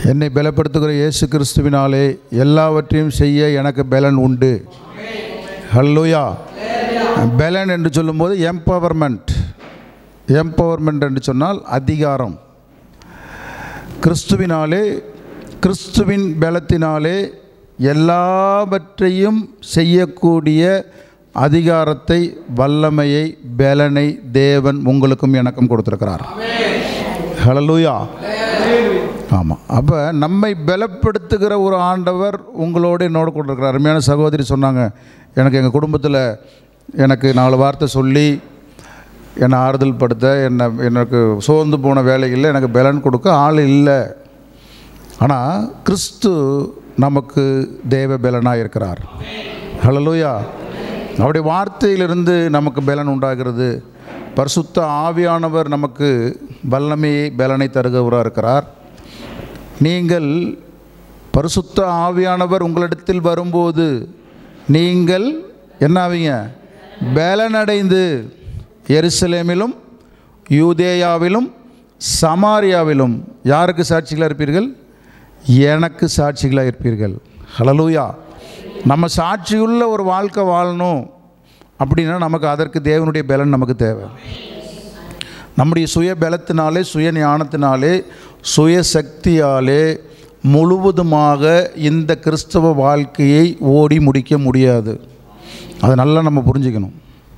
என்னை பலப்படுத்துகிற இயேசு கிறிஸ்துவினாலே எல்லாவற்றையும் செய்ய எனக்கு பலன் உண்டு. ஹல்லேலூயா. பலன் என்று சொல்லும்போது எம்பவர்மெண்ட் என்று சொன்னால் அதிகாரம். கிறிஸ்துவினாலே, கிறிஸ்துவின் பலத்தினாலே எல்லாவற்றையும் செய்யக்கூடிய அதிகாரத்தை, வல்லமையை, பலனை தேவன் உங்களுக்கும் எனக்கும் கொடுத்திருக்கிறார். ஹல்லேலூயா. ஆமாம். அப்போ நம்மை பலப்படுத்துகிற ஒரு ஆண்டவர் உங்களோடு என்னோடு கொடுத்துருக்கிறார். அருமையான சகோதரி சொன்னாங்க, எனக்கு எங்கள் குடும்பத்தில் எனக்கு 4 வார்த்தை சொல்லி என்னை ஆறுதல் படுத்த, எனக்கு சோர்ந்து போன வேலைகளில் எனக்கு பலன் கொடுக்க ஆள் இல்லை. ஆனால் கிறிஸ்து நமக்கு தேவ பலனாக இருக்கிறார். ஹல்லேலூயா. அவருடைய வார்த்தையிலிருந்து நமக்கு பலன் உண்டாகிறது. பரிசுத்த ஆவியானவர் நமக்கு வல்லமையை, பலனை தருகிறவராக இருக்கிறார். நீங்கள் பரிசுத்த ஆவியானவர் உங்களிடத்தில் வரும்போது நீங்கள் என்ன ஆவீங்க? பலனடைந்து எருசலேமிலும் யூதேயாவிலும் சமாரியாவிலும் யாருக்கு சாட்சிகளாக இருப்பீர்கள்? எனக்கு சாட்சிகளாக இருப்பீர்கள். ஹல்லேலூயா. நம்ம சாட்சியுள்ள ஒரு வாழ்க்கை வாழணும் அப்படின்னா நமக்கு அதற்கு தேவனுடைய பலன் நமக்கு தேவை. நம்முடைய சுய பலத்தினாலே, சுய ஞானத்தினாலே, சுய சக்தியாலே முழுவதுமாக இந்த கிறிஸ்தவ வாழ்க்கையை ஓடி முடிக்க முடியாது. அதை நல்லா நம்ம புரிஞ்சுக்கணும்.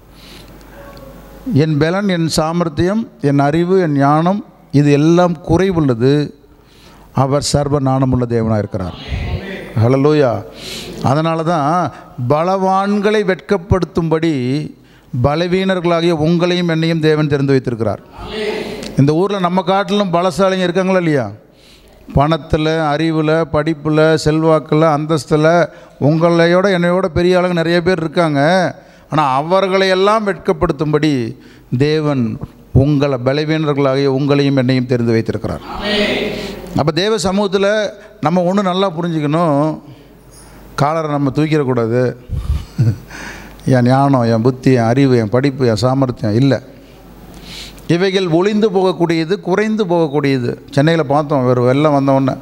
என் பலன், என் சாமர்த்தியம், என் அறிவு, என் ஞானம் இது எல்லாம் குறைவுள்ளது. அவர் சர்வ ஞானமுள்ள தேவனாக இருக்கிறார். ஹல்லேலூயா. அதனால தான் பலவான்களை வெட்கப்படுத்தும்படி பலவீனர்களாகிய உங்களையும் என்னையும் தேவன் தெரிந்து வைத்திருக்கிறார். இந்த ஊரில் நம்ம காட்டிலும் பலசாலிங்க இருக்காங்களா இல்லையா? பணத்தில், அறிவில், படிப்பில், செல்வாக்கில், அந்தஸ்தில் உங்களையோட என்னையோட பெரிய ஆளுங்க நிறைய பேர் இருக்காங்க. ஆனால் அவர்களையெல்லாம் வெட்கப்படுத்தும்படி தேவன் உங்களை, பலவீனர்களாகிய உங்களையும் என்னையும் தெரிந்து வைத்திருக்கிறார். அப்போ தேவ சமூகத்தில் நம்ம ஒன்று நல்லா புரிஞ்சுக்கணும். காலரை நம்ம தூக்கிடக்கூடாது. என் ஞானம், என் புத்தி, என் அறிவு, என் படிப்பு, என் சாமர்த்தியம் இல்லை. இவைகள் ஒளிந்து போகக்கூடியது, குறைந்து போகக்கூடியது. சென்னையில் பார்த்தோம், வேறு வெள்ளம் வந்தவுடனே,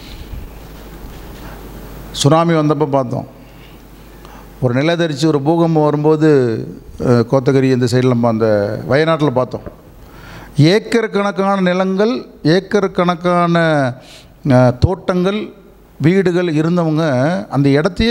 சுனாமி வந்தப்போ பார்த்தோம். ஒரு நிலத்தரிச்சு, ஒரு பூகம்பம் வரும்போது கோத்தகிரி இந்த சைடில், அந்த வயநாட்டில் பார்த்தோம். ஏக்கர் கணக்கான நிலங்கள், ஏக்கர் கணக்கான தோட்டங்கள், வீடுகள் இருந்தவங்க அந்த இடத்தையே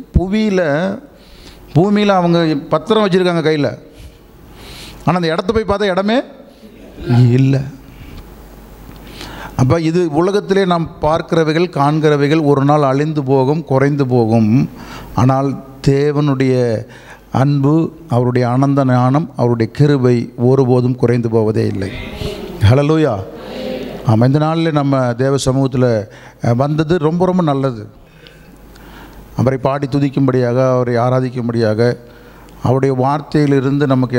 பூமியில் அவங்க பத்திரம் வச்சுருக்காங்க கையில். ஆனால் அந்த இடத்த போய் பார்த்தா இடமே இல்லை. அப்போ இது உலகத்திலே நாம் பார்க்கிறவைகள், காண்கிறவைகள் ஒரு நாள் அழிந்து போகும், குறைந்து போகும். ஆனால் தேவனுடைய அன்பு, அவருடைய ஆனந்த ஞானம், அவருடைய கிருபை ஒருபோதும் குறைந்து போவதே இல்லை. ஹல்லேலூயா. ஆமாம். இந்த நாளில் நம்ம தேவ சமூகத்தில் வந்தது ரொம்ப ரொம்ப நல்லது. அவரை பாடி துதிக்கும்படியாக, அவரை ஆராதிக்கும்படியாக, அவருடைய வார்த்தையிலிருந்து நமக்கு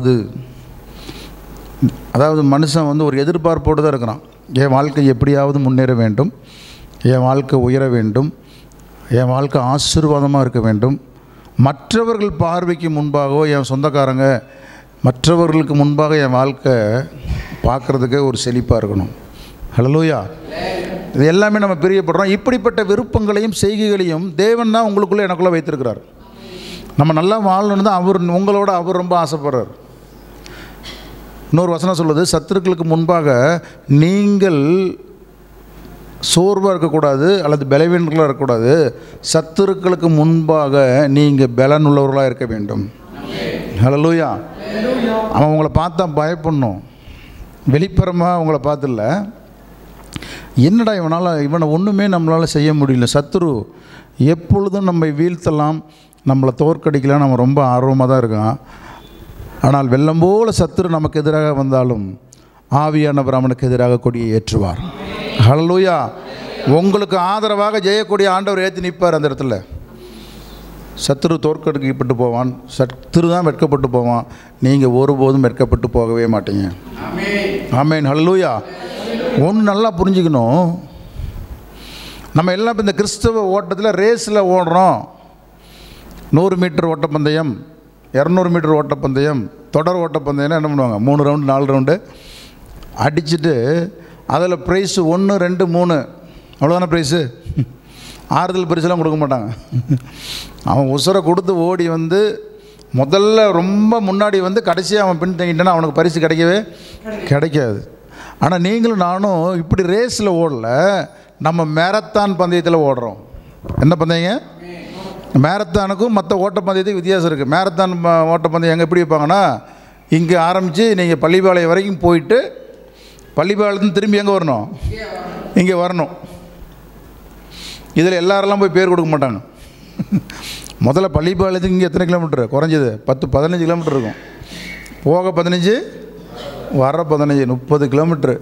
அதாவது மனுஷன் ஒரு எதிர்பார்ப்போடு தான் இருக்கிறான். என் வாழ்க்கை எப்படியாவது முன்னேற வேண்டும், என் வாழ்க்கை உயர வேண்டும், என் வாழ்க்கை ஆசீர்வாதமாக இருக்க வேண்டும். மற்றவர்கள் பார்வைக்கு முன்பாகவோ, என் சொந்தக்காரங்க மற்றவர்களுக்கு முன்பாக என் வாழ்க்கை பார்க்குறதுக்கே ஒரு செழிப்பாக இருக்கணும். ஹல்லேலூயா. இது எல்லாமே நம்ம பிரியப்படுறோம். இப்படிப்பட்ட விருப்பங்களையும் செய்கைகளையும் தேவன் தான் உங்களுக்குள்ளே எனக்குள்ளே வைத்திருக்கிறார். நம்ம நல்லா வாழணுன்னு தான் அவர் ரொம்ப ஆசைப்படுறார். இன்னொரு வசனம் சொல்லுது, சத்துருக்களுக்கு முன்பாக நீங்கள் சோர்வாக இருக்கக்கூடாது, அல்லது பலவீனர்களாக இருக்கக்கூடாது. சத்துருக்களுக்கு முன்பாக நீங்கள் பலன் உள்ளவர்களாக இருக்க வேண்டும். ஹல்லேலூயா. அவன் உங்களை பார்த்தா பயப்படணும். வெளிப்புறமாக உங்களை பார்த்துல, என்னடா இவனை ஒன்றுமே நம்மளால் செய்ய முடியல, சத்துரு எப்பொழுதும் நம்மை வீழ்த்தலாம், நம்மளை தோற்கடிக்கலாம், நம்ம ரொம்ப ஆர்வமாக தான் இருக்கான். ஆனால் வெள்ளம் போல சத்துரு நமக்கு எதிராக வந்தாலும் ஆவியானவர் அவனுக்கு எதிராக கொடியை ஏற்றுவார். ஹல்லேலூயா. உங்களுக்கு ஆதரவாக ஜெயக்கூடிய ஆண்டவர் ஏற்றி நிற்பார். அந்த இடத்துல சத்துரு தோற்கடிக்கப்பட்டு போவான், சத்துரு தான் வெட்கப்பட்டு போவான். நீங்கள் ஒருபோதும் வெட்கப்பட்டு போகவே மாட்டீங்க. ஆமென். ஹல்லேலூயா. ஒன்று நல்லா புரிஞ்சுக்கணும். நம்ம எல்லாம் இப்போ இந்த கிறிஸ்தவ ஓட்டத்தில் ரேஸில் ஓடுறோம். 100 மீட்டர் ஓட்டப்பந்தயம், 200 மீட்டர் ஓட்டப்பந்தயம், தொடர் ஓட்டப்பந்தயம்னா என்ன பண்ணுவாங்க? 3 ரவுண்டு 4 ரவுண்டு அடிச்சுட்டு அதில் ப்ரைஸு 1, 2, 3 அவ்வளோதானே ப்ரைஸு. ஆறுதல் பரிசெல்லாம் கொடுக்க மாட்டாங்க. அவன் உசுரை கொடுத்து ஓடி வந்து முதல்ல ரொம்ப முன்னாடி வந்து கடைசியாக அவன் பின் தங்கிட்டானா அவனுக்கு பரிசு கிடைக்கவே கிடைக்காது. ஆனால் நீங்களும் நானும் இப்படி ரேஸில் ஓடல, நம்ம மேரத்தான் பந்தயத்தில் ஓடுறோம். என்ன பந்தயங்க? மேரத்தானுக்கும் மற்ற ஓட்டப்பந்தயத்துக்கு வித்தியாசம் இருக்குது. மேரத்தான் ஓட்டப்பந்தயம் எங்கே எப்படி வைப்பாங்கன்னா, இங்கே ஆரம்பித்து நீங்கள் பள்ளிப்பாளையம் வரைக்கும் போயிட்டு பள்ளிப்பாளையத்துலேருந்து திரும்பி எங்கே வரணும்? இங்கே வரணும். இதில் எல்லாரெல்லாம் போய் பேர் கொடுக்க மாட்டாங்க. முதல்ல பள்ளிப்பாளையத்துக்கு இங்கே எத்தனை கிலோமீட்டரு? குறைஞ்சது 10-15 கிலோமீட்டர் இருக்கும். போக 15, வர 15, 30 கிலோமீட்ரு.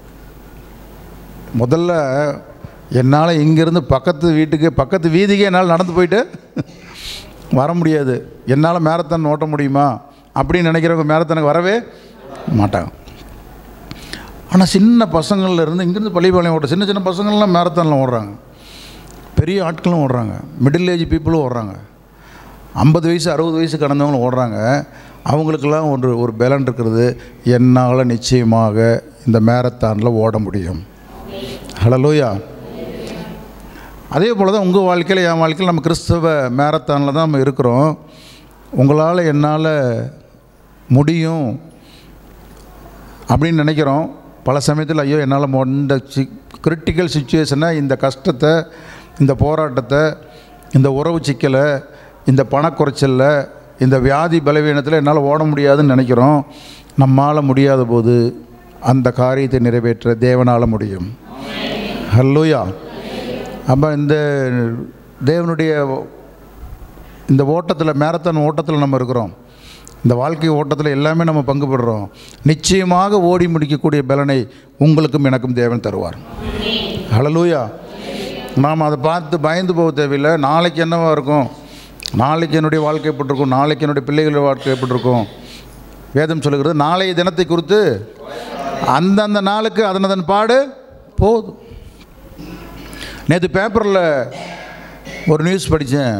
முதல்ல என்னால் இங்கேருந்து பக்கத்து வீதிக்கே என்னால் நடந்து போயிட்டு வர முடியாது. என்னால் மேரத்தான் ஓட்ட முடியுமா அப்படின்னு நினைக்கிறவங்க மேரத்தானுக்கு வரவே மாட்டாங்க. ஆனால் சின்ன பசங்கள்லேருந்து இங்கேருந்து பள்ளிப்பாளையம் ஓட்ட சின்ன பசங்கள்லாம் மேரத்தானில் ஓடுறாங்க. பெரிய ஆட்களும் ஓடுறாங்க, மிடில் ஏஜ் பீப்புளும் ஓடுறாங்க, 50 வயசு 60 வயசு கடந்தவங்களும் ஓடுறாங்க. அவங்களுக்கெல்லாம் ஒரு பலன் இருக்கிறது. என்னால் நிச்சயமாக இந்த மேரத்தானில் ஓட முடியும். ஹல்லேலூயா. அதே போல் தான் உங்கள் வாழ்க்கையில் என் வாழ்க்கையில் நம்ம கிறிஸ்தவ மேரத்தானில் தான் நம்ம இருக்கிறோம். உங்களால் என்னால் முடியும் அப்படின்னு நினைக்கிறோம். பல சமயத்தில் ஐயோ என்னால் இந்த கிரிட்டிக்கல் சுச்சுவேஷனை, இந்த கஷ்டத்தை, இந்த போராட்டத்தை, இந்த உறவு சிக்கலை, இந்த பணக்குறைச்சலில், இந்த வியாதி பலவீனத்தில் என்னால் ஓட முடியாதுன்னு நினைக்கிறோம். நம்மால் முடியாத போது அந்த காரியத்தை நிறைவேற்ற தேவனால் முடியும். ஹல்லேலூயா. அப்போ இந்த தேவனுடைய இந்த ஓட்டத்தில், மேரத்தான் ஓட்டத்தில் நம்ம இருக்கிறோம். இந்த வாழ்க்கை ஓட்டத்தில் எல்லாமே நம்ம பங்கு பெறுறோம். நிச்சயமாக ஓடி முடிக்கக்கூடிய பலனை உங்களுக்கும் எனக்கும் தேவன் தருவார். ஹல்லேலூயா. நாம் அதை பார்த்து பயந்து போக தேவையில்லை. நாளைக்கு என்னவா இருக்கும், நாளைக்கு என்னுடைய வாழ்க்கை எப்படிருக்கும், நாளைக்கு என்னுடைய பிள்ளைகளுடைய வாழ்க்கை எப்படிருக்கும். வேதம் சொல்லுகிறது, நாளைய தினத்தை குறித்து அந்தந்த நாளுக்கு அதனதன் பாடு போதும். நேற்று பேப்பரில் ஒரு நியூஸ் படித்தேன்.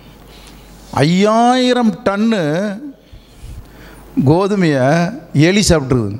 5000 டன்னு கோதுமையை எலி சாப்பிட்ருது.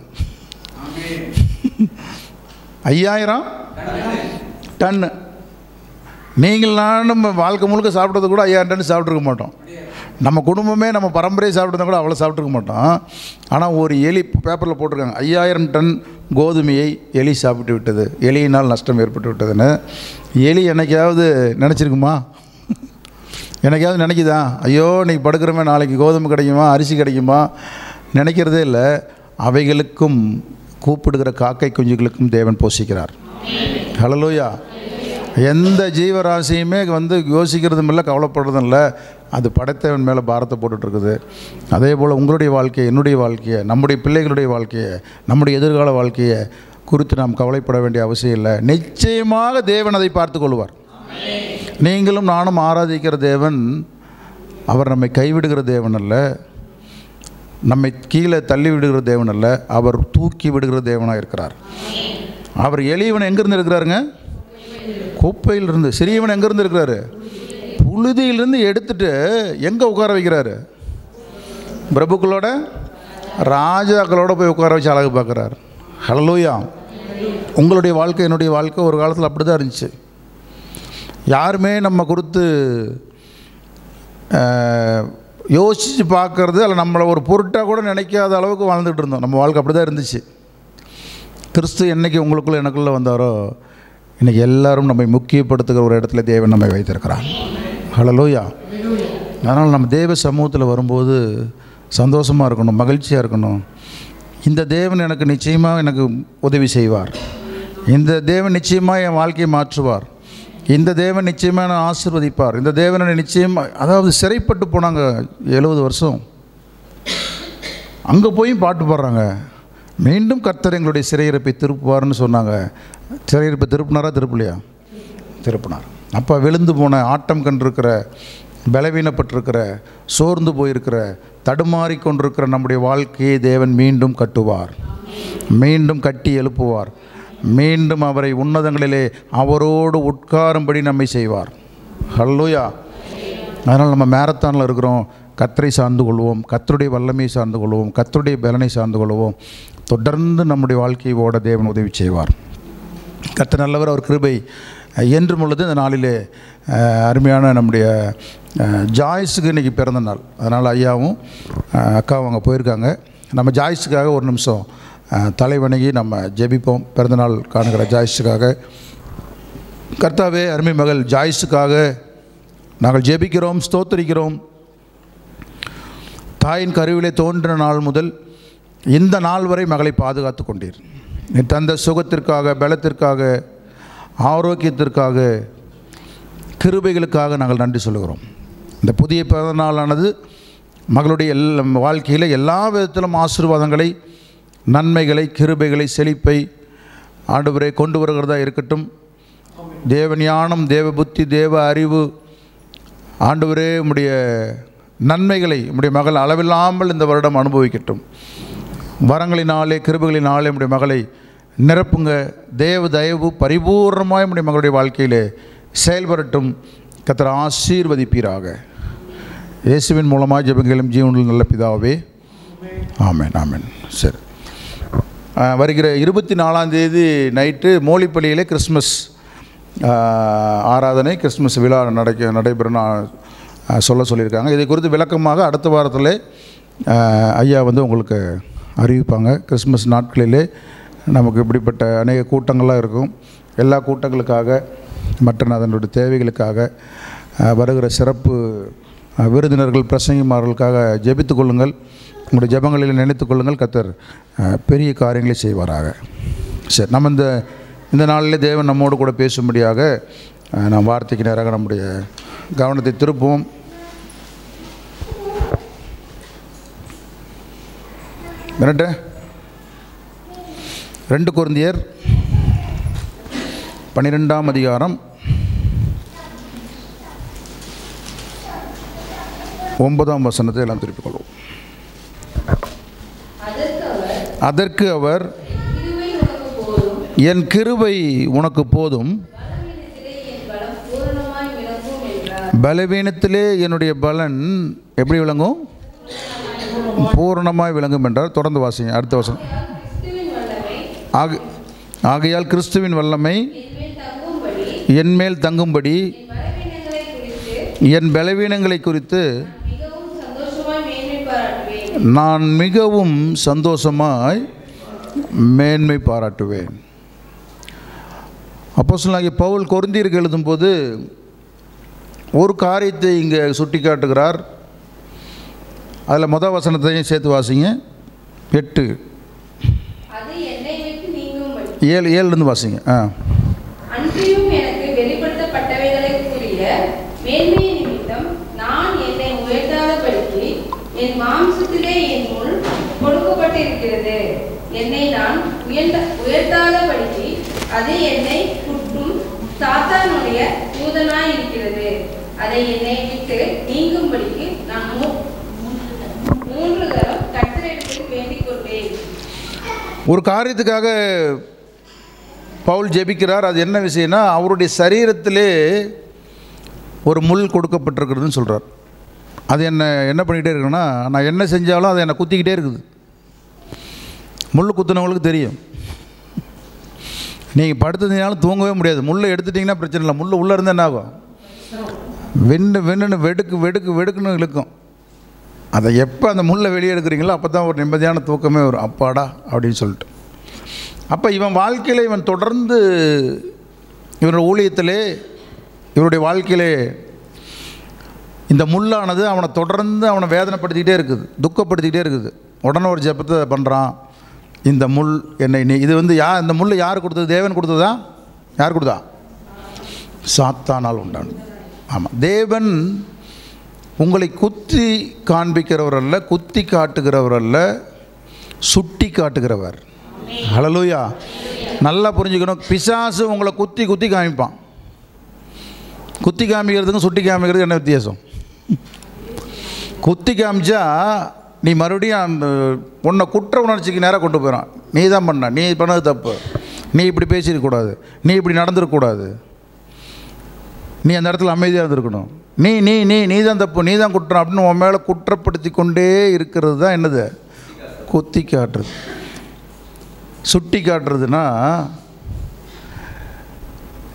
5000 டன்னு. நீங்கள் நானும் வாழ்க்கை முழுக்க சாப்பிட்றது கூட 5000 டன் சாப்பிட்ருக்க மாட்டோம். நம்ம குடும்பமே நம்ம பரம்பரையை சாப்பிட்றத கூட அவ்வளோ சாப்பிட்ருக்க மாட்டோம். ஆனால் ஒரு எலி பேப்பரில் போட்டிருக்காங்க, 5000 டன் கோதுமையை எலி சாப்பிட்டு விட்டது, எலியினால் நஷ்டம் ஏற்பட்டு விட்டதுன்னு. எலி என்னைக்காவது நினச்சிருக்குமா? எனக்காவது நினைக்குதா? ஐயோ இன்றைக்கி படுக்கிறமே நாளைக்கு கோதுமை கிடைக்குமா, அரிசி கிடைக்குமா? நினைக்கிறதே இல்லை. அவைகளுக்கும் கூப்பிடுகிற காக்கை குஞ்சுகளுக்கும் தேவன் போஷிக்கிறார். ஹல்லேலூயா. எந்த ஜீவராசியுமே யோசிக்கிறதும் இல்லை, கவலைப்படுறதும் இல்லை. அது படைத்தவன் மேலே பாரத்தை போட்டுட்ருக்குது. அதே போல் உங்களுடைய வாழ்க்கையை, என்னுடைய வாழ்க்கையை, நம்முடைய பிள்ளைகளுடைய வாழ்க்கையை, நம்முடைய எதிர்கால வாழ்க்கையை குறித்து நாம் கவலைப்பட வேண்டிய அவசியம் இல்லை. நிச்சயமாக தேவன் அதை பார்த்து கொள்வார். நீங்களும் நானும் ஆராதிக்கிற தேவன் அவர் நம்மை கைவிடுகிற தேவன் அல்ல, நம்மை கீழே தள்ளி விடுகிற தேவன் அல்ல, அவர் தூக்கி விடுகிற தேவனாக இருக்கிறார். அவர் எளியவன் எங்கேருந்து இருக்கிறாருங்க? குப்பையிலிருந்து. சிறியவன் எங்கேருந்து இருக்கிறாரு? புழுதியிலிருந்து எடுத்துட்டு எங்கே உட்கார வைக்கிறாரு? பிரபுக்களோட, ராஜாக்களோட போய் உட்கார வச்சு அழகு பார்க்குறாரு. ஹல்லேலூயா. உங்களுடைய வாழ்க்கை, என்னுடைய வாழ்க்கை ஒரு காலத்தில் அப்படி தான் இருந்துச்சு. யாருமே நம்ம கொடுத்து யோசித்து பார்க்குறது அல்ல, நம்மளை ஒரு பொருட்டாக கூட நினைக்காத அளவுக்கு வாழ்ந்துகிட்டு இருந்தோம். நம்ம வாழ்க்கை அப்படி தான் இருந்துச்சு. கிறிஸ்து என்றைக்கு உங்களுக்குள்ளே எனக்குள்ளே வந்தாரோ, இன்றைக்கி எல்லோரும் நம்மை முக்கியப்படுத்துகிற ஒரு இடத்துல தேவன் நம்மை வைத்திருக்கிறார். ஹல்லேலூயா. அதனால் நம்ம தேவ சமூகத்தில் வரும்போது சந்தோஷமாக இருக்கணும், மகிழ்ச்சியாக இருக்கணும். இந்த தேவன் எனக்கு நிச்சயமாக எனக்கு உதவி செய்வார், இந்த தேவன் நிச்சயமாக என் வாழ்க்கையை மாற்றுவார், இந்த தேவன் நிச்சயமாக நான் ஆசீர்வதிப்பார், இந்த தேவனை நிச்சயமாக. அதாவது சிறைப்பட்டு போனாங்க 70 வருஷம். அங்கே போய் பாட்டு பாடுறாங்க, மீண்டும் கர்த்தர் எங்களுடைய சிறையிருப்பை திருப்புவார்னு சொன்னாங்க. சிறையிருப்பை திருப்பினாரா? திருப்பலையா? திருப்பினார். அப்போ விழுந்து போன, ஆட்டம் கண்டிருக்கிற, பலவீனப்பட்டிருக்கிற, சோர்ந்து போயிருக்கிற, தடுமாறி கொண்டிருக்கிற நம்முடைய வாழ்க்கையை தேவன் மீண்டும் கட்டுவார், மீண்டும் கட்டி எழுப்புவார், மீண்டும் அவரை உன்னதங்களிலே அவரோடு உட்காரும்படி நம்மை செய்வார். ஹல்லேலூயா. அதனால் நம்ம மேரத்தானில் இருக்கிறோம். கர்த்தரை சார்ந்து கொள்வோம், கர்த்தருடைய வல்லமையை சார்ந்து கொள்வோம், கர்த்தருடைய பலனை சார்ந்து கொள்வோம். தொடர்ந்து நம்முடைய வாழ்க்கையை ஓட தேவன் உதவி செய்வார். கர்த்தர் நல்லவர், அவர் கிருபை என்றும் உள்ளது. இந்த நாளிலே அருமையான நம்முடைய ஜாய்ஸுக்கு இன்றைக்கி பிறந்த நாள். அதனால் ஐயாவும் அக்காவும் அங்கே போயிருக்காங்க. நம்ம ஜாய்ஸுக்காக ஒரு நிமிஷம் தலைவணங்கி நம்ம ஜெபிப்போம். பிறந்தநாள் காணுகிற ஜாய்ஸுக்காக. கர்த்தாவே, அருமை மகள் ஜாய்ஸுக்காக நாங்கள் ஜெபிக்கிறோம், ஸ்தோத்திரிக்கிறோம். தாயின் கருவிலே தோன்றின நாள் முதல் இந்த நாள் வரை மகளை பாதுகாத்து கொண்டீர். நீ தந்த சுகத்திற்காக, பலத்திற்காக, ஆரோக்கியத்திற்காக, கிருபைகளுக்காக நாங்கள் நன்றி சொல்கிறோம். இந்த புதிய பிறந்த நாளானது மகளுடைய வாழ்க்கையில் எல்லா விதத்திலும் ஆசீர்வாதங்களை, நன்மைகளை, கிருபைகளை, செழிப்பை ஆண்டவரே கொண்டு வருகிறதா இருக்கட்டும். தேவ ஞானம், தேவ புத்தி, தேவ அறிவு, ஆண்டவரே உம்முடைய நன்மைகளை உம்முடைய மகள் அளவில்லாமல் இந்த வருடம் அனுபவிக்கட்டும். வரங்களினாலே, கிருபைகளினாலே உம்முடைய மகளை நிரப்புங்க. தேவ தயவு பரிபூர்ணமாய் உம்முடைய மகளுடைய வாழ்க்கையிலே செயல்படட்டும். கர்த்தர் ஆசீர்வதிப்பீராக. இயேசுவின் மூலமாக ஜெபங்களும் ஜீவனில் நல்ல பிதாவே, ஆமென், ஆமென். சரி, வருகிற 24 நைட்டு மோலிப்பள்ளியிலே கிறிஸ்மஸ் ஆராதனை, கிறிஸ்மஸ் விழா நடைபெறும் சொல்லியிருக்காங்க. இதை குறித்து விளக்கமாக அடுத்த வாரத்தில் ஐயா உங்களுக்கு அறிவிப்பாங்க. கிறிஸ்மஸ் நாட்களிலே நமக்கு இப்படிப்பட்ட அநேக கூட்டங்கள்லாம் இருக்கும். எல்லா கூட்டங்களுக்காக மற்ற அதனுடைய தேவைகளுக்காக வருகிற சிறப்பு விருந்தினர்கள், பிரசங்கிமார்களுக்காக ஜெபித்து கொள்ளுங்கள். உங்களுடைய ஜெபங்களில் நினைத்து கொள்ளுங்கள். கர்த்தர் பெரிய காரியங்களை செய்வாராக. சரி, நம்ம இந்த நாளிலே தேவன் நம்மோடு கூட பேசும்படியாக நாம் வார்த்தைக்கு நேராக நம்முடைய கவனத்தை திருப்புவோம். மிரட்ட 2 கொரிந்தியர் 12ஆம் அதிகாரம் 9ஆம் வசனத்தை எல்லாம் திருப்பிக் கொள்வோம். அதற்கு அவர், என் கிருபை உனக்கு போதும், பலவீனத்திலே என்னுடைய பலன் எப்படி விளங்கும்? பூரணமாய் விளங்கும் என்றார். தொடர்ந்து வாசிங்க அடுத்த வசனம். ஆகையால் கிறிஸ்துவின் வல்லமை என்மேல் தங்கும்படி என் பலவீனங்களை குறித்து நான் மிகவும் சந்தோஷமாய் மேன்மை பாராட்டுவேன். அப்போஸ்தலனாகிய பவுல் கொரிந்தியருக்கு எழுதும்போது ஒரு காரியத்தை இங்கே சுட்டி காட்டுகிறார். அதில் முதல் வசனத்தையும் சேர்த்து வாசிங்க. 8 7 வாசிங்க. அன்றியும் எனக்கு வெளிப்படுத்தப்பட்டவைகளுக்குரிய மேன்மையின் நிமித்தம் நான் என்னை உயர்த்தாதபடிக்கு என் மாம்சத்திலே என் முள் கொடுக்கப்பட்டிருக்கிறது. என்னை நான் உயர்த்தாதபடிக்கு அது என்னை குட்டும் சாத்தானுடைய தூதனாய் இருக்கிறது. அதை என்னை விட்டு நீங்கும்படிக்கு நான் 3 தரம் கர்த்தரிடத்தில் வேண்டிக் கொண்டேன். ஒரு காரியத்துக்காக பவுல் ஜெபிக்கிறார். அது என்ன விஷயம்னா, அவருடைய சரீரத்திலே ஒரு முள் கொடுக்கப்பட்டிருக்கிறதுன்னு சொல்கிறார். அது என்ன பண்ணிக்கிட்டே இருக்குன்னா, நான் என்ன செஞ்சாலும் அது என்னை குத்திக்கிட்டே இருக்குது. முள் குத்துனவங்களுக்கு தெரியும். நீங்கள் படுத்துனாலும் தூங்கவே முடியாது. முள்ளை எடுத்துட்டிங்கன்னா பிரச்சனை இல்லை. முள் உள்ளே இருந்தால் என்ன ஆகும்? வெண்ணுன்னு வெடுக்குன்னு இழுக்கும். அதை எப்போ அந்த முள்ளை வெளியே எடுக்கிறீங்களோ அப்போ தான் ஒரு நிம்மதியான தூக்கமே வரும். அப்பாடா அப்படின்னு சொல்லிட்டு. அப்போ இவன் வாழ்க்கையில் இவன் தொடர்ந்து இவனுடைய ஊழியத்திலே, இவருடைய வாழ்க்கையிலே இந்த முள்ளானது அவனை தொடர்ந்து அவனை வேதனைப்படுத்திக்கிட்டே இருக்குது, துக்கப்படுத்திக்கிட்டே இருக்குது. உடனே ஒரு ஜெபத்தை பண்ணுறான். இந்த முள் என்னை இது இந்த முள் யார் கொடுத்தது? தேவன் கொடுத்ததா? யார் கொடுத்தா? சாத்தானால் உண்டானது. ஆமாம், தேவன் உங்களை குத்தி காண்பிக்கிறவர் அல்ல, குத்தி காட்டுகிறவர் அல்ல, சுட்டி காட்டுகிறவர். ஹல்லேலூயா. நல்லா புரிஞ்சுக்கணும். பிசாசு உங்களை குத்தி காமிப்பான். குத்தி காமிக்கிறதுக்கும் சுட்டி காமிக்கிறதுக்கு என்ன வித்தியாசம்? குத்தி காமிச்சா நீ மறுபடியும் அந்த உன்னை குற்ற உணர்ச்சிக்கு நேராக கொண்டு போயிடான். நீ தான் பண்ண, நீ பண்ணது தப்பு, நீ இப்படி பேசியிருக்கக்கூடாது, நீ இப்படி நடந்துருக்கக்கூடாது, நீ அந்த இடத்துல அமைதியாக இருந்திருக்கணும், நீ நீ நீ நீ தான் தப்பு, நீ தான் குற்றம் அப்படின்னு உன் மேலே குற்றப்படுத்தி கொண்டே இருக்கிறது தான் என்னது? குத்தி காட்டுறது. சுட்டி காட்டுறதுன்னா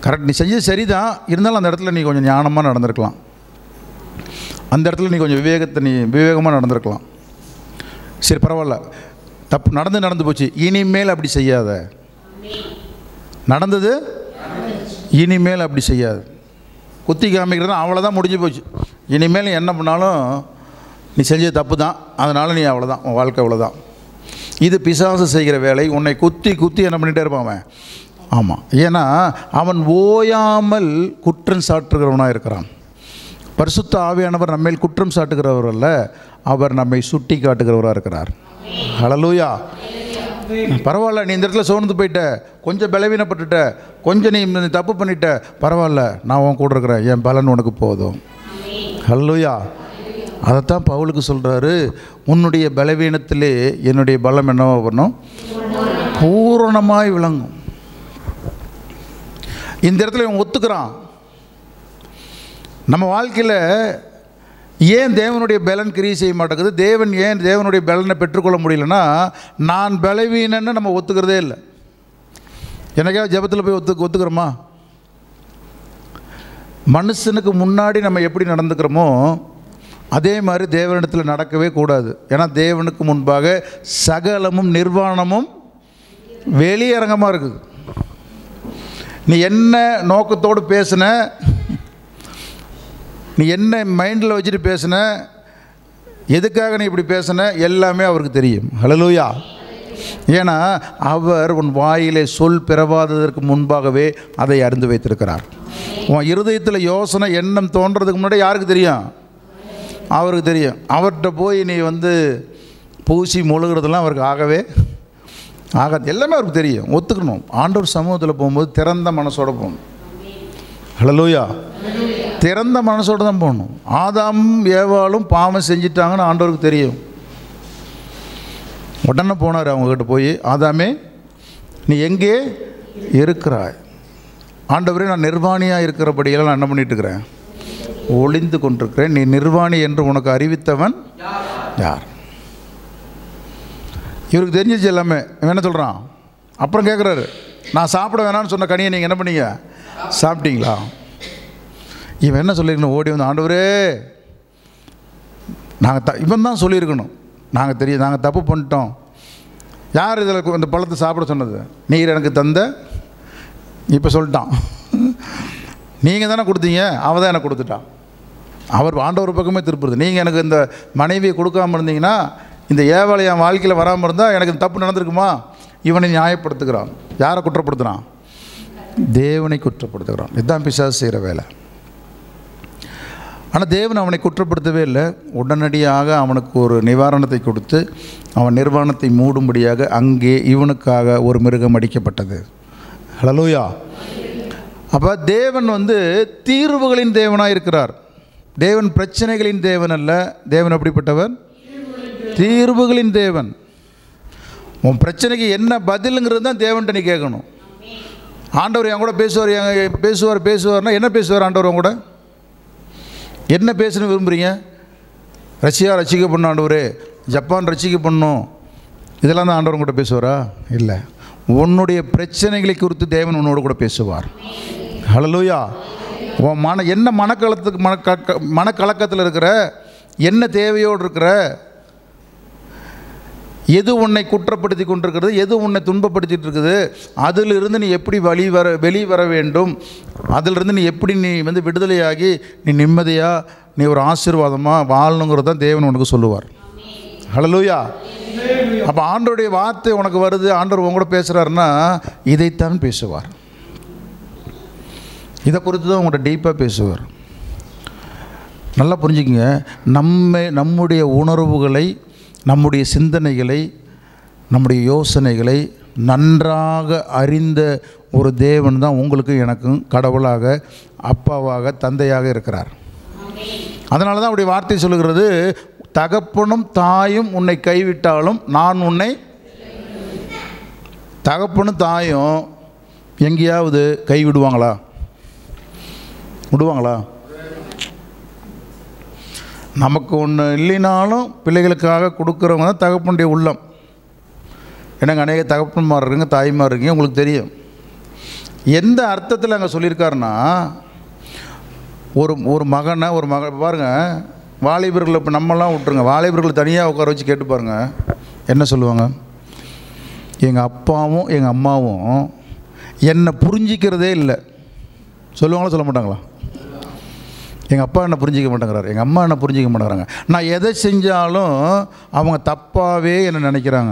கரெக்ட், நீ செஞ்சது சரிதான், இருந்தாலும் அந்த இடத்துல நீ கொஞ்சம் ஞானமாக நடந்திருக்கலாம், அந்த இடத்துல நீ கொஞ்சம் விவேகமாக நடந்திருக்கலாம். சரி பரவாயில்ல, தப்பு நடந்து போச்சு, இனிமேல் அப்படி செய்யாத. நடந்தது, இனிமேல் அப்படி செய்யாது. குத்தி காமிக்கிறது அவ்வளோதான், முடிஞ்சு போச்சு. இனிமேல் என்ன பண்ணாலும் நீ செஞ்சது தப்பு தான், அதனால் நீ அவ்வளோதான், உன் வாழ்க்கை அவ்வளோதான். இது பிசாசு செய்கிற வேலை. உன்னை குத்தி என்ன பண்ணிகிட்டே இருப்பான் அவன். ஆமாம், ஏன்னா அவன் ஓயாமல் குற்றம் சாட்டுகிறவனாக இருக்கிறான். பரிசுத்த ஆவியானவர் நம்மேல் குற்றம் சாட்டுகிறவர் அல்ல, அவர் நம்மை சுட்டி காட்டுகிறவராக இருக்கிறார். ஹல்லேலூயா. பரவாயில்ல, நீ இந்த இடத்துல சோர்ந்து போயிட்ட, கொஞ்சம் பலவீனப்பட்டுட்ட, கொஞ்சம் நீ தப்பு பண்ணிட்ட, பரவாயில்ல, நான் உன் கூட இருக்கிறேன், என் பலன் உனக்கு போதும். ஹல்லேலூயா. அதைத்தான் பவுலுக்கு சொல்கிறாரு, உன்னுடைய பலவீனத்திலே என்னுடைய பலம் என்னவோ பண்ணும், பூரணமாய் விளங்கும். இந்த இடத்துல இவன் ஒத்துக்கிறான். நம்ம வாழ்க்கையில் ஏன் தேவனுடைய பலன் கிரியை செய்ய மாட்டேங்குது, தேவன் ஏன் தேவனுடைய பலனை பெற்றுக்கொள்ள முடியலன்னா, நான் பலவீனன்னு நம்ம ஒத்துக்கிறதே இல்லை. எனக்காக ஜெபத்தில் போய் ஒத்துக்கிறோமா? மனுஷனுக்கு முன்னாடி நம்ம எப்படி நடந்துக்கிறோமோ அதே மாதிரி தேவனிடத்தில் நடக்கவே கூடாது. ஏன்னா தேவனுக்கு முன்பாக சகலமும் நிர்வாணமும் வெளியரங்கமாக இருக்குது. நீ என்ன நோக்கத்தோடு பேசுன, நீ என்ன மைண்டில் வச்சுட்டு பேசுன, எதுக்காக நீ இப்படி பேசுன, எல்லாமே அவருக்கு தெரியும். ஹல்லேலூயா. ஏன்னா அவர் உன் வாயிலே சொல் பிறவாததற்கு முன்பாகவே அதை அறிந்து வைத்திருக்கிறார். உன் இருதயத்தில் யோசனை எண்ணம் தோன்றதுக்கு முன்னாடி யாருக்கு தெரியும்? அவருக்கு தெரியும். அவர்கிட்ட போய் நீ பூசி முழுகிறதுலாம் அவருக்கு ஆகாது, எல்லாமே அவருக்கு தெரியும். ஒத்துக்கணும். ஆண்டவர் சமூகத்தில் போகும்போது திறந்த மனசோடு போகணும். ஹல்லேலூயா. திறந்த மனசோடு தான் போகணும். ஆதாமும் ஏவாளும் பாவம் செஞ்சிட்டாங்கன்னு ஆண்டவருக்கு தெரியும். உடனே போனார் அவங்ககிட்ட போய், ஆதாமே நீ எங்கே இருக்கிறாய்? ஆண்டவரே, நான் நிர்வாணியாக இருக்கிறபடியெல்லாம் நான் என்ன பண்ணிட்டு இருக்கிறேன், ஒளிந்து கொண்டிருக்கிறேன். நீ நிர்வாணி என்று உனக்கு அறிவித்தவன் யார்? இவருக்கு தெரிஞ்சிச்சு எல்லாமே. இவன் என்ன சொல்கிறான்? அப்புறம் கேட்குறாரு, நான் சாப்பிட வேணான்னு சொன்ன கனியை நீங்கள் என்ன பண்ணீங்க, சாப்பிட்டீங்களா? இவன் என்ன சொல்லியிருக்கணும்? ஓடி வந்து, ஆண்டவரே நாங்கள் இவன் தான் சொல்லியிருக்கணும், நாங்கள் தப்பு பண்ணிட்டோம். யார் இதில் இந்த பழத்தை சாப்பிட சொன்னது? நீர் எனக்கு தந்த. இப்போ சொல்லிட்டான், நீங்கள் தானே கொடுத்தீங்க, அவள் தான் எனக்கு கொடுத்துட்டான். அவர் ஆண்டவர் பக்கமே திருப்புறது. நீங்கள் எனக்கு இந்த மனைவியை கொடுக்காமல் இருந்தீங்கன்னா, இந்த ஏவாளை என் வாழ்க்கையில் வராமல் இருந்தால் எனக்கு தப்பு நடந்திருக்குமா? இவனை நியாயப்படுத்துகிறான். யாரை குற்றப்படுத்துகிறான்? தேவனை குற்றப்படுத்துகிறான். இதுதான் பிசாசு செய்கிற வேலை. ஆனால் தேவன் அவனை குற்றப்படுத்தவே இல்லை. உடனடியாக அவனுக்கு ஒரு நிவாரணத்தை கொடுத்து அவன் நிர்வாணத்தை மூடும்படியாக அங்கே இவனுக்காக ஒரு மிருகம் அடிக்கப்பட்டது. ஹல்லேலூயா. அப்போ தேவன் தீர்வுகளின் தேவனாக இருக்கிறார். தேவன் பிரச்சனைகளின் தேவன் அல்ல. தேவன் எப்படிப்பட்டவர்? தீர்வுகளின் தேவன். உன் பிரச்சனைக்கு என்ன பதிலுங்கிறது தான் தேவன்கிட்ட நீ கேட்கணும். ஆண்டவர் என் கூட பேசுவார்னா என்ன பேசுவார் ஆண்டவர்? உன் கூட என்ன பேசணும் விரும்புகிறீங்க? ரஷ்யா ரசிக்க பண்ணணும் ஆண்டவரே, ஜப்பான் ரசிக்க பண்ணணும், இதெல்லாம் தான் ஆண்டவர் கூட பேசுவாரா? இல்லை. உன்னுடைய பிரச்சனைகளை குறித்து தேவன் உன்னோடு கூட பேசுவார். ஹல்லேலூயா. உன் என்ன மனக்கலக்கத்தில் இருக்கிற, என்ன தேவையோடு இருக்கிற, எது உன்னை குற்றப்படுத்தி கொண்டிருக்கிறது, எது உன்னை துன்பப்படுத்திட்டு இருக்குது, அதிலிருந்து நீ எப்படி வெளிவர வேண்டும், அதிலிருந்து நீ எப்படி விடுதலையாகி நீ நிம்மதியாக நீ ஒரு ஆசீர்வாதமாக வாழணுங்கிறது தான் தேவன் உனக்கு சொல்லுவார். ஹல்லேலூயா. அப்போ ஆண்டவருடைய வார்த்தை உனக்கு வருது, ஆண்டவர் உங்களோட பேசுகிறாருன்னா இதைத்தான் பேசுவார். இதை குறித்து தான் உங்கள்கிட்ட டீப்பாக பேசுவார். நல்லா புரிஞ்சுக்கங்க. நம்முடைய உணர்வுகளை, நம்முடைய சிந்தனைகளை, நம்முடைய யோசனைகளை நன்றாக அறிந்த ஒரு தேவன் தான் உங்களுக்கும் எனக்கும் கடவுளாக, அப்பாவாக, தந்தையாக இருக்கிறார். அதனால தான் அவருடைய வார்த்தை சொல்லுகிறது, தகப்பனும் தாயும் உன்னை கைவிட்டாலும் நான் உன்னை. தகப்பனும் தாயும் எங்கேயாவது கைவிடுவாங்களா? விடுவாங்களா? நமக்கு ஒன்று இல்லைனாலும் பிள்ளைகளுக்காக கொடுக்குறவங்க தான் தகப்பனுடைய உள்ளம். எனக்கு அநேக தகப்பன்மார் இருக்குங்க, தாய்மார் இருக்கீங்க, உங்களுக்கு தெரியும். எந்த அர்த்தத்தில் அங்கே சொல்லியிருக்காருன்னா, ஒரு மகனை ஒரு பாருங்கள், வாலிபர்களை இப்போ நம்மலாம் விட்டுருங்க, வாலிபர்களை தனியாக உட்கார வச்சு கேட்டு பாருங்கள் என்ன சொல்லுவாங்க. எங்கள் அப்பாவும் எங்கள் அம்மாவும் என்னை புரிஞ்சிக்கிறதே இல்லை சொல்லுவாங்களா சொல்ல மாட்டாங்களா? எங்கள் அப்பா என்ன புரிஞ்சிக்க மாட்டேங்கிறாரு, எங்கள் அம்மா என்ன புரிஞ்சிக்க மாட்டேங்கிறாங்க. நான் எதை செஞ்சாலும் அவங்க தப்பாகவே என்னை நினைக்கிறாங்க.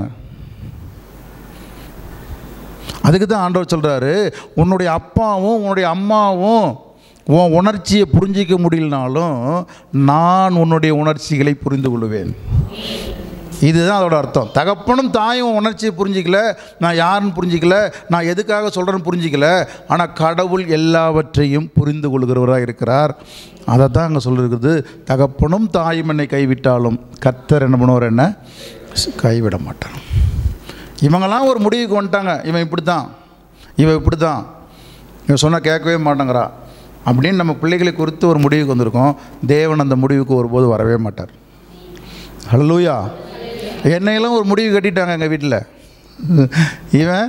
அதுக்கு தான் ஆண்டவர் சொல்கிறாரு, உன்னுடைய அப்பாவும் உன்னுடைய அம்மாவும் உன் உணர்ச்சியை புரிஞ்சிக்க முடியலனாலும் நான் உன்னுடைய உணர்ச்சிகளை புரிந்து கொள்வேன். இதுதான் அதோட அர்த்தம். தகப்பனும் தாயும் உணர்ச்சியை புரிஞ்சிக்கல, நான் யாருன்னு புரிஞ்சிக்கல, நான் எதுக்காக சொல்கிறேன்னு புரிஞ்சிக்கல, ஆனால் கடவுள் எல்லாவற்றையும் புரிந்து கொள்கிறவராக இருக்கிறார். அதை தான் அங்கே சொல்லியிருக்குது. தகப்பனும் தாயும் என்னை கைவிட்டாலும் கர்த்தர் என்ன பண்ணுவார், என்ன கைவிட மாட்டார். இவங்கெல்லாம் ஒரு முடிவுக்கு வந்துட்டாங்க, இவன் இப்படி தான், இவன் இப்படி தான், இவன் சொன்னால் கேட்கவே மாட்டேங்கிறா அப்படின்னு நம்ம பிள்ளைகளை குறித்து ஒரு முடிவுக்கு வந்திருக்கோம். தேவன் அந்த முடிவுக்கு ஒருபோது வரவே மாட்டார். ஹல்லேலூயா. என்னையெல்லாம் ஒரு முடிவு கட்டிட்டாங்க எங்கள் வீட்டில், இவன்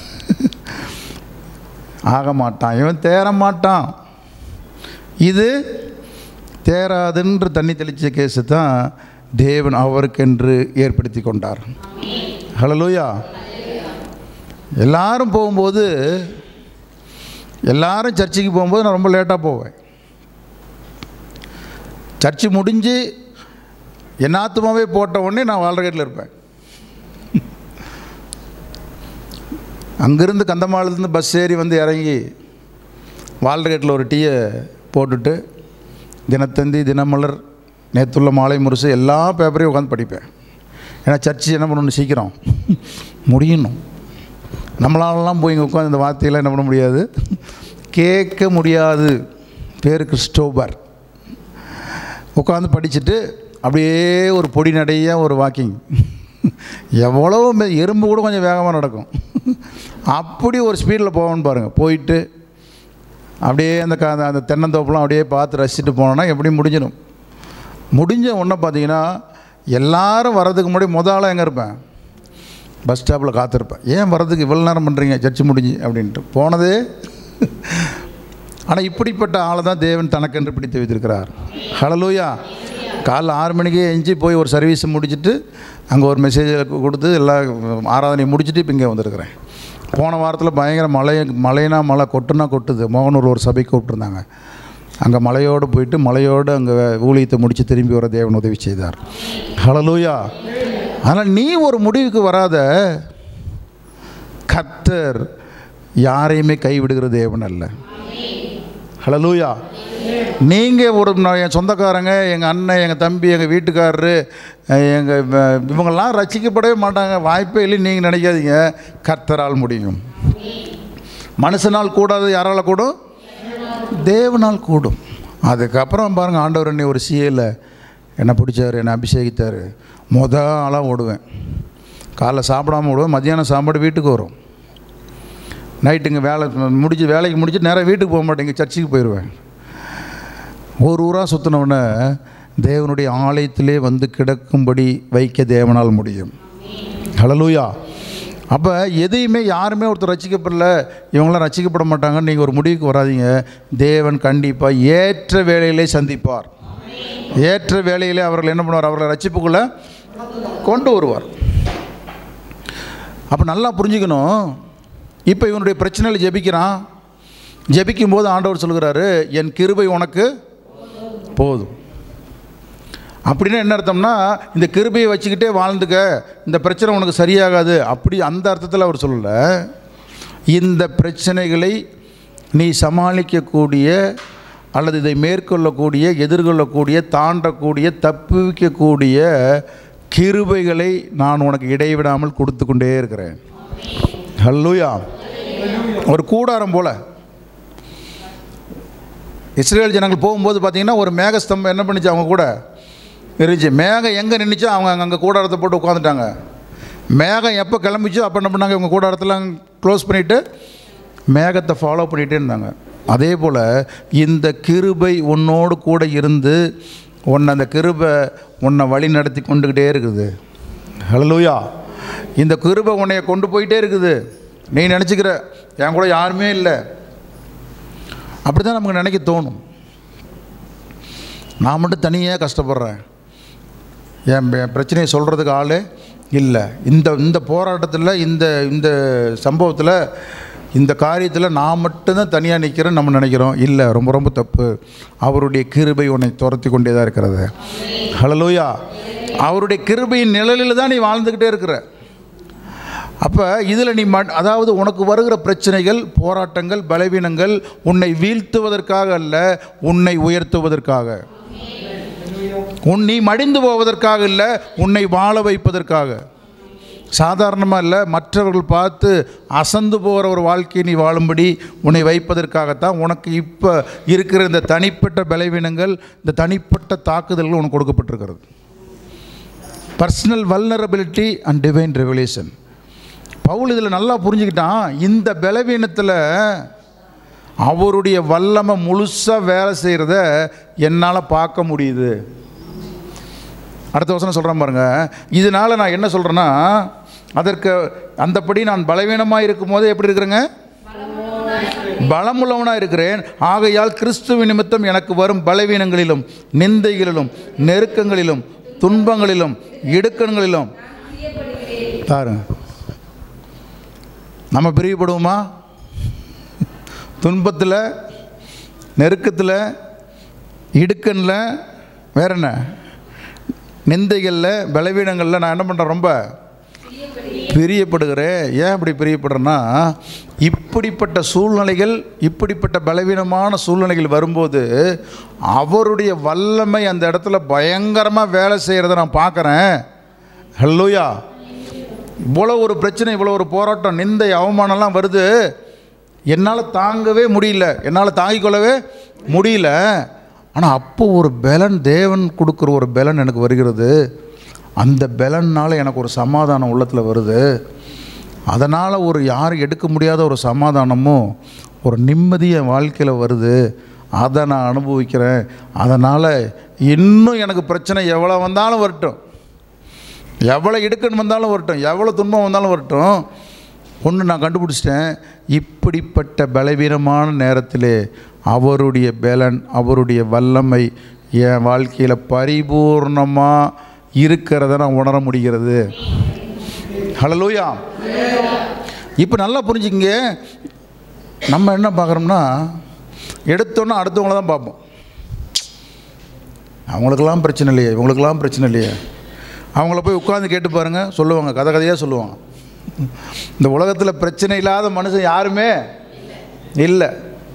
ஆக மாட்டான், இவன் தேர மாட்டான், இது தேராதுன்ற தண்ணி தெளித்த கேஸு தான் தேவன் அவருக்கென்று ஏற்படுத்தி கொண்டார். ஹல்லேலூயா. எல்லாரும் போகும்போது, எல்லாரும் சர்ச்சுக்கு போகும்போது நான் ரொம்ப லேட்டாக போவேன். சர்ச்சு முடிஞ்சு என்னாத்துமாவே போட்ட உடனே நான் வால்ரகேட்டில் இருப்பேன். அங்கேருந்து கந்தமாலேருந்து பஸ் ஏறி வந்து இறங்கி வால்ரகேட்டில் ஒரு டீயை போட்டுட்டு தினத்தந்தி, தினமலர், நேற்றுள்ள மாலை முரசு எல்லா பேப்பரையும் உட்காந்து படிப்பேன். ஏன்னா சர்ச்சு என்ன பண்ணணும், சீக்கிரம் முடியணும். நம்மளாலலாம் போய் இங்கே உட்காந்து இந்த வார்த்தையெல்லாம் என்ன பண்ண முடியாது, கேட்க முடியாது. பேர் கிறிஸ்டோபர். உட்காந்து படிச்சுட்டு அப்படியே ஒரு பொடி நடைய ஒரு வாக்கிங், எவ்வளோ எறும்பு கூட கொஞ்சம் வேகமாக நடக்கும், அப்படி ஒரு ஸ்பீடில் போவோன்னு பாருங்கள். போயிட்டு அப்படியே அந்த தென்னந்தோப்பெலாம் அப்படியே பார்த்து ரசிச்சுட்டு போனோன்னா எப்படி முடிஞ்சிடும். முடிஞ்ச ஒன்றை பார்த்தீங்கன்னா எல்லோரும் வர்றதுக்கு முன்னாடி முதல்ல எங்கே இருப்பேன், பஸ் ஸ்டாப்பில் காத்திருப்பேன். ஏன் வர்றதுக்கு இவ்வளோ நேரம் பண்ணுறீங்க, சர்ச்சு முடிஞ்சு அப்படின்ட்டு போனதே. ஆனால் இப்படிப்பட்ட ஆளை தான் தேவன் தனக்கென்று பிடித்து வைத்திருக்கிறார். ஹல்லேலூயா. காலைல 6 மணிக்கே எஞ்சி போய் ஒரு சர்வீஸ் முடிச்சுட்டு அங்கே ஒரு மெசேஜ் கொடுத்து எல்லா ஆராதனையை முடிச்சுட்டு இப்போ இங்கே வந்திருக்கிறேன். போன வாரத்தில் பயங்கர மழைனா மழை கொட்டுது. மோகனூர் ஒரு சபைக்கு கூப்பிட்டுருந்தாங்க. அங்கே மலையோடு போயிட்டு மலையோடு அங்கே ஊழியத்தை முடித்து திரும்பி வர தேவன் உதவி செய்தார். ஹல்லேலூயா. ஆனால் நீ ஒரு முடிவுக்கு வராத, கர்த்தர் யாரையுமே கைவிடுகிற தேவன் அல்ல. ஹல்லேலூயா. நீங்கள் ஒரு என் சொந்தக்காரங்க, எங்கள் அண்ணன், எங்கள் தம்பி, எங்கள் வீட்டுக்காரரு, இவங்கெல்லாம் ரசிக்கப்படவே மாட்டாங்க, வாய்ப்பே இல்லை நீங்கள் நினைக்காதீங்க. கர்த்தரால் முடியும். மனுஷனால் கூடாது, யாரால் கூடும், தேவனால் கூடும். அதுக்கப்புறம் பாருங்கள், ஆண்டவர் என்னை ஒரு சிஏல என்னை பிடிச்சார், என்னை அபிஷேகித்தார். ஆளாக ஓடுவேன். காலைல சாப்பிடாமல் ஓடுவேன், மத்தியானம் சாப்பாடு வீட்டுக்கு வரும். நைட்டுங்க வேலைக்கு முடிச்சு நேராக வீட்டுக்கு போக மாட்டேங்க, சர்ச்சுக்கு போயிடுவேன். ஒரு ஊராக சுற்றினவுடனே தேவனுடைய ஆலயத்திலே வந்து கிடக்கும்படி வைக்க தேவனால் முடியும். ஹல்லேலூயா. அப்போ எதையுமே யாருமே ஒருத்தர் ரசிக்கப்படல, இவங்களாம் ரசிக்கப்பட மாட்டாங்கன்னு நீங்கள் ஒரு முடிவுக்கு வராதிங்க. தேவன் கண்டிப்பாக ஏற்ற வேலையிலே சந்திப்பார். ஏற்ற வேலையிலே அவர்கள் என்ன பண்ணுவார், அவர்களை ரட்சிப்புக்குள்ளே கொண்டு வருவார். அப்போ நல்லா புரிஞ்சுக்கணும். இப்போ இவனுடைய பிரச்சனையில் ஜெபிக்கிறான். ஜெபிக்கும்போது ஆண்டவர் சொல்கிறாரு, என் கிருபை உனக்கு போதும். அப்படின்னா என்ன அர்த்தம்னா, இந்த கிருபையை வச்சுக்கிட்டே வாழ்ந்துக்க, இந்த பிரச்சனை உனக்கு சரியாகாது, அப்படி அந்த அர்த்தத்தில் அவர் சொல்லலை. இந்த பிரச்சனைகளை நீ சமாளிக்கக்கூடிய அல்லது இதை மேற்கொள்ளக்கூடிய, எதிர்கொள்ளக்கூடிய, தாண்டக்கூடிய, தப்பிக்கக்கூடிய கிருபைகளை நான் உனக்கு இடைவிடாமல் கொடுத்து கொண்டே இருக்கிறேன். ஹல்லேலூயா. ஒரு கூடாரம் போல் இஸ்ரேல் ஜனங்கள் போகும்போது பார்த்தீங்கன்னா ஒரு மேகஸ்தம்பம் என்ன பண்ணிச்சு, அவங்க கூட இருந்துச்சு. மேகம் எங்கே நின்றுச்சோ அவங்க அங்கே கூடாரத்தை போட்டு உட்காந்துட்டாங்க. மேகம் எப்போ கிளம்பிச்சோ அப்போ என்ன பண்ணாங்க, இவங்க கூடாரத்தெல்லாம் க்ளோஸ் பண்ணிவிட்டு மேகத்தை ஃபாலோ பண்ணிகிட்டே இருந்தாங்க. அதே போல் இந்த கிருபை உன்னோடு கூட இருந்து அந்த கிருபை உன்னை வழி நடத்தி கொண்டுக்கிட்டே இருக்குது. ஹல்லேலூயா. இந்த கிருபை உன்னைய கொண்டு போயிட்டே இருக்குது. நீ நினச்சிக்கிற என் கூட யாருமே இல்லை, அப்படி தான் நமக்கு நினைக்க தோணும். நான் மட்டும் தனியாக கஷ்டப்படுறேன், என் பிரச்சனையை சொல்கிறதுக்கு ஆளே இல்லை, இந்த போராட்டத்தில் இந்த சம்பவத்தில் இந்த காரியத்தில் நான் மட்டும்தான் தனியாக நிற்கிறேன்னு நம்ம நினைக்கிறோம். இல்லை, ரொம்ப ரொம்ப தப்பு. அவருடைய கிருபை உன்னை துரத்தி கொண்டே தான் இருக்கிறது. ஹல்லேலூயா. அவருடைய கிருபையின் நிழலில் தான் நீ வாழ்ந்துக்கிட்டே இருக்கிற. அப்போ இதில் நீ அதாவது உனக்கு வருகிற பிரச்சனைகள், போராட்டங்கள், பலவீனங்கள் உன்னை வீழ்த்துவதற்காக அல்ல, உன்னை உயர்த்துவதற்காக. நீ மடிந்து போவதற்காக இல்லை, உன்னை வாழ வைப்பதற்காக. சாதாரணமாக இல்லை, மற்றவர்கள் பார்த்து அசந்து போகிற ஒரு வாழ்க்கையை நீ வாழும்படி உன்னை வைப்பதற்காகத்தான் உனக்கு இப்போ இருக்கிற இந்த தனிப்பட்ட பலவீனங்கள், இந்த தனிப்பட்ட தாக்குதல்கள் உனக்கு கொடுக்கப்பட்டிருக்கிறது. Personal vulnerability and divine revelation. Paul இதில் நல்லா புரிஞ்சுக்கிட்டான். இந்த பலவீனத்தில் அவருடைய வல்லமை முழுசாக வேலை செய்கிறத என்னால் பார்க்க முடியுது. அடுத்த வசனம் சொல்கிறேன் பாருங்க. இதனால் நான் என்ன சொல்கிறேன்னா, அதற்கு அந்தபடி நான் பலவீனமாக இருக்கும் போதே எப்படி இருக்கிறேங்க? பலமுள்ளவனாக இருக்கிறேன். ஆகையால் கிறிஸ்துவின் நிமித்தம் எனக்கு வரும் பலவீனங்களிலும், நிந்தைகளிலும், நெருக்கங்களிலும், துன்பங்களிலும், இடுக்கண்களிலும் பாருங்க. நம்ம பிரியப்படுவோமா? துன்பத்தில், நெருக்கத்தில், இடுக்கனில், வேற என்ன, நிந்தைகளில், பலவீனங்களில் நான் என்ன பண்ணுறேன்? ரொம்ப பிரியப்படுகிறேன். ஏன் இப்படி பிரியப்படுறேன்னா, இப்படிப்பட்ட சூழ்நிலைகள், இப்படிப்பட்ட பலவீனமான சூழ்நிலைகள் வரும்போது அவருடைய வல்லமை அந்த இடத்துல பயங்கரமாக வேலை செய்கிறத நான் பார்க்குறேன். ஹல்லேலூயா. இவ்வளோ ஒரு பிரச்சனை, இவ்வளோ ஒரு போராட்டம், நிந்தை, அவமானம்லாம் வருது, என்னால் தாங்கவே முடியல, என்னால் தாங்கிக்கொள்ளவே முடியல. ஆனால் அப்போ ஒரு பலன், தேவன் கொடுக்குற ஒரு பலன் எனக்கு வருகிறது. அந்த பலனால் எனக்கு ஒரு சமாதானம் உள்ளத்தில் வருது. அதனால் ஒரு யாரும் எடுக்க முடியாத ஒரு சமாதானமும் ஒரு நிம்மதி என் வாழ்க்கையில் வருது. அதை நான் அனுபவிக்கிறேன். அதனால் இன்னும் எனக்கு பிரச்சனை எவ்வளோ வந்தாலும் வரட்டும், எவ்வளோ இடுக்கன் வந்தாலும் வரட்டும், எவ்வளோ துன்பம் வந்தாலும் வரட்டும், ஒன்று நான் கண்டுபிடிச்சிட்டேன். இப்படிப்பட்ட பலவீனமான நேரத்திலே அவருடைய பலன், அவருடைய வல்லமை என் வாழ்க்கையில் பரிபூர்ணமாக இருக்கிறத நான் உணர முடிகிறது. ஹல்லேலூயா. இப்போ நல்லா புரிஞ்சுக்கிங்க. நம்ம என்ன பார்க்குறோம்னா, எடுத்தோன்னா அடுத்தவங்கள தான் பார்ப்போம். அவங்களுக்கெல்லாம் பிரச்சனை இல்லையே, இவங்களுக்கெல்லாம் பிரச்சனை இல்லையே. அவங்கள போய் உட்காந்து கேட்டு பாருங்கள், சொல்லுவாங்க, கதை கதையாக சொல்லுவாங்க. இந்த உலகத்தில் பிரச்சனை இல்லாத மனுஷன் யாருமே இல்லை.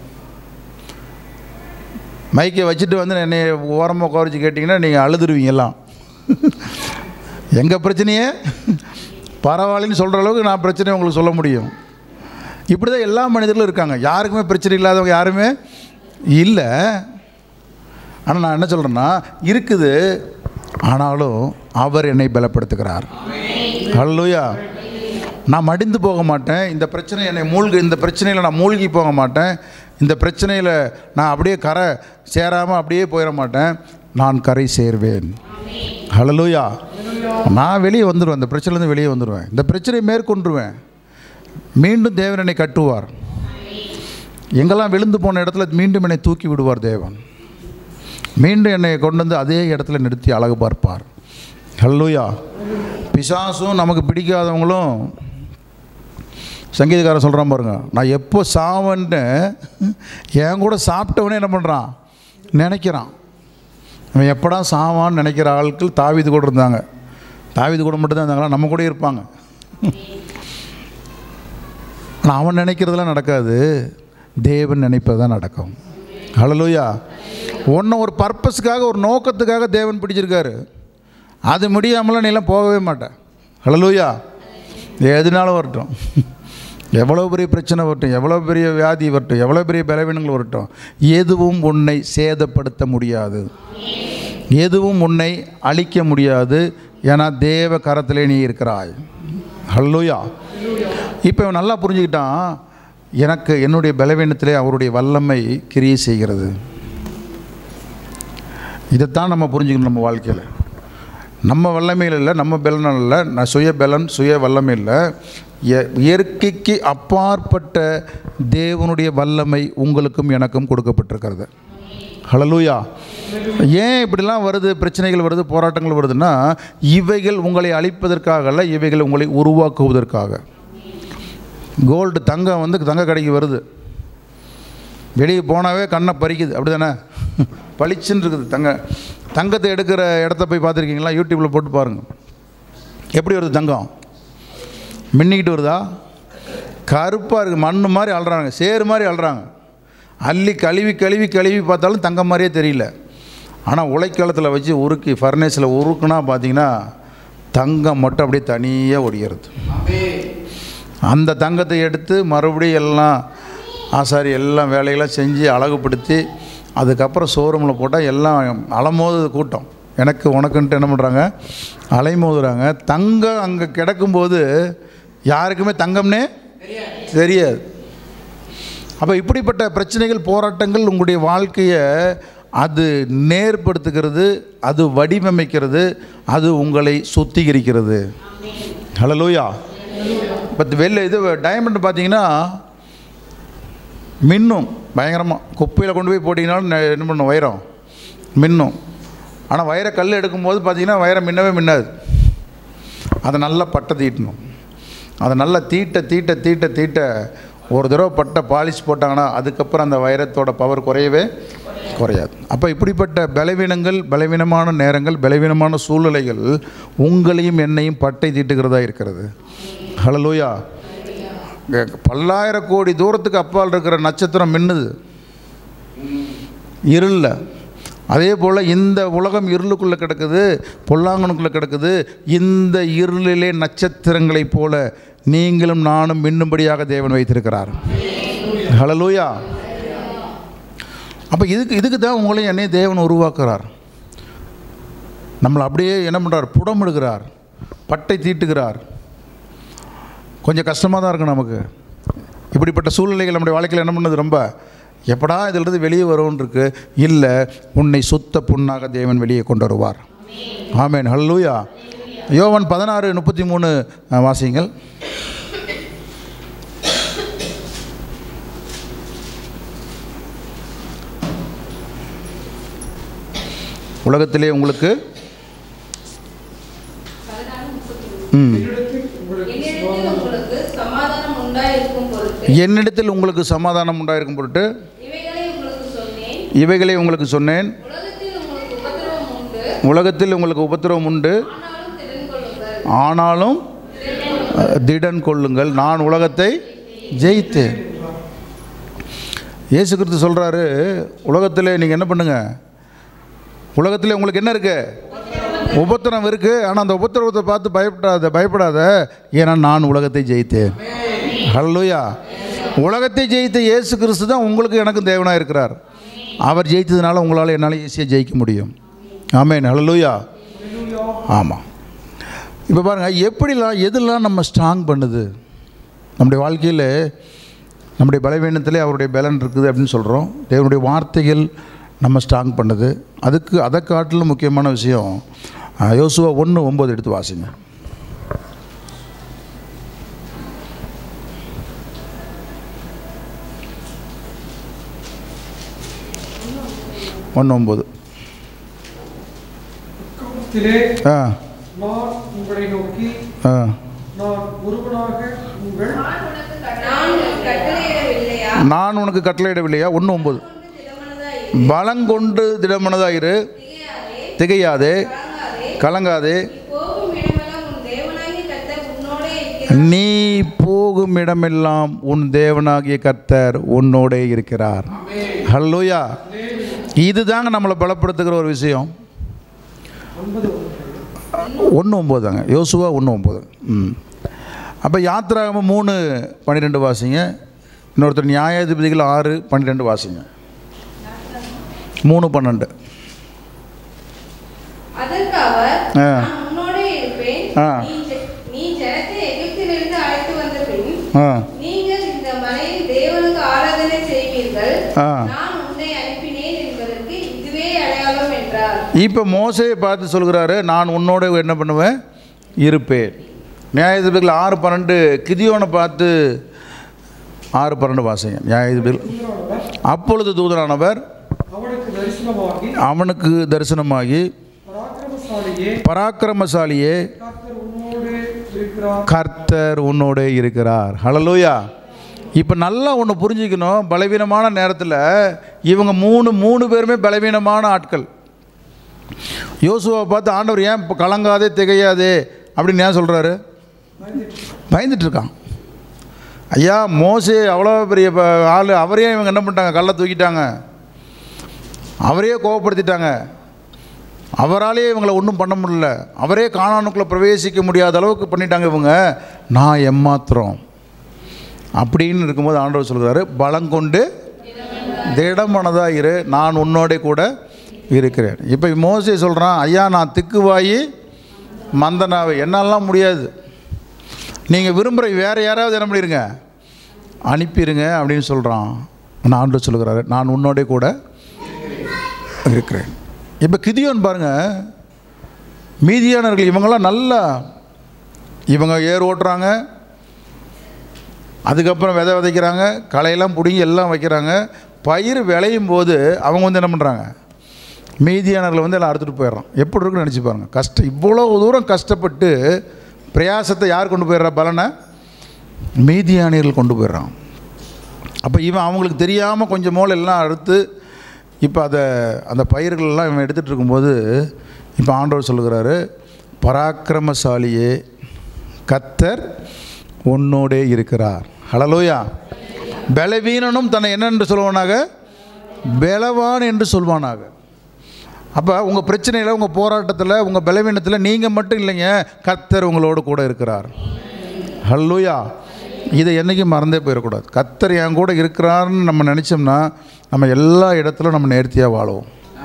மைக்கை வச்சுட்டு வந்து என்னை ஓரமாக உட்கார கேட்டிங்கன்னா நீங்கள் அழுதுருவீங்கலாம். எங்கள் பிரச்சனையே பரவாயில்லன்னு சொல்கிற அளவுக்கு நான் பிரச்சனையை உங்களுக்கு சொல்ல முடியும். இப்படி தான் எல்லா மனிதர்களும் இருக்காங்க. யாருக்குமே பிரச்சனை இல்லாதவங்க யாருமே இல்லை. ஆனால் நான் என்ன சொல்கிறேன்னா, இருக்குது, ஆனாலும் அவர் என்னை பலப்படுத்துகிறார். ஹல்லேலூயா. நான் மடிந்து போக மாட்டேன். இந்த பிரச்சனை என்னை இந்த பிரச்சனையில் நான் மூழ்கி போக மாட்டேன். இந்த பிரச்சனையில் நான் அப்படியே கரை சேராமல் அப்படியே போயிட மாட்டேன். நான் கரை சேர்வேன். ஹல்லேலூயா. நான் வெளியே வந்துடுவேன், இந்த பிரச்சனைலேருந்து வெளியே வந்துடுவேன், இந்த பிரச்சனையை மேற்கொண்டுருவேன். மீண்டும் தேவன் என்னை கட்டுவார். எங்கெல்லாம் விழுந்து போன இடத்துல மீண்டும் என்னை தூக்கி விடுவார் தேவன். மீண்டும் என்னை கொண்டு வந்து அதே இடத்துல நிறுத்தி அழகு பார்ப்பார். ஹல்லேலூயா. பிசாசும் நமக்கு பிடிக்காதவங்களும், சங்கீதக்காரன் சொல்கிறான் பாருங்க, நான் எப்போ சாவன்னு என் கூட சாப்பிட்டவனே என்ன பண்ணுறான்? நினைக்கிறான். அவன் எப்படா சாவான்னு நினைக்கிற ஆட்கள் தாவீது கூட இருந்தாங்க. தாவீது கூட மட்டும்தான் இருந்தாங்களா? நம்ம கூட இருப்பாங்க. ஆனால் அவன் நினைக்கிறதெல்லாம் நடக்காது, தேவன் நினைப்பது தான் நடக்கும். ஹல்லேலூயா. ஒன்று ஒரு பர்பஸுக்காக, ஒரு நோக்கத்துக்காக தேவன் பிடிச்சிருக்காரு. அது முடியாமலாம் நீலாம் போகவே மாட்டேன். ஹல்லேலூயா. எதுனாலும் வரட்டும், எவ்வளோ பெரிய பிரச்சனை வரட்டும், எவ்வளோ பெரிய வியாதி வரட்டும், எவ்வளோ பெரிய பலவீனங்கள் வரட்டும், எதுவும் உன்னை சேதப்படுத்த முடியாது, எதுவும் உன்னை அழிக்க முடியாது. ஏன்னா தேவ கரத்திலே நீ இருக்கிறாய். ஹல்லேலூயா. இப்போ நல்லா புரிஞ்சுக்கிட்டான், எனக்கு என்னுடைய பலவீனத்திலே அவருடைய வல்லமை கிரியை செய்கிறது. இதைத்தான் நம்ம புரிஞ்சுக்கணும். நம்ம வாழ்க்கையில் நம்ம வல்லமையில் இல்லை, நம்ம பலனால் இல்லை, நான் சுய பலன் சுய வல்லமை இல்லை, இயற்கைக்கு அப்பாற்பட்ட தேவனுடைய வல்லமை உங்களுக்கும் எனக்கும் கொடுக்கப்பட்டிருக்கிறது. ஹல்லேலூயா. ஏன் இப்படிலாம் வருது, பிரச்சனைகள் வருது, போராட்டங்கள் வருதுன்னா, இவைகள் உங்களை அழிப்பதற்காக அல்ல, இவைகள் உங்களை உருவாக்குவதற்காக. கோல்டு தங்கம் தங்க கடைக்கு வருது, வெளியே போனாவே கண்ணை பறிக்குது, அப்படி தானே? பளிச்சுன்னு இருக்குது. தங்கத்தை எடுக்கிற இடத்த போய் பார்த்துருக்கீங்களா? யூடியூப்பில் போட்டு பாருங்கள். எப்படி வருது தங்கம்? மின்னிக்கிட்டு வருதா? கருப்பாக இருக்குது, மண் மாதிரி அள்ளுறாங்க, சேறு மாதிரி அள்ளுறாங்க. அள்ளி கழுவி கழுவி கழுவி பார்த்தாலும் தங்கம் மாதிரியே தெரியல. ஆனால் உலைக்காலத்தில் வச்சு உருக்கி ஃபர்னேஸில் உருக்குனா பார்த்தீங்கன்னா தங்கம் மட்டும் அப்படியே தனியாக ஒடிகிறது. அந்த தங்கத்தை எடுத்து மறுபடியும் எல்லாம் ஆசாரி எல்லாம் வேலையெல்லாம் செஞ்சு அழகுப்படுத்தி அதுக்கப்புறம் ஷோரூமில் போட்டால் எல்லாம் அலமோது கூட்டம். எனக்கு உனக்குன்ட்டு என்ன பண்ணுறாங்க? அலைமோதுறாங்க. தங்கம் அங்கே கிடக்கும்போது யாருக்குமே தங்கம்னே தெரியாது. அப்போ இப்படிப்பட்ட பிரச்சனைகள், போராட்டங்கள் உங்களுடைய வாழ்க்கையை அது நேர்படுத்துகிறது, அது வடிவமைக்கிறது, அது உங்களை சுத்திகரிக்கிறது. ஹல்லேலூயா. இப்போ இது டைமண்ட் பார்த்தீங்கன்னா மின்னும் பயங்கரமாக. குப்பையில் கொண்டு போய் போட்டிங்கனாலும் என்ன பண்ணும்? வைரம் மின்னும். ஆனால் வைரக்கல் எடுக்கும்போது பார்த்தீங்கன்னா வைரம் மின்னவே மின்னாது. அதை நல்லா பட்டை தீட்டணும். அதை நல்லா தீட்ட தீட்ட தீட்ட தீட்ட ஒரு தடவை பட்டை பாலிஷ் போட்டாங்கன்னா அதுக்கப்புறம் அந்த வைரத்தோட பவர் குறையவே குறையாது. அப்போ இப்படிப்பட்ட பலவீனங்கள், பலவீனமான நேரங்கள், பலவீனமான சூழ்நிலைகள் உங்களையும் என்னையும் பட்டை தீட்டுகிறதா இருக்கிறது. ஹல்லேலூயா. பல்லாயிரம் கோடி தூரத்துக்கு அப்பால் இருக்கிற நட்சத்திரம் மின்னுது இருளில். அதே போல் இந்த உலகம் இருளுக்குள்ளே கிடக்குது, பொல்லாங்கனுக்குள்ளே கிடக்குது. இந்த இருளிலே நட்சத்திரங்களைப் போல நீங்களும் நானும் மின்னும்படியாக தேவன் வைத்திருக்கிறார். ஹல்லேலூயா. அப்போ இதுக்கு தான் உங்களையும் என்னையும் தேவன் உருவாக்குறார். நம்மளை அப்படியே என்ன பண்ணுறார்? புடமிடுகிறார், பட்டை தீட்டுகிறார். கொஞ்சம் கஷ்டமாக தான் இருக்கும் நமக்கு. இப்படிப்பட்ட சூழ்நிலைகள் நம்முடைய வாழ்க்கையில் என்ன பண்ணுது? ரொம்ப எப்படா இதிலிருந்து வெளியே வரும்னு இருக்கு. இல்லை, உன்னை சுத்த புண்ணாக தேவன் வெளியே கொண்டு வருவார். ஆமென். ஹல்லேலூயா. யோவான் 16:33 வாசிங்கள். உலகத்திலே உங்களுக்கு என்னிடத்தில் உங்களுக்கு சமாதானம் உண்டாயிருக்கும் பொருட்டு இவைகளை உங்களுக்கு சொன்னேன். உலகத்தில் உங்களுக்கு உபத்திரவம் உண்டு, ஆனாலும் திடன் கொள்ளுங்கள், நான் உலகத்தை ஜெயித்தேன். இயேசு கிறிஸ்து சொல்கிறாரு, உலகத்தில் நீங்கள் என்ன பண்ணுங்க? உலகத்தில் உங்களுக்கு என்ன இருக்கு? உபத்திரம் இருக்குது. ஆனால் அந்த உபத்திரவத்தை பார்த்து பயப்படாத, ஏன்னா நான் உலகத்தை ஜெயித்தேன். ஹல்லேலூயா. உலகத்தை ஜெயித்த இயேசு கிறிஸ்து தான் உங்களுக்கு எனக்கும் தேவனாக இருக்கிறார். அவர் ஜெயித்ததுனால உங்களால் என்னால் ஈஸியாக ஜெயிக்க முடியும். ஆமென். ஹல்லேலூயா. ஆமாம். இப்போ பாருங்கள், எதெல்லாம் நம்ம ஸ்ட்ராங் பண்ணுது நம்முடைய வாழ்க்கையில். நம்முடைய பலவீனத்திலே அவருடைய பலன் இருக்குது அப்படின்னு சொல்கிறோம். தேவனுடைய வார்த்தைகள் நம்ம ஸ்ட்ராங் பண்ணுது. அதை காட்டிலும் முக்கியமான விஷயம் யோசுவா 1:9 எடுத்து வாசிங்க. 1:9. நான் உனக்கு கட்டளையிடவில்லையா? 1:9. பலங்கொண்டு திடமனதாயிரு, திகையாதே, கலங்காதே, நீ போகும் இடமெல்லாம் உன் தேவனாகிய கர்த்தர் உன்னோடே இருக்கிறார். ஹல்லேலூயா. இதுதாங்க நம்மளை பலப்படுத்துகிற ஒரு விஷயம். 1:9 தாங்க, யோசுவா 1:9. அப்போ யாத்திராகமம் 3:12 வாசிங்க. இன்னொருத்தர் நியாயாதிபதிகள் 6:12 வாசிங்க. 3:12. இப்போ மோசேயை பார்த்து சொல்கிறாரு, நான் உன்னோட என்ன பண்ணுவேன்? இருப்பேன். நியாயாதிபதிகள் 6:12 கிதியோனை பார்த்து 6:12 வாசிங்க. நியாயாதிபதிகள். அப்பொழுது தூதனானவர் அவனுக்கு தரிசனமாகி பராக்கிரமசாலியே கர்த்தர் உன்னோடு இருக்கிறார். ஹல்லேலூயா. இப்போ நல்லா ஒன்று புரிஞ்சுக்கணும். பலவீனமான நேரத்தில் இவங்க மூணு பேருமே பலவீனமான ஆட்கள். யோசுவாவை பார்த்து ஆண்டவர் ஏன் இப்போ கலங்காதே திகையாதே அப்படின்னு ஏன் சொல்கிறாரு? பயந்துட்டுருக்கான். ஐயா மோசே அவ்வளோ பெரிய ஆள், அவரே இவங்க என்ன பண்ணிட்டாங்க? கல்லை தூக்கிட்டாங்க, அவரையே கோபப்படுத்திட்டாங்க, அவராலே இவங்களை ஒன்றும் பண்ண முடியல, அவரே கானானுக்குள்ளே பிரவேசிக்க முடியாத அளவுக்கு பண்ணிட்டாங்க இவங்க, நான் எம்மாத்திரம் அப்படின்னு இருக்கும்போது ஆண்டவர் சொல்கிறாரு, பலங்கொண்டு திடமனதாக இரு, நான் உன்னோட கூட இருக்கிறேன். இப்போ மோசே சொல்கிறான், ஐயா நான் திக்குவாயி மந்தனாவே, என்னாலாம் முடியாது, நீங்கள் விரும்புகிற வேறு யாராவது என்ன பண்ணிடுங்க, அனுப்பிடுங்க அப்படின்னு சொல்கிறான். நான் ஆண்டவர் சொல்கிறாரு, நான் உன்னோட கூட இருக்கிறேன். இப்போ கிதியோன் பாருங்கள், மீதியானவர்கள் இவங்கெல்லாம் நல்லா இவங்க ஏர் ஓட்டுறாங்க, அதுக்கப்புறம் விதை விதைக்கிறாங்க, களையெல்லாம் பிடுங்கி எல்லாம் வைக்கிறாங்க, பயிர் விளையும் போது அவங்க வந்து என்ன பண்ணுறாங்க, மீதியானவர்களை வந்து எல்லாம் அறுத்துட்டு போயிடுறான். எப்படி இருக்குன்னு நினச்சி பாருங்கள். கஷ்டம், இவ்வளோ தூரம் கஷ்டப்பட்டு பிரயாசத்தை யார் கொண்டு போயிடுறா? பலனை மீதியானியர்கள் கொண்டு போயிடுறான். அப்போ இவன் அவங்களுக்கு தெரியாமல் கொஞ்சம் மோல் எல்லாம் அறுத்து இப்போ அந்த பயிர்களெல்லாம் இவன் எடுத்துகிட்டு இருக்கும்போது இப்போ ஆண்டவர் சொல்லுகிறாரு, பராக்கிரமசாலியே கர்த்தர் உன்னோடே இருக்கிறார். ஹல்லேலூயா. பலவீனனும் தன்னை என்ன என்று சொல்வானாக? பலவான் என்று சொல்வானாக. அப்போ உங்கள் பிரச்சனையில், உங்கள் போராட்டத்தில், உங்கள் பலவீனத்தில் நீங்கள் மட்டும் இல்லைங்க, கர்த்தர் உங்களோடு கூட இருக்கிறார். ஹல்லேலூயா. இதை என்றைக்கும் மறந்தே போயிடக்கூடாது. கர்த்தர் என் கூட இருக்கிறார்னு நம்ம நினச்சோம்னா நம்ம எல்லா இடத்துலையும் நம்ம நேர்த்தியாக வாழுவோம்.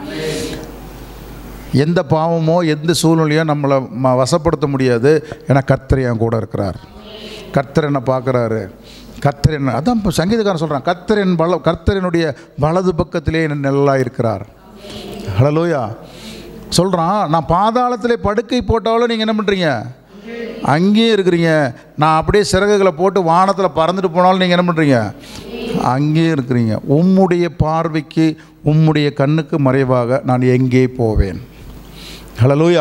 எந்த பாவமோ எந்த சூழ்நிலையோ நம்மளை வசப்படுத்த முடியாது. ஏன்னா கர்த்தர் என் கூட இருக்கிறார், கர்த்தர் என்னை பார்க்குறாரு, கர்த்தர் என்ன, அதான் இப்போ சங்கீதக்காரன் சொல்கிறான், கர்த்தர் என்னுடைய வலது பக்கத்திலே என்ன நல்லா இருக்கிறார். ஹல்லேலூயா. சொல்கிறான், நான் பாதாளத்திலே படுக்கை போட்டாலும் நீங்கள் என்ன பண்ணுறீங்க? அங்கேயே இருக்கிறீங்க. நான் அப்படியே சிறகுகளை போட்டு வானத்தில் பறந்துட்டு போனாலும் நீங்கள் என்ன பண்ணுறீங்க? அங்கேயே இருக்கிறீங்க. உம்முடைய பார்வைக்கு, உம்முடைய கண்ணுக்கு மறைவாக நான் எங்கே போவேன்? ஹல்லேலூயா.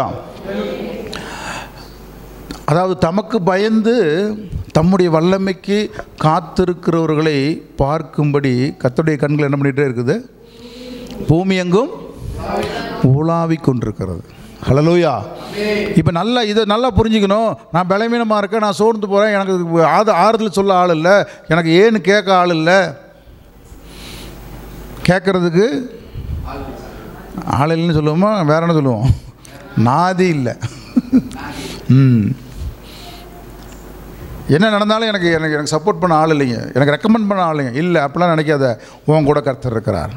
அதாவது தமக்கு பயந்து தம்முடைய வல்லமைக்கு காத்திருக்கிறவர்களை பார்க்கும்படி கர்த்தருடைய கண்கள் என்ன பண்ணிகிட்டே இருக்குது? பூமி எங்கும் உலாவிக் கொண்டிருக்கிறது. ஹல்லேலூயா. இப்போ நல்லா இதை நல்லா புரிஞ்சுக்கணும். நான் பலவீனமாக இருக்கேன், நான் சோர்ந்து போகிறேன், எனக்கு ஆறுதல் சொல்ல ஆள் இல்லை, எனக்கு ஏன்னு கேட்க ஆள் இல்லை, கேட்குறதுக்கு ஆள் இல்லைன்னு சொல்லுவோமா? வேற என்ன சொல்லுவோம்? நாதி இல்லை. என்ன நடந்தாலும் எனக்கு எனக்கு எனக்கு சப்போர்ட் பண்ண ஆள் இல்லைங்க, எனக்கு ரெக்கமெண்ட் பண்ண ஆள் இல்லைங்க. இல்லை, அப்படிலாம் நினைக்காத. உன் கூட கர்த்தர் இருக்கிறார்.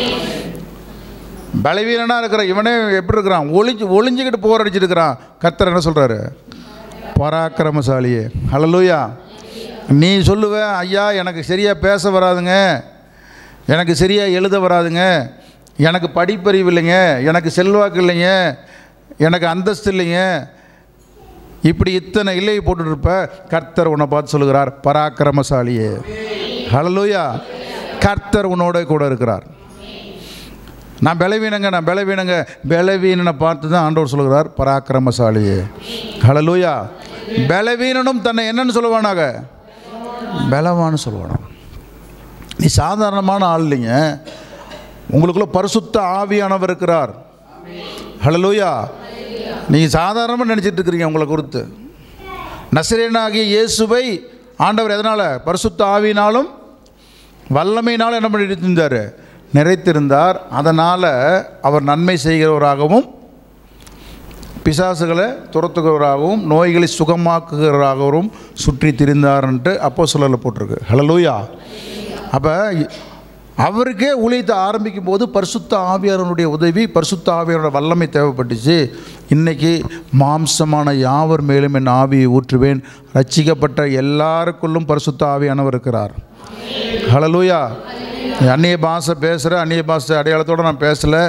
பலவீனனாக இருக்கிற இவனே எப்படி இருக்கிறான்? ஒளிஞ்சிக்கிட்டு போர் அடிச்சிருக்கிறான். கர்த்தர் என்ன சொல்கிறாரு? பராக்கிரமசாலியே. ஹல்லேலூயா. நீ சொல்லுவ, ஐயா எனக்கு சரியாக பேச வராதுங்க, எனக்கு சரியாக எழுத வராதுங்க, எனக்கு படிப்பறிவு இல்லைங்க, எனக்கு செல்வாக்கு இல்லைங்க, எனக்கு அந்தஸ்து இல்லைங்க, இப்படி இத்தனை இல்லையை போட்டுருப்ப. கர்த்தர் உன்னை பார்த்து சொல்லுகிறார், பராக்கிரமசாலியே. ஹல்லேலூயா. கர்த்தர் உன்னோட கூட இருக்கிறார். நான் பலவீனனை பார்த்து தான் ஆண்டவர் சொல்கிறார், பராக்கிரமசாலியே. ஹல்லேலூயா. பலவீனனும் தன்னை என்னன்னு சொல்லுவானாக? பலவான்னு சொல்லுவானா. நீ சாதாரணமான ஆள் இல்லைங்க, உங்களுக்குள்ள பரிசுத்த ஆவியானவர் இருக்கிறார். ஹல்லேலூயா. நீங்கள் சாதாரணமாக நினச்சிட்டு இருக்கிறீங்க உங்களை குறித்து. நசரேயனாகிய இயேசுவை ஆண்டவர் எதனால்? பரிசுத்த ஆவியினாலும் வல்லமையினாலும் என்ன பண்ணிட்டு இருந்தார்? நிறைத்திருந்தார். அதனால் அவர் நன்மை செய்கிறவராகவும், பிசாசுகளை துரத்துகிறவராகவும், நோய்களை சுகமாக்குகிறவராகவும் சுற்றி திரிந்தார்ன்ட்டு அப்போஸ்தலரில் போட்டிருக்கு. ஹல்லேலூயா. அப்போ அவருக்கே ஊழியத்தை ஆரம்பிக்கும் போது பரிசுத்த ஆவியானவருடைய உதவி, பரிசுத்த ஆவியானோட வல்லமை தேவைப்பட்டுச்சு. இன்றைக்கி மாம்சமான யாவர் மேலும் என் ஆவியை ஊற்றுவேன், ரட்சிக்கப்பட்ட எல்லாருக்குள்ளும் பரிசுத்த ஆவியானவர் இருக்கிறார். ஹல்லேலூயா. அந்நிய பாஷை பேசுகிற, அந்நிய பாஷை அடையாளத்தோடு நான் பேசலை.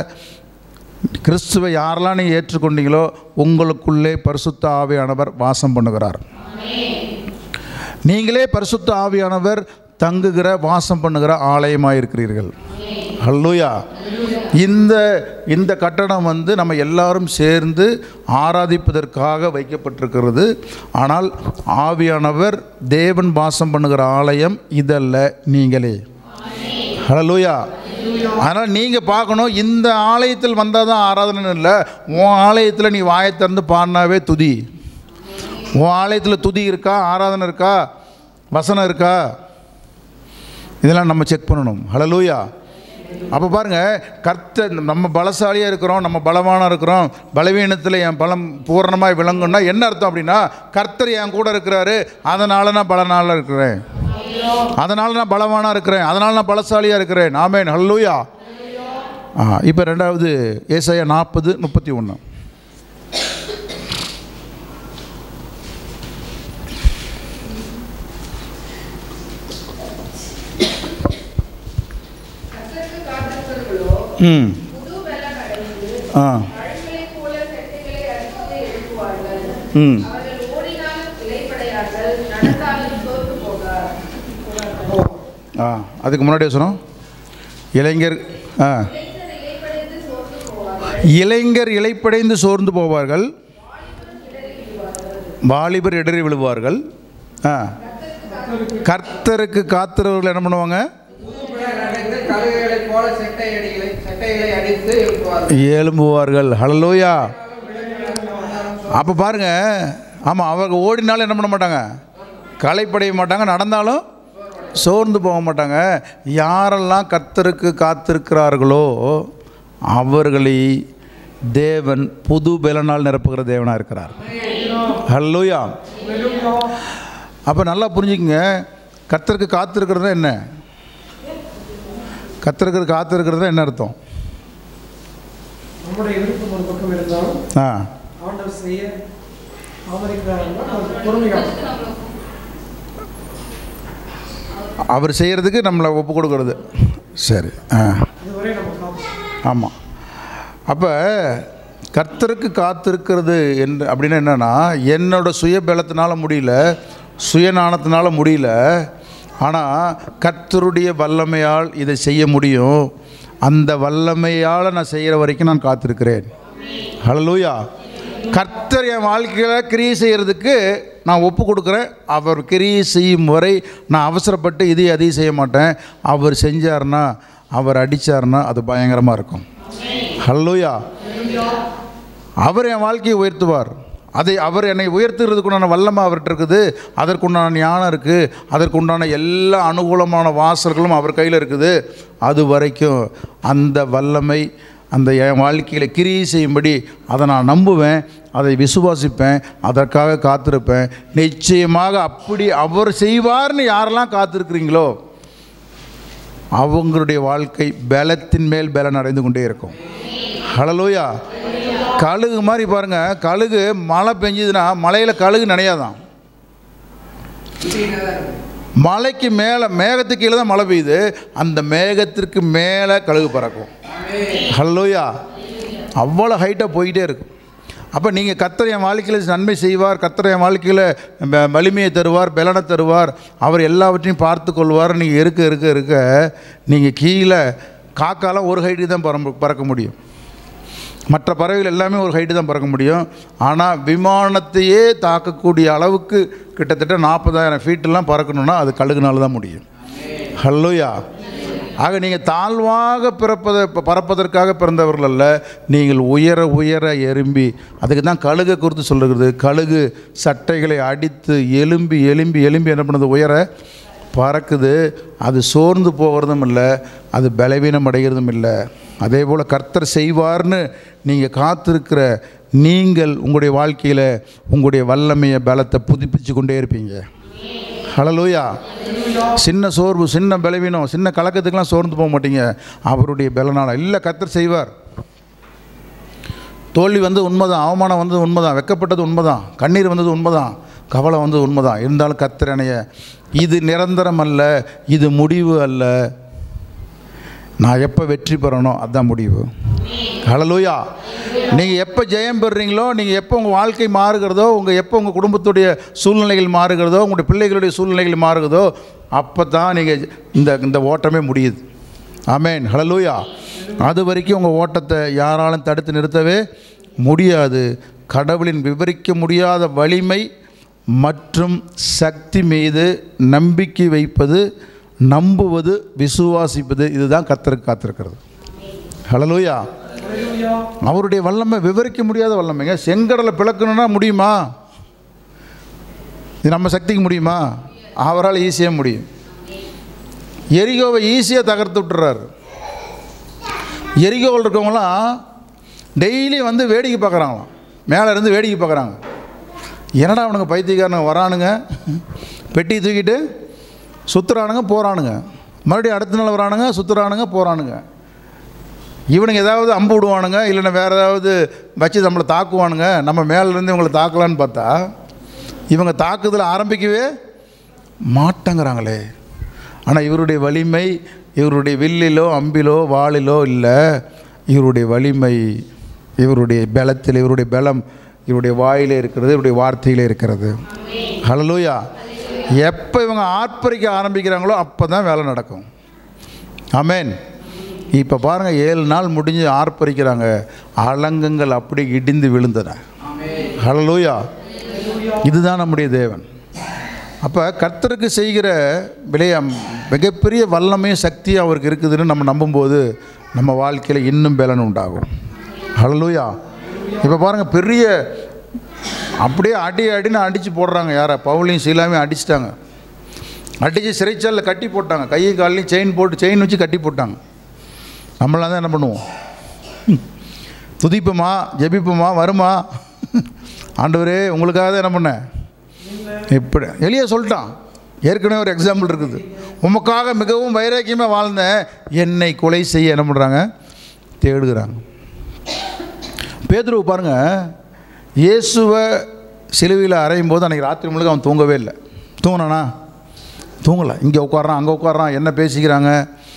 கிறிஸ்துவை யாரெல்லாம் நீங்கள் ஏற்றுக்கொண்டீங்களோ உங்களுக்குள்ளே பரிசுத்த ஆவியானவர் வாசம் பண்ணுகிறார். நீங்களே பரிசுத்த ஆவியானவர் தங்குகிற வாசம் பண்ணுகிற ஆலயமாக இருக்கிறீர்கள். ஹல்லேலூயா. இந்த கட்டடம் வந்து நம்ம எல்லாரும் சேர்ந்து ஆராதிப்பதற்காக வைக்கப்பட்டிருக்கிறது. ஆனால் ஆவியானவர் தேவன் வாசம் பண்ணுகிற ஆலயம் இதல்ல, நீங்களே. ஹல்லேலூயா. அதனால் நீங்கள் பார்க்கணும், இந்த ஆலயத்தில் வந்தால் தான் ஆராதனை இல்லை. உன் ஆலயத்தில் நீ வாயை திறந்து பாடினாவே துதி. உன் ஆலயத்தில் துதி இருக்கா, ஆராதனை இருக்கா, வசனம் இருக்கா, இதெல்லாம் நம்ம செக் பண்ணணும். ஹல்லேலூயா. அப்போ பாருங்கள், கர்த்தர் நம்ம பலசாலியாக இருக்கிறோம், நம்ம பலவானாக இருக்கிறோம், பலவீனத்தில் என் பலம் பூரணமாக விளங்குன்னா என்ன அர்த்தம் அப்படின்னா, கர்த்தர் என் கூட இருக்கிறாரு, அதனால் நான் பலனால இருக்கிறேன், அதனால் நான் பலவானாக இருக்கிறேன், அதனால் நான் பலசாலியாக இருக்கிறேன். ஆமென். ஹல்லேலூயா. இப்போ ரெண்டாவது ஏசாயா 40:31. அதுக்கு முன்னாடியே சொன்னோம், இளைஞர் இளைப்படைந்து சோர்ந்து போவார்கள், வாலிபர் இடறி விழுவார்கள். கர்த்தருக்கு காத்திருவர்கள் என்ன பண்ணுவாங்க? எழும்புவார்கள். ஹல்லேலூயா. அப்போ பாருங்க, ஆமாம், அவங்க ஓடினாலும் என்ன பண்ண மாட்டாங்க? களைப்படைய மாட்டாங்க, நடந்தாலும் சோர்ந்து போக மாட்டாங்க. யாரெல்லாம் கர்த்தருக்கு காத்திருக்கிறார்களோ அவர்களை தேவன் புது பலனால் நிரப்புகிற தேவனாக இருக்கிறார். ஹல்லேலூயா. அப்போ நல்லா புரிஞ்சுக்குங்க, கர்த்தருக்கு காத்திருக்கிறது என்ன? கர்த்தருக்கு காத்திருக்கிறது என்ன அர்த்தம்? அவர் செய்கிறதுக்கு நம்மளை ஒப்பு கொடுக்கறது. சரி. ஆமாம். அப்போ கர்த்தருக்கு காத்திருக்கிறது என்று அப்படின்னா என்னென்னா, என்னோட சுய பலத்தினால முடியல, சுயநாணத்தினால முடியல, ஆனால் கர்த்தருடைய வல்லமையால் இதை செய்ய முடியும். அந்த வல்லமையால் நான் செய்கிற வரைக்கும் நான் காத்திருக்கிறேன். ஹல்லேலூயா. கர்த்தர் என் வாழ்க்கையில் கிரியை செய்கிறதுக்கு நான் ஒப்பு கொடுக்குறேன். அவர் கிரியை செய்யும் வரை நான் அவசரப்பட்டு அதையும் செய்ய மாட்டேன். அவர் செஞ்சார்னா, அவர் அடித்தார்னா அது பயங்கரமாக இருக்கும். ஹல்லேலூயா. அவர் என் வாழ்க்கையை உயர்த்துவார். அவர் என்னை உயர்த்துறதுக்குண்டான வல்லமை அவர்கிட்ட இருக்குது, அதற்குண்டான ஞானம் இருக்குது, அதற்குண்டான எல்லா அனுகூலமான வாசல்களும் அவர் கையில் இருக்குது. அது வரைக்கும் அந்த வல்லமை அந்த என் வாழ்க்கையில் கிரியை செய்யும்படி அதை நான் நம்புவேன், அதை விசுவாசிப்பேன், அதற்காக காத்திருப்பேன். நிச்சயமாக அப்படி அவர் செய்வார்னு யாரெல்லாம் காத்திருக்கிறீங்களோ அவங்களுடைய வாழ்க்கை பலத்தின் மேல் பலன் அடைந்து கொண்டே இருக்கும். ஹல்லேலூயா. கழுகு மாதிரி பாருங்கள், கழுகு மழை பெஞ்சதுன்னா மலையில் கழுகு நனையாதான். மலைக்கு மேலே, மேகத்துக்கு கீழே தான் மழை பெய்யுது, அந்த மேகத்திற்கு மேலே கழுகு பறக்கும். ஹல்லேலூயா. அவ்வளோ ஹைட்டாக போய்கிட்டே இருக்கும். அப்போ நீங்கள் கர்த்தர் என் வாழ்க்கையில் நன்மை செய்வார், கர்த்தர் என் வாழ்க்கையில் வலிமையை தருவார், பலனை தருவார், அவர் எல்லாவற்றையும் பார்த்து கொள்வார். நீங்கள் இருக்க நீங்கள் கீழே காக்காலாம் ஒரு ஹைட்டு தான் பறக்க முடியும், மற்ற பறவைகள் எல்லாமே ஒரு ஹைட்டு தான் பறக்க முடியும். ஆனால் விமானத்தையே தாக்கக்கூடிய அளவுக்கு கிட்டத்தட்ட 40,000 ஃபீட்டெல்லாம் பறக்கணுன்னா அது கழுகுனால தான் முடியும். ஹல்லேலூயா. ஆக நீங்கள் தாழ்வாக பறப்பதற்காக பிறந்தவர்கள் அல்ல, நீங்கள் உயர உயர எறும்பி. அதுக்கு தான் கழுகை குறித்து சொல்லுகிறது. கழுகு சட்டைகளை அடித்து எலும்பி எலும்பி எலும்பி என்ன பண்ணுது? உயர பறக்குது. அது சோர்ந்து போகிறதும் இல்லை, அது பலவீனம் அடைகிறதும் இல்லை. அதே போல் கர்த்தர் செய்வார்னு நீங்கள் காத்திருக்கிற நீங்கள் உங்களுடைய வாழ்க்கையில் உங்களுடைய வல்லமையை பலத்தை புதுப்பிச்சு கொண்டே இருப்பீங்க. ஹல்லேலூயா. சின்ன சோர்வு, சின்ன பலவீனம், சின்ன கலக்கத்துக்கெல்லாம் சோர்ந்து போக மாட்டீங்க. அவருடைய பலனால் இல்லை, கர்த்தர் செய்வார். தோல்வி வந்து உண்மைதான், அவமானம் வந்தது உண்மைதான், வெட்கப்பட்டது உண்மைதான், கண்ணீர் வந்தது உண்மைதான், கவலை வந்தது உண்மைதான். இருந்தாலும் கர்த்தர் என்னைய, இது நிரந்தரம் அல்ல, இது முடிவு அல்ல. நான் எப்போ வெற்றி பெறணும் அதுதான் முடிவு. ஹல்லேலூயா. நீங்கள் எப்போ ஜெயம் பெறுறீங்களோ, நீங்கள் எப்போ உங்கள் வாழ்க்கை மாறுகிறதோ, எப்போ உங்கள் குடும்பத்துடைய சூழ்நிலைகள் மாறுகிறதோ, உங்களுடைய பிள்ளைகளுடைய சூழ்நிலைகள் மாறுகிறதோ, அப்போ தான் நீங்கள் இந்த ஓட்டமே முடியுது. ஆமென். ஹல்லேலூயா. அது வரைக்கும் உங்கள் ஓட்டத்தை யாராலும் தடுத்து நிறுத்தவே முடியாது. கடவுளின் விவரிக்க முடியாத வலிமை மற்றும் சக்தி மீது நம்பிக்கை வைப்பது, நம்புவது, விசுவாசிப்பது, இதுதான் கர்த்தருக்கு காத்திருக்கிறது. ஹல்லேலூயா. அவருடைய வல்லமை விவரிக்க முடியாத வல்லமைங்க. செங்கடலை பிளக்கணும்னா முடியுமா? இது நம்ம சக்திக்கு முடியுமா? அவரால் ஈஸியாக முடியும். எரிகோவை ஈஸியாக தகர்த்து விட்டுறாரு. எரிகோவில் இருக்கவங்களாம் டெய்லி வந்து வேடிக்கை பார்க்குறாங்களாம். மேலே இருந்து வேடிக்கை பார்க்குறாங்க. என்னடா அவனுங்க பைத்தியக்காரனுங்க வரானுங்க, பெட்டி தூக்கிட்டு சுற்றுறானுங்க போகிறானுங்க, மறுபடியும் அடுத்த நாள் வரானுங்க சுற்றுறானுங்க போகிறானுங்க. இவனுங்க ஏதாவது அம்பு விடுவானுங்க, இல்லைன்னா வேறு ஏதாவது வச்சு நம்மளை தாக்குவானுங்க, நம்ம மேலேருந்து இவங்களை தாக்கலான்னு பார்த்தா இவங்க தாக்குதல் ஆரம்பிக்கவே மாட்டேங்கிறாங்களே. ஆனால் இவருடைய வலிமை இவருடைய வில்லிலோ அம்பிலோ வாளிலோ இல்லை. இவருடைய வலிமை இவருடைய பலத்தில், இவருடைய பலம் இவருடைய வாயிலே இருக்கிறது, இவருடைய வார்த்தையிலே இருக்கிறது. ஹல்லேலூயா. எப்போ இவங்க ஆர்ப்பரிக்க ஆரம்பிக்கிறாங்களோ அப்போ தான் வேலை நடக்கும். ஆமென். இப்போ பாருங்கள், 7 நாள் முடிஞ்சு ஆர்ப்பரிக்கிறாங்க. அலங்கங்கள் அப்படி இடிந்து விழுந்தன. ஹல்லேலூயா. இதுதான் நம்முடைய தேவன். அப்போ கர்த்தருக்கு செய்கிற மிகப்பெரிய வல்லமையும் சக்தியும் அவருக்கு இருக்குதுன்னு நம்ம நம்பும்போது நம்ம வாழ்க்கையில் இன்னும் பலன் உண்டாகும். ஹல்லேலூயா. இப்போ பாருங்கள், பெரிய அப்படியே அடின்னு அடித்து போடுறாங்க. யாரை? பவுலையும் சீலாவையும் அடிச்சிட்டாங்க. அடித்து சிறைச்சாலில் கட்டி போட்டாங்க. கையும் காலையும் செயின் வச்சு கட்டி போட்டாங்க. நம்மளாம் தான் என்ன பண்ணுவோம்? துதிப்போமா, ஜெபிப்போமா, வருமா? ஆண்டவரே உங்களுக்காக தான் என்ன பண்ணேன் இப்படி எளிய சொல்லிட்டான். ஏற்கனவே ஒரு எக்ஸாம்பிள் இருக்குது. உமக்காக மிகவும் வைராக்கியமாக வாழ்ந்த என்னை கொலை செய்ய என்ன பண்ணுறாங்க? தேடுகிறாங்க. பேதுருவை பாருங்கள், இயேசுவை சிலுவையில் அறையும் போது அன்றைக்கி ராத்திரி முழுக்க அவன் தூங்கவே இல்லை. தூங்கினானா? தூங்கலை. இங்கே உட்காரான், அங்கே உட்காரான், என்ன பேசிக்கிறாங்க,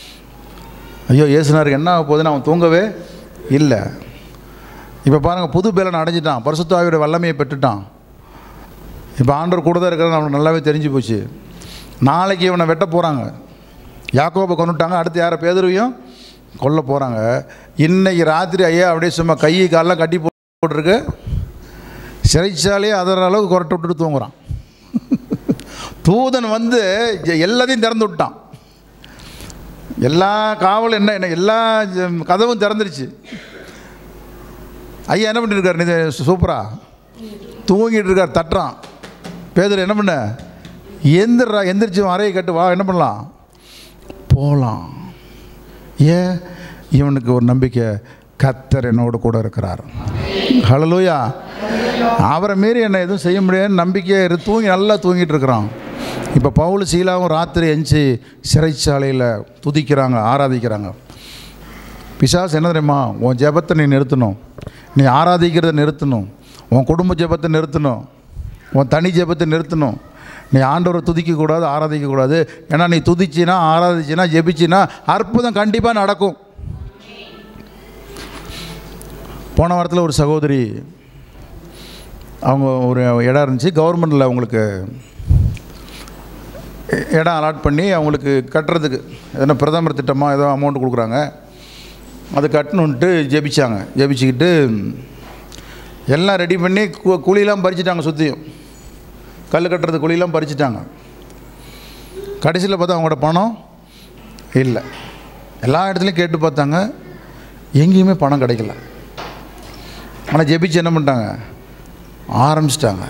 ஐயோ இயேசுனாருக்கு என்ன ஆக போகுதுன்னு அவன் தூங்கவே இல்லை. இப்போ பாருங்கள், புது பலன் அடைஞ்சிட்டான், பரிசுத்த ஆவியோட வல்லமையை பெற்றுட்டான். இப்போ ஆண்டவர் கூட தான் இருக்கிறது அவனுக்கு நல்லாவே தெரிஞ்சு போச்சு. நாளைக்கு இவனை வெட்ட போகிறாங்க. யாக்கோபை கொண்டுட்டாங்க, அடுத்து யாரை? பேதுருவையும் கொல்ல போகிறாங்க. இன்றைக்கி ராத்திரி ஐயா அப்படியே சும்மா கை காலெலாம் கட்டி போட்டுருக்கு, சிறைச்சாலையே அதர அளவுக்கு கொரட்டை விட்டுட்டு தூங்குறான். தூதன் வந்து எல்லாத்தையும் திறந்து விட்டான். எல்லா காவலும் என்ன எல்லா கதவும் திறந்துருச்சு. ஐயா என்ன பண்ணியிருக்காரு? நீ சூப்பராக தூங்கிட்டு இருக்கார், தட்டுறான். பேதுரு என்ன பண்ண? எந்திரிச்சு அறையை கட்டு வா, என்ன பண்ணலாம், போகலாம். ஏன்? இவனுக்கு ஒரு நம்பிக்கை, கர்த்தர் என்னோடு கூட இருக்கிறார். ஹல்லேலூயா. அவரை மீறி என்ன எதுவும் செய்ய முடியாதுன்னு நம்பிக்கையை நல்லா தூங்கிட்டு இருக்கிறான். இப்போ பவுல் சீலாவும் ராத்திரி எஞ்சி சிறைச்சாலையில் துதிக்கிறாங்க, ஆராதிக்கிறாங்க. பிசாசு என்ன தெரியுமா? உன் ஜெபத்தை நீ நிறுத்தணும், நீ ஆராதிக்கிறத நிறுத்தணும், உன் குடும்ப ஜெபத்தை நிறுத்தணும், உன் தனி ஜெபத்தை நிறுத்தணும். நீ ஆண்டவரை துதிக்கக்கூடாது, ஆராதிக்கக்கூடாது. ஏன்னா நீ துதிச்சினா, ஆராதிச்சினா, ஜெபிச்சினா அற்புதம் கண்டிப்பாக நடக்கும். போன வாரத்தில் ஒரு சகோதரி, அவங்க ஒரு இடம் இருந்துச்சு, கவர்மெண்டில் அவங்களுக்கு இடம் அலாட் பண்ணி அவங்களுக்கு கட்டுறதுக்கு எதனா பிரதமர் திட்டமாக ஏதோ அமௌண்ட் கொடுக்குறாங்க. அது கட்டணுன்ட்டு ஜெபிச்சாங்க. ஜெபிச்சுக்கிட்டு எல்லாம் ரெடி பண்ணி குழியெல்லாம் பறிச்சிட்டாங்க. சுற்றியும் கல் கட்டுறது குழியெல்லாம் பறிச்சிட்டாங்க. கடைசியில் பார்த்தா அவங்களோட பணம் இல்லை. எல்லா இடத்துலையும் கேட்டு பார்த்தாங்க, எங்கேயுமே பணம் கிடைக்கல. ஆனால் ஜெபிச்சு என்ன பண்ணிட்டாங்க? ஆரம்பிச்சிட்டாங்க.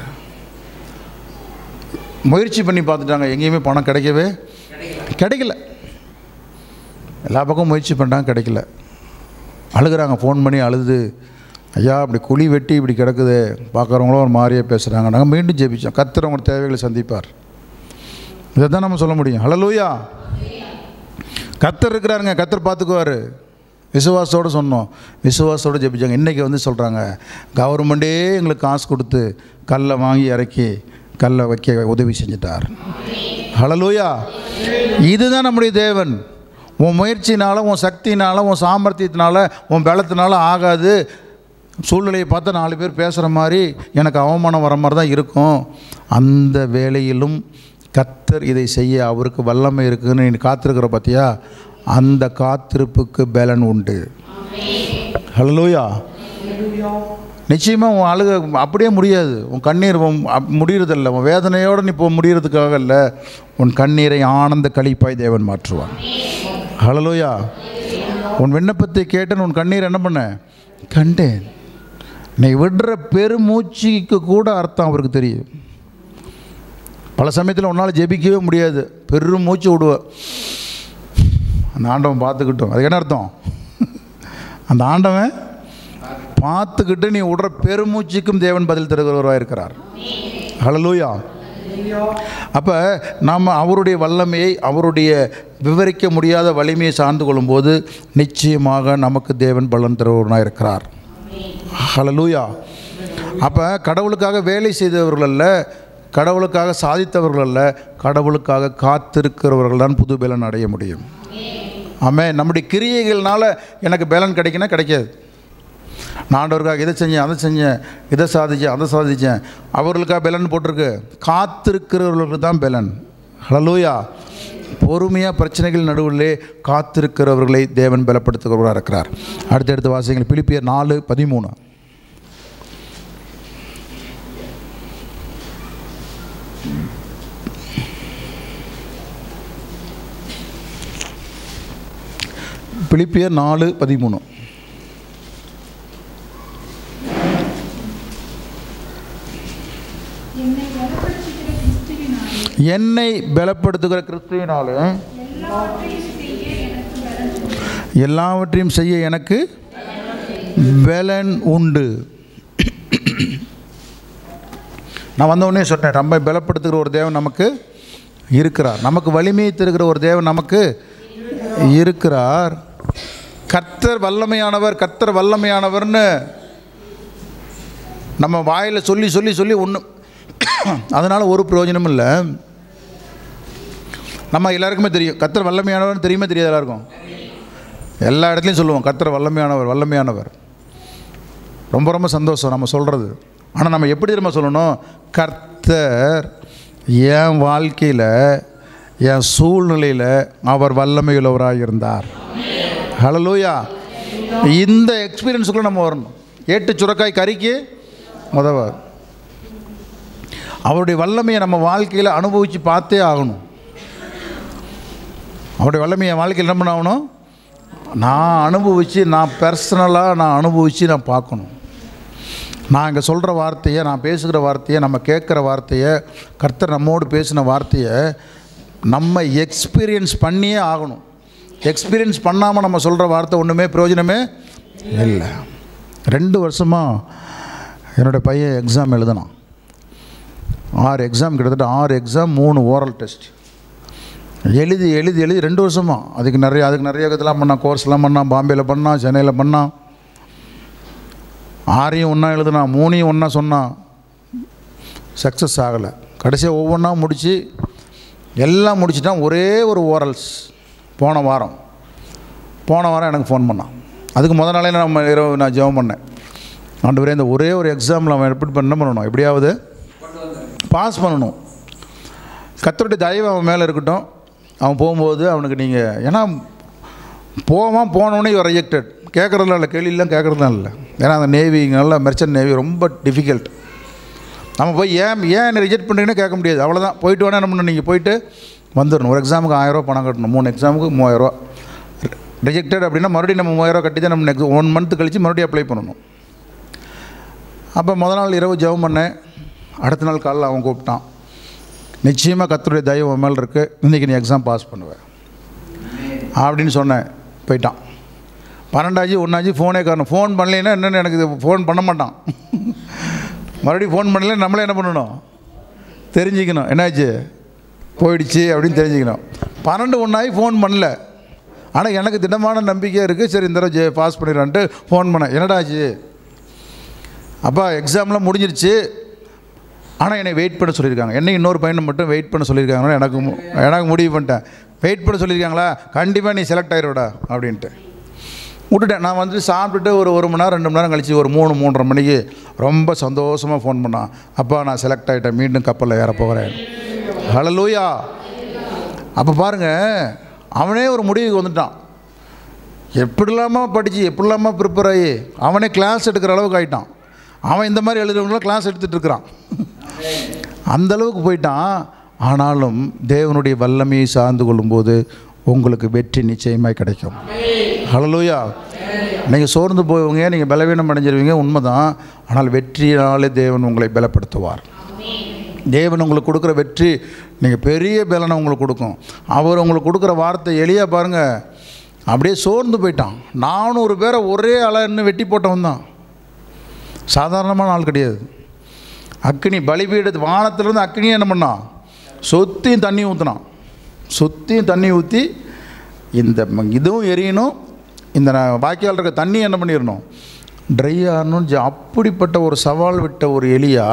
முயற்சி பண்ணி பார்த்துட்டாங்க, எங்கேயுமே பணம் கிடைக்கல. எல்லா பக்கமும் முயற்சி பண்ணுறாங்க, கிடைக்கல. அழுகிறாங்க, ஃபோன் பண்ணி அழுது, ஐயா இப்படி குழி வெட்டி இப்படி கிடக்குது, பார்க்குறவங்களும் ஒரு மாதிரியே பேசுகிறாங்க. நாங்கள் மீண்டும் ஜெபிச்சோம், கர்த்தர் அவங்களோட தேவைகளை சந்திப்பார். இதை தான் நம்ம சொல்ல முடியும். ஹல்லேலூயா. கர்த்தர் இருக்கிறாருங்க, கர்த்தர் பார்த்துக்குவார். விசுவாசத்தோடு சொன்னோம், விசுவாசத்தோடு ஜெபிச்சாங்க. இன்றைக்கி வந்து சொல்கிறாங்க, கவர்மெண்ட்டே எங்களுக்கு காசு கொடுத்து கல்லை வாங்கி இறக்கி கல்லை வைக்க உதவி செஞ்சிட்டார். ஹல்லேலூயா. இதுதான் நம்முடைய தேவன். உன் முயற்சினால், உன் சக்தினால், உன் சாமர்த்தியத்தினால, உன் பலத்தினால ஆகாது. சூழ்நிலையை பார்த்தா 4 பேர் பேசுகிற மாதிரி எனக்கு அவமானம் வர மாதிரி தான் இருக்கும். அந்த வேளையிலும் கர்த்தர் இதை செய்ய அவருக்கு வல்லமை இருக்குதுன்னு நீ காத்திருக்கிற பார்த்தியா, அந்த காத்திருப்புக்கு பலன் உண்டு. ஹல்லேலூயா. நிச்சயமாக உன் அழுக அப்படியே முடியாது. உன் கண்ணீர் முடிகிறதில்ல. உன் வேதனையோடு நீ இப்போ முடிகிறதுக்காக இல்லை. உன் கண்ணீரை ஆனந்த களிப்பாய் தேவன் மாற்றுவான். ஹல்லேலூயா. உன் விண்ணப்பத்தை கேட்டேன், உன் கண்ணீர் என்ன பண்ண கண்டேன். நீ விடுற பெருமூச்சுக்கு கூட அர்த்தம் அவருக்கு தெரியும். பல சமயத்தில் உன்னால் ஜெபிக்கவே முடியாது, பெரும் மூச்சு விடுவ. அந்த ஆண்டவன் பார்த்துக்கிட்டோம். அதுக்கு என்ன அர்த்தம்? அந்த ஆண்டவன் பார்த்துக்கிட்டு நீ விடுற பெருமூச்சுக்கும் தேவன் பதில் தருகிறவராக இருக்கிறார். ஹல்லேலூயா. அப்போ நாம் அவருடைய வல்லமையை, அவருடைய விவரிக்க முடியாத வலிமையை சார்ந்து கொள்ளும்போது நிச்சயமாக நமக்கு தேவன் பலன் தருகிறவராக இருக்கிறார். ஹல்லேலூயா. அப்போ கடவுளுக்காக வேலை செய்தவர்கள் அல்ல, கடவுளுக்காக சாதித்தவர்கள் அல்ல, கடவுளுக்காக காத்திருக்கிறவர்கள் தான் புது பலன் அடைய முடியும். ஆமென். நம்முடைய கிரியைகள்னால எனக்கு பலன் கிடைக்குன்னா கிடைக்காது. நான் ஆண்டவருக்காக இதை செஞ்சேன், அதை செஞ்சேன், இதை சாதித்தேன், அதை சாதித்தேன், அவர்களுக்காக பலன் போட்டிருக்கு. காத்திருக்கிறவர்களுக்கு தான் பலன். ஹல்லேலூயா. பொறுமையாக பிரச்சனைகள் நடுவிலே காத்திருக்கிறவர்களை தேவன் பலப்படுத்துகிறவராக இருக்கிறார். அடுத்தடுத்து வாசிங்கள். பிலிப்பியர் 4:13. பிலிப்பியர் 4:13. என்னை பலப்படுத்துகிற கிறிஸ்துவினாலே எல்லாவற்றையும் செய்ய எனக்கு பலன் உண்டு. நான் வந்தவுடனே சொன்னேன், நம்மை பலப்படுத்துகிற ஒரு தேவன் நமக்கு இருக்கிறார். நமக்கு வலிமையை தருகிற ஒரு தேவன் நமக்கு இருக்கிறார். கர்த்தர் வல்லமையானவர், கர்த்தர் வல்லமையானவர்னு நம்ம வாயில் சொல்லி சொல்லி சொல்லி ஒன்றும் அதனால் ஒரு பிரயோஜனமும் இல்லை. நம்ம எல்லாருக்குமே தெரியும் கர்த்தர் வல்லமையானவர்னு. தெரியுமே தெரியாது எல்லாருக்கும்? எல்லா இடத்துலையும் சொல்லுவோம் கர்த்தர் வல்லமையானவர், வல்லமையானவர். ரொம்ப ரொம்ப சந்தோஷம் நம்ம சொல்கிறது. ஆனால் நம்ம எப்படி தெரியுமா சொல்லணும்? கர்த்தர் என் வாழ்க்கையில், என் சூழ்நிலையில் அவர் வல்லமையுள்ளவராக இருந்தார். ஹல்லேலூயா. இந்த எக்ஸ்பீரியன்ஸுக்குள்ளே நம்ம வரணும். ஏட்டு சுரக்காய் கறிக்கு உதவாது. அவருடைய வல்லமையை நம்ம வாழ்க்கையில் அனுபவித்து பார்த்தே ஆகணும். அவருடைய வல்லமையை வாழ்க்கையில் என்ன பண்ண ஆகணும்? நான் அனுபவித்து, நான் பர்சனலாக நான் அனுபவித்து நான் பார்க்கணும். நான் இங்கே சொல்கிற வார்த்தையை, நான் பேசுகிற வார்த்தையை, நம்ம கேட்குற வார்த்தையை, கர்த்தர் நம்மோடு பேசின வார்த்தையை நம்ம எக்ஸ்பீரியன்ஸ் பண்ணியே ஆகணும். எக்ஸ்பீரியன்ஸ் பண்ணாமல் நம்ம சொல்கிற வார்த்தை ஒன்றுமே பிரயோஜனமே இல்லை. 2 வருஷமாக என்னோடய பையன் எக்ஸாம் எழுதினான். 6 எக்ஸாம், கிட்டத்தட்ட 6 எக்ஸாம், 3 ஓரல் டெஸ்ட் எழுதி 2 வருஷமாக. அதுக்கு நிறைய இதெல்லாம் பண்ணான், கோர்ஸ்லாம் பண்ணான், பாம்பேயில் பண்ணான், சென்னையில் பண்ணான். 6ஐயும் ஒன்றா எழுதுனான், 3ஐயும் ஒன்றா சொன்னான். சக்ஸஸ் ஆகலை. கடைசியாக ஒவ்வொன்றா முடித்து எல்லாம் முடிச்சுட்டான். ஒரே ஒரு ஓரல்ஸ் போன வாரம் எனக்கு ஃபோன் பண்ணான். அதுக்கு முதல் நாளே நான் ஜெபம் பண்ணேன். ஆண்டவரே, இந்த ஒரே ஒரு எக்ஸாமில் அவன் எப்படி என்ன பண்ணணும், எப்படியாவது பாஸ் பண்ணணும். கர்த்தருடைய தயவு அவன் மேலே இருக்கட்டும். அவன் போகும்போது அவனுக்கு நீங்கள், ஏன்னா போனோடனே இவர் ரிஜெக்டட். கேட்குறதுலாம் இல்லை, கேள்வியெல்லாம் கேட்குறதுலாம் இல்லை. ஏன்னா அந்த நேவி, நல்ல மெர்ச்சன்ட் நேவி ரொம்ப டிஃபிகல்ட். நம்ம போய் ஏன் என்னை ரிஜெக்ட் பண்ணுறீங்கன்னு கேட்க முடியாது. அவ்வளோதான். போயிட்டு வேணால் என்ன பண்ணணும், நீங்கள் போயிட்டு வந்துடணும். ஒரு எக்ஸாமுக்கு 1000 ரூபா பணம் கட்டணும். 3 எக்ஸாமுக்கு 3000 ரூபா. ரிஜெக்டட் அப்படின்னா மறுபடியும் நம்ம 3000 ரூபா கட்டி தான் நம்ம நெக்ஸ்ட் 1 மந்த் கழித்து மறுபடியும் அப்ளை பண்ணணும். அப்போ முதல் நாள் இரவு ஜெபம் பண்ணேன். அடுத்த நாள் காலையில் அவன் கூப்பிட்டான். நிச்சயமாக கர்த்தருடைய தயவு உன் மேலே இருக்குது, இன்றைக்கி நீ எக்ஸாம் பாஸ் பண்ணுவேன் அப்படின்னு சொன்னேன். போயிட்டான். 12 1 ஃபோனே காரணம். ஃபோன் பண்ணலைன்னா என்னென்னு எனக்கு ஃபோன் பண்ண மாட்டான். மறுபடியும் ஃபோன் பண்ணல, நம்மளே என்ன பண்ணணும், தெரிஞ்சுக்கணும் என்னாச்சு, போயிடுச்சு அப்படின்னு தெரிஞ்சுக்கணும். 12 1 ஃபோன் பண்ணல. ஆனால் எனக்கு திடமான நம்பிக்கை இருக்குது. சரி, இந்த தடவை பாஸ் பண்ணிடுறான்ட்டு ஃபோன் பண்ணேன். என்னடாச்சு? அப்பா எக்ஸாம்லாம் முடிஞ்சிருச்சு, ஆனால் என்னை வெயிட் பண்ண சொல்லியிருக்காங்க. என்னை இன்னொரு பையனை மட்டும் வெயிட் பண்ண சொல்லியிருக்காங்கன்னா எனக்கு முடிவு பண்ணிட்டேன். வெயிட் பண்ண சொல்லியிருக்காங்களா, கண்டிப்பாக நீ செலக்ட் ஆகிடுவடா அப்படின்ட்டு விட்டுட்டேன். நான் வந்துட்டு சாப்பிட்டுட்டு ஒரு மணி நேரம் 2 மணி நேரம் கழித்து ஒரு 3-3:30 மணிக்கு ரொம்ப சந்தோஷமாக ஃபோன் பண்ணான். அப்பா நான் செலக்ட் ஆகிட்டேன், மீண்டும் கப்பலில் ஏற போகிறேன். ஹல்லேலூயா. அப்போ பாருங்கள், அவனே ஒரு முடிவுக்கு வந்துட்டான். எப்படிலாமா படித்து எப்படிலாமா ப்ரிப்பேர் ஆகி அவனே கிளாஸ் எடுக்கிற அளவுக்கு ஆகிட்டான். அவன் இந்த மாதிரி எழுதுறவங்களாம் கிளாஸ் எடுத்துகிட்டு இருக்கிறான். அந்தளவுக்கு போயிட்டான். ஆனாலும் தேவனுடைய வல்லமையை சார்ந்து கொள்ளும்போது உங்களுக்கு வெற்றி நிச்சயமாக கிடைக்கும். ஹல்லேலூயா. நீங்கள் சோர்ந்து போவீங்க, நீங்கள் பலவீனம் அடைஞ்சிருவீங்க, உண்மைதான். ஆனால் வெற்றியினாலே தேவன் உங்களை பலப்படுத்துவார். தேவன் உங்களுக்கு கொடுக்குற வெற்றி நீங்கள் பெரிய பலனை உங்களுக்கு கொடுக்கும். அவர் உங்களுக்கு கொடுக்குற வார்த்தை எளியா பாருங்கள். அப்படியே சோர்ந்து போயிட்டான். 400 பேரை ஒரே இன்னும் வெட்டி போட்டவன் தான். சாதாரணமான ஆள் கிடையாது. அக்னி பலிபீடத்து வானத்திலேருந்து அக்னியை என்ன பண்ணான், சுற்றியும் தண்ணி ஊற்றினான். சுற்றியும் தண்ணி ஊற்றி இந்த இதுவும் எரியணும், இந்த பாக்கியால் இருக்க தண்ணி என்ன பண்ணிடணும், ட்ரை ஆகணும்னு. அப்படிப்பட்ட ஒரு சவால் விட்ட ஒரு எலியா,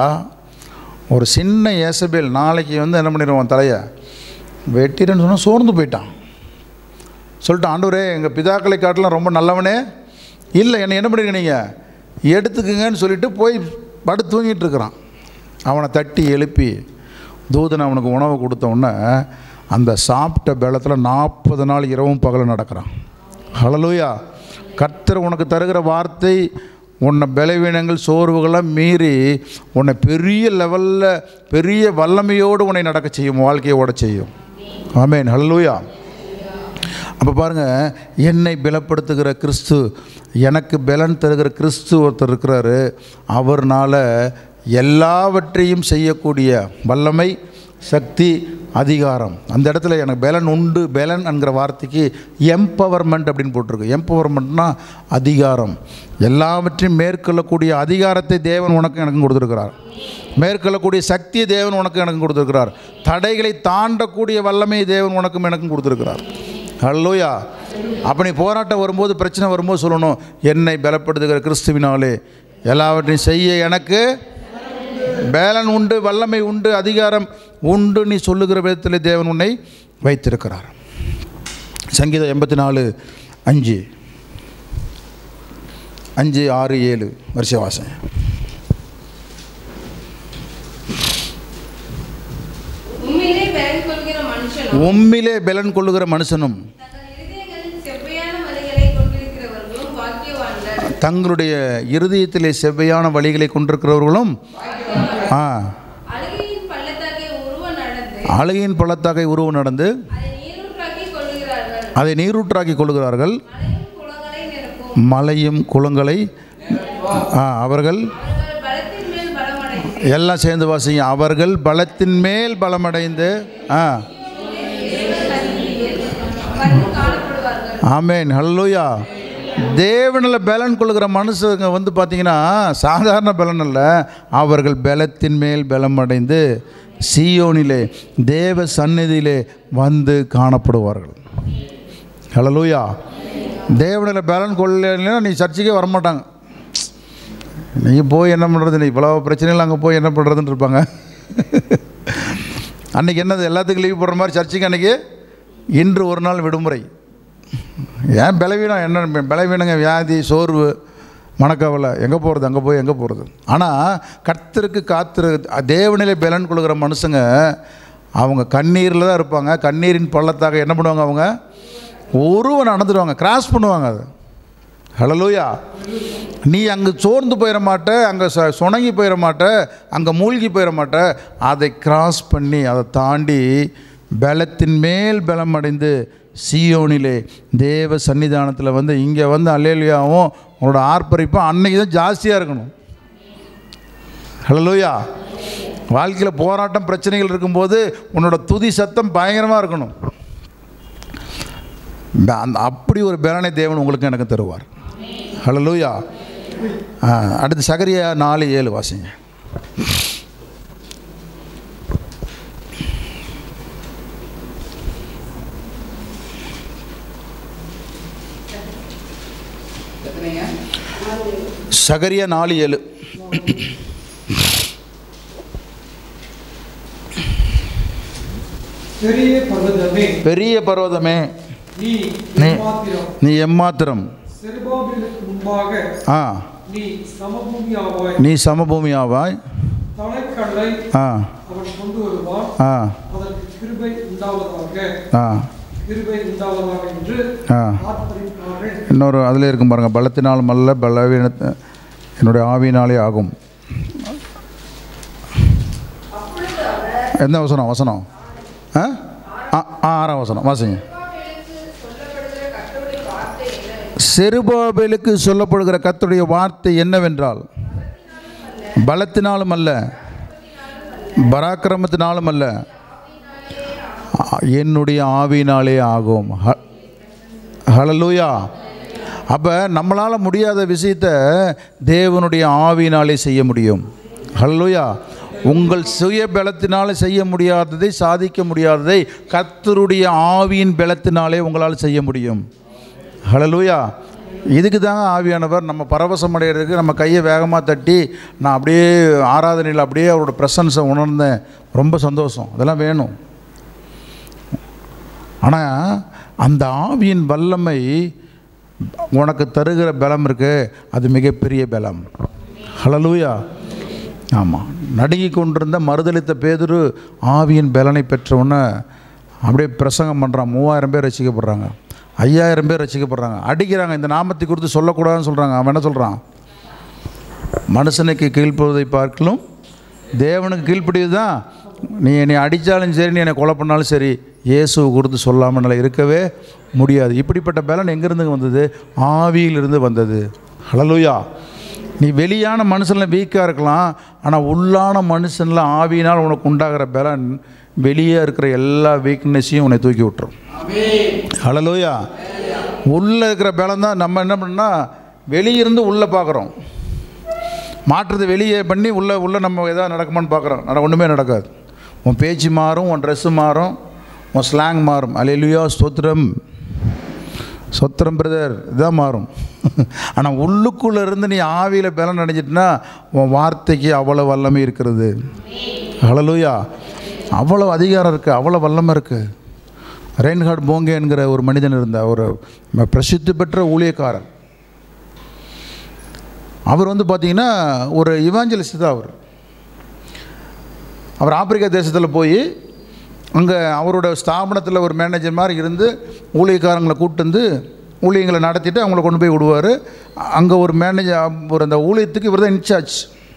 ஒரு சின்ன ஏசபேல் நாளைக்கு என்ன பண்ணிடுவான், தலையை வெட்டிறேன்னு சொன்னால் சோர்ந்து போயிட்டான். சொல்லிட்டு, ஆண்டவரே எங்கள் பிதாக்களை காட்டலாம் ரொம்ப நல்லவனே இல்லை, என்னை என்ன பண்ணிருக்க நீங்கள் எடுத்துக்குங்கன்னு சொல்லிட்டு போய் படுத்து தூங்கிட்டு இருக்கிறான். அவனை தட்டி எழுப்பி தூதன் அவனுக்கு உணவு கொடுத்தவுடனே அந்த சாப்பிட்ட பலத்தில் 40 நாள் இரவும் பகலும் நடக்கிறான். ஹல்லேலூயா. கர்த்தர் உனக்கு தருகிற வார்த்தை உன்னை பலவீனங்கள் சோர்வுகளாக மீறி உன்னை பெரிய லெவலில் பெரிய வல்லமையோடு உன்னை நடக்க செய்யும், வாழ்க்கையை ஓட செய்யும். ஆமென். ஹல்லேலூயா. அப்போ பாருங்கள், என்னை பலப்படுத்துகிற கிறிஸ்து, எனக்கு பலன் தருகிற கிறிஸ்து ஒருத்தர் இருக்கிறாரு. அவர்னால் எல்லாவற்றையும் செய்யக்கூடிய வல்லமை, சக்தி, அதிகாரம். அந்த இடத்துல எனக்கு பலன் உண்டு. பலன் என்கிற வார்த்தைக்கு எம்பவர்மெண்ட் அப்படின்னு போட்டிருக்கு. எம்பவர்மெண்ட்னா அதிகாரம். எல்லாவற்றையும் மேற்கொள்ளக்கூடிய அதிகாரத்தை தேவன் உனக்கு எனக்கும் கொடுத்துருக்கிறார். மேற்கொள்ளக்கூடிய சக்தியை தேவன் உனக்கு எனக்கும் கொடுத்துருக்கிறார். தடைகளை தாண்டக்கூடிய வல்லமையை தேவன் உனக்கும் எனக்கும் கொடுத்துருக்கிறார். ஹல்லேலூயா. அப்படி போராட்டம் வரும்போது, பிரச்சனை வரும்போது சொல்லணும், என்னை பலப்படுத்துகிற கிறிஸ்துவினாலே எல்லாவற்றையும் செய்ய எனக்கு பலன் உண்டு, வல்லமை உண்டு, அதிகாரம் உண்டு. நீ சொல்லுகிற விதத்தில் தேவன் உன்னை வைத்திருக்கிறார். சங்கீதம் 84:5, 5, 6, 7 வருஷ வாசம். உம்மிலே பலன் கொள்ளுகிற மனுஷனும் தங்களுடைய இருதயத்திலே செவ்வையான வழிகளை கொண்டிருக்கிறவர்களும் அழுகையின் பள்ளத்தாக்கை உருவ நடந்து அதை நீரூற்றாக்கி கொள்ளுகிறார்கள். மலையும் குளங்களை அவர்கள் எல்லாம் சேர்ந்து வாசிங்க. அவர்கள் பலத்தின் மேல் பலமடைந்து ஆமென். ஹல்லேலூயா. தேவனில் பலன் கொள்ளுகிற மனுஷங்க பார்த்தீங்கன்னா சாதாரண பலன் அல்ல. அவர்கள் பலத்தின் மேல் பலமடைந்து சீயோனிலே தேவ சந்நிதியிலே வந்து காணப்படுவார்கள். ஹல்லேலூயா. தேவனில் பலன் கொள்ளலைன்னா நீ சர்ச்சைக்கே வரமாட்டாங்க. நீ போய் என்ன பண்ணுறது, நீ இவ்வளோ பிரச்சனைகள் அங்கே போய் என்ன பண்ணுறதுன்னு இருப்பாங்க. அன்றைக்கி என்னது, எல்லாத்துக்கும் லீவ் போடுற மாதிரி சர்ச்சைக்கு அன்றைக்கி இன்று ஒரு நாள் விடுமுறை. ஏன் பலவீனம், என்ன பலவீனங்க, வியாதி, சோர்வு, மனக்கவலை, எங்கே போகிறது, அங்கே போய் எங்கே போகிறது. ஆனால் கர்த்தருக்கு தேவனிலே பலன் கொள்கிற மனுஷங்க அவங்க கண்ணீரில் தான் இருப்பாங்க. கண்ணீரின் பள்ளத்தாக என்ன பண்ணுவாங்க, அவங்க ஒருவன் நடந்துடுவாங்க, கிராஸ் பண்ணுவாங்க. அது ஹல்லேலூயா. நீ அங்கே சோர்ந்து போயிட மாட்ட, அங்கே சுணங்கி போயிட மாட்ட, அங்கே மூழ்கி போயிட மாட்ட. அதை கிராஸ் பண்ணி அதை தாண்டி பலத்தின் மேல் பலம் அடைந்து சீயோனிலே தேவ சன்னிதானத்தில் இங்கே அல்லேலூயாவும் உன்னோட ஆர்ப்பரிப்பும் அன்னைக்கு தான் ஜாஸ்தியாக இருக்கணும். ஹல்லேலூயா. வாழ்க்கையில் போராட்டம் பிரச்சனைகள் இருக்கும்போது உன்னோட துதி சத்தம் பயங்கரமாக இருக்கணும். அப்படி ஒரு பலனை தேவன் உங்களுக்கு எனக்கு தருவார். ஹல்லேலூயா. அடுத்து சகரியா 4:7 வாசிங்க. சகரியா 4:7. பெரிய பர்வதமே நீ எம்மாத்திரம் நீ சமபூமியாவாய் இன்னொரு அதில் இருக்கும் பாருங்க, பலத்தினாலும் அல்ல பலவீன என்னுடைய ஆவியினாலே ஆகும். எந்த வசனம்? வசனம் 6ஆம் வசனம் வாசிங்க. செருபாபேலுக்கு சொல்லப்படுகிற கர்த்தருடைய வார்த்தை என்னவென்றால், பலத்தினாலும் அல்ல பராக்கிரமத்தினாலும் அல்ல, என்னுடைய ஆவியினாலே ஆகும். ஹல்லேலூயா. அப்போ நம்மளால் முடியாத விஷயத்தை தேவனுடைய ஆவியினாலே செய்ய முடியும். ஹல்லேலூயா. உங்கள் சுய பலத்தினாலே செய்ய முடியாததை, சாதிக்க முடியாததை கர்த்தருடைய ஆவியின் பலத்தினாலே உங்களால் செய்ய முடியும். ஹல்லேலூயா. இதுக்கு தாங்க ஆவியானவர் நம்ம பரவசம் அடைகிறதுக்கு நம்ம கையை வேகமாக தட்டி நான் அப்படியே ஆராதனையில் அப்படியே அவரோட ப்ரெசன்ஸை உணர்ந்தேன், ரொம்ப சந்தோஷம், அதெல்லாம் வேணும். ஆனால் அந்த ஆவியின் வல்லமை உனக்கு தருகிற பலம் இருக்கு, அது மிகப்பெரிய பலம். ஹல்லேலூயா. ஆமாம், நடுங்கி கொண்டிருந்த மறுதளித்த பேதுரு ஆவியின் பலனை பெற்றவுடனே அப்படியே பிரசங்கம் பண்ணுறான். 3000 பேர் ரசிக்கப்படுறாங்க, 5000 பேர் ரசிக்கப்படுறாங்க. அடிக்கிறாங்க, இந்த நாமத்தை குறித்து சொல்லக்கூடாதுன்னு சொல்கிறாங்க. அவன் என்ன சொல்கிறான்? மனுஷனுக்கு கீழ்ப்படுவதை பார்க்கலும் தேவனுக்கு கீழ்ப்படிவது தான். நீ என்னை அடித்தாலும் சரி, நீ என்னை கொலை பண்ணாலும் சரி, இயேசுவை குறித்து சொல்லாமல் இருக்கவே முடியாது. இப்படிப்பட்ட பலன் எங்கேருந்து வந்தது? ஆவியிலிருந்து வந்தது. ஹல்லேலூயா. நீ வெளியான மனுஷனில் வீக்காக இருக்கலாம், ஆனால் உள்ளான மனுஷனில் ஆவியினால் உனக்கு உண்டாகிற பலன் வெளியே இருக்கிற எல்லா வீக்னஸையும் உன்னை தூக்கி விட்டுரும். ஹல்லேலூயா. உள்ளே இருக்கிற பலம் தான் நம்ம என்ன பண்ணால் வெளியிருந்து உள்ளே பார்க்குறோம், மாற்றத்தை வெளியே பண்ணி உள்ளே நம்ம எதாவது நடக்குமான்னு பார்க்குறோம். ஒன்றுமே நடக்காது. உன் பேச்சு மாறும், உன் ட்ரெஸ்ஸு மாறும், உன் ஸ்லாங் மாறும். அல்லேலூயா, ஸ்தோத்திரம் சொத்திரம் பிரதர், இதுதான் மாறும். ஆனால் உள்ளுக்குள்ளே இருந்து நீ ஆவியில் பலன் அடைஞ்சிட்டுனா உன் வார்த்தைக்கு அவ்வளோ வல்லமை இருக்கிறது. ஹல்லேலூயா. அவ்வளோ அதிகாரம் இருக்குது, அவ்வளோ வல்லமை இருக்குது. ரெயின்ஹார்ட் போங்கே என்கிற ஒரு மனிதன் இருந்தார், ஒரு பிரசித்தி பெற்ற ஊழியக்காரர். அவர் பார்த்திங்கன்னா ஒரு இவாஞ்சலிஸ்ட் தான். அவர் ஆப்பிரிக்கா தேசத்தில் போய் அங்கே அவரோட ஸ்தாபனத்தில் ஒரு மேனேஜர் மாதிரி இருந்து ஊழியக்காரங்களை கூப்பிட்டு வந்து ஊழியங்களை நடத்திட்டு அவங்கள கொண்டு போய் விடுவார். அங்கே ஒரு மேனேஜர், அந்த ஊழியத்துக்கு இவர் தான் இன்சார்ஜ்.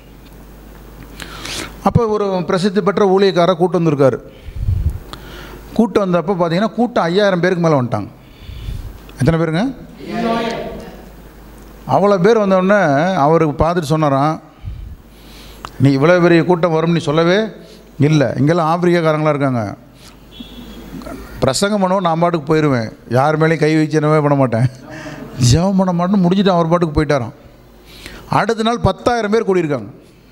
அப்போ ஒரு பிரசித்தி பெற்ற ஊழியக்காரரை கூட்டு வந்திருக்காரு. கூட்டு வந்தப்போ பார்த்தீங்கன்னா கூட்டம் 5000 பேருக்கு மேலே வந்துட்டாங்க. எத்தனை பேருங்க? அவ்வளோ பேர் வந்தோடனே அவருக்கு பார்த்துட்டு சொன்னாராம், நீ இவ்வளோ பெரிய கூட்டம் வரும்னு நீ சொல்லவே இல்லை. இங்கெல்லாம் ஆப்பிரிக்காக்காரங்களாம் இருக்காங்க, பிரசங்கம் பண்ணுவோம், நான் பாட்டுக்கு போயிடுவேன், யார் மேலேயும் கை வச்சனவே பண்ண மாட்டேன், ஜெபம் பண்ண மாட்டேன்னு முடிச்சுட்டு அவர் பாட்டுக்கு போயிட்டாராம். அடுத்த நாள் 10,000 பேர் கூடியிருக்காங்க.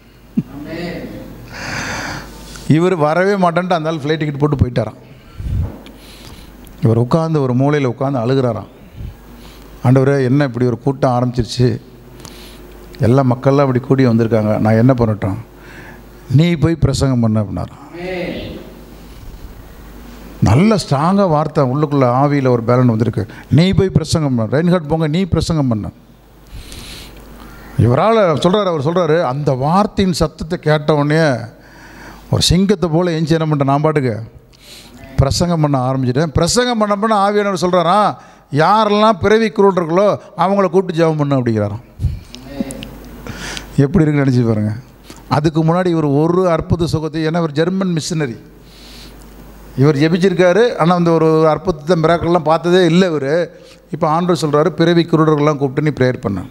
இவர் வரவே மாட்டேன்ட்டு அந்த நாள் ஃப்ளைட் டிக்கெட் போட்டு போயிட்டாராம். இவர் உட்காந்து ஒரு மூலையில் உட்காந்து அழுகிறாராம். ஆண்டவரே, என்ன இப்படி ஒரு கூட்டம் ஆரம்பிச்சிருச்சு, எல்லா மக்கள்லாம் அப்படி கூடி வந்திருக்காங்க, நான் என்ன பண்ணட்டும்? நீ போய் பிரசங்கம் பண்ண அப்படின்னாராம். நல்ல ஸ்ட்ராங்காக வார்த்தை உள்ளுக்குள்ளே ஆவியில் ஒரு பேலன் வந்திருக்கு. நீ போய் பிரசங்கம் பண்ண, ரெயின்ஹார்ட் போங்க, நீ பிரசங்கம் பண்ண. இவரால் சொல்கிறார், அவர் சொல்கிறாரு, அந்த வார்த்தையின் சத்தத்தை கேட்டவுடனே ஒரு சிங்கத்தை போல் எஞ்சி என்ன பண்ணிட்டேன், நான் பாட்டுக்கு பிரசங்கம் பண்ண ஆரம்பிச்சிட்டேன். பிரசங்கம் பண்ண ஆவியானவர் சொல்கிறாராம், யாரெல்லாம் பிறவி குருடர்களோ அவங்கள கூப்பிட்டு ஜெபம் பண்ண அப்படிங்கிறாராம். எப்படி இருக்குன்னு நினச்சி பாருங்கள். அதுக்கு முன்னாடி இவர் ஒரு அற்புத சுகத்தை, ஏன்னா இவர் ஜெர்மன் மிஷினரி, இவர் ஜெபிச்சிருக்காரு, ஆனால் அந்த ஒரு அற்புதத்தை மிராக்கள்லாம் பார்த்ததே இல்லை இவர். இப்போ ஆண்டவர் சொல்கிறாரு, பிறவி குருடர்கள்லாம் கூப்பிட்டு நீ ப்ரேயர் பண்ண.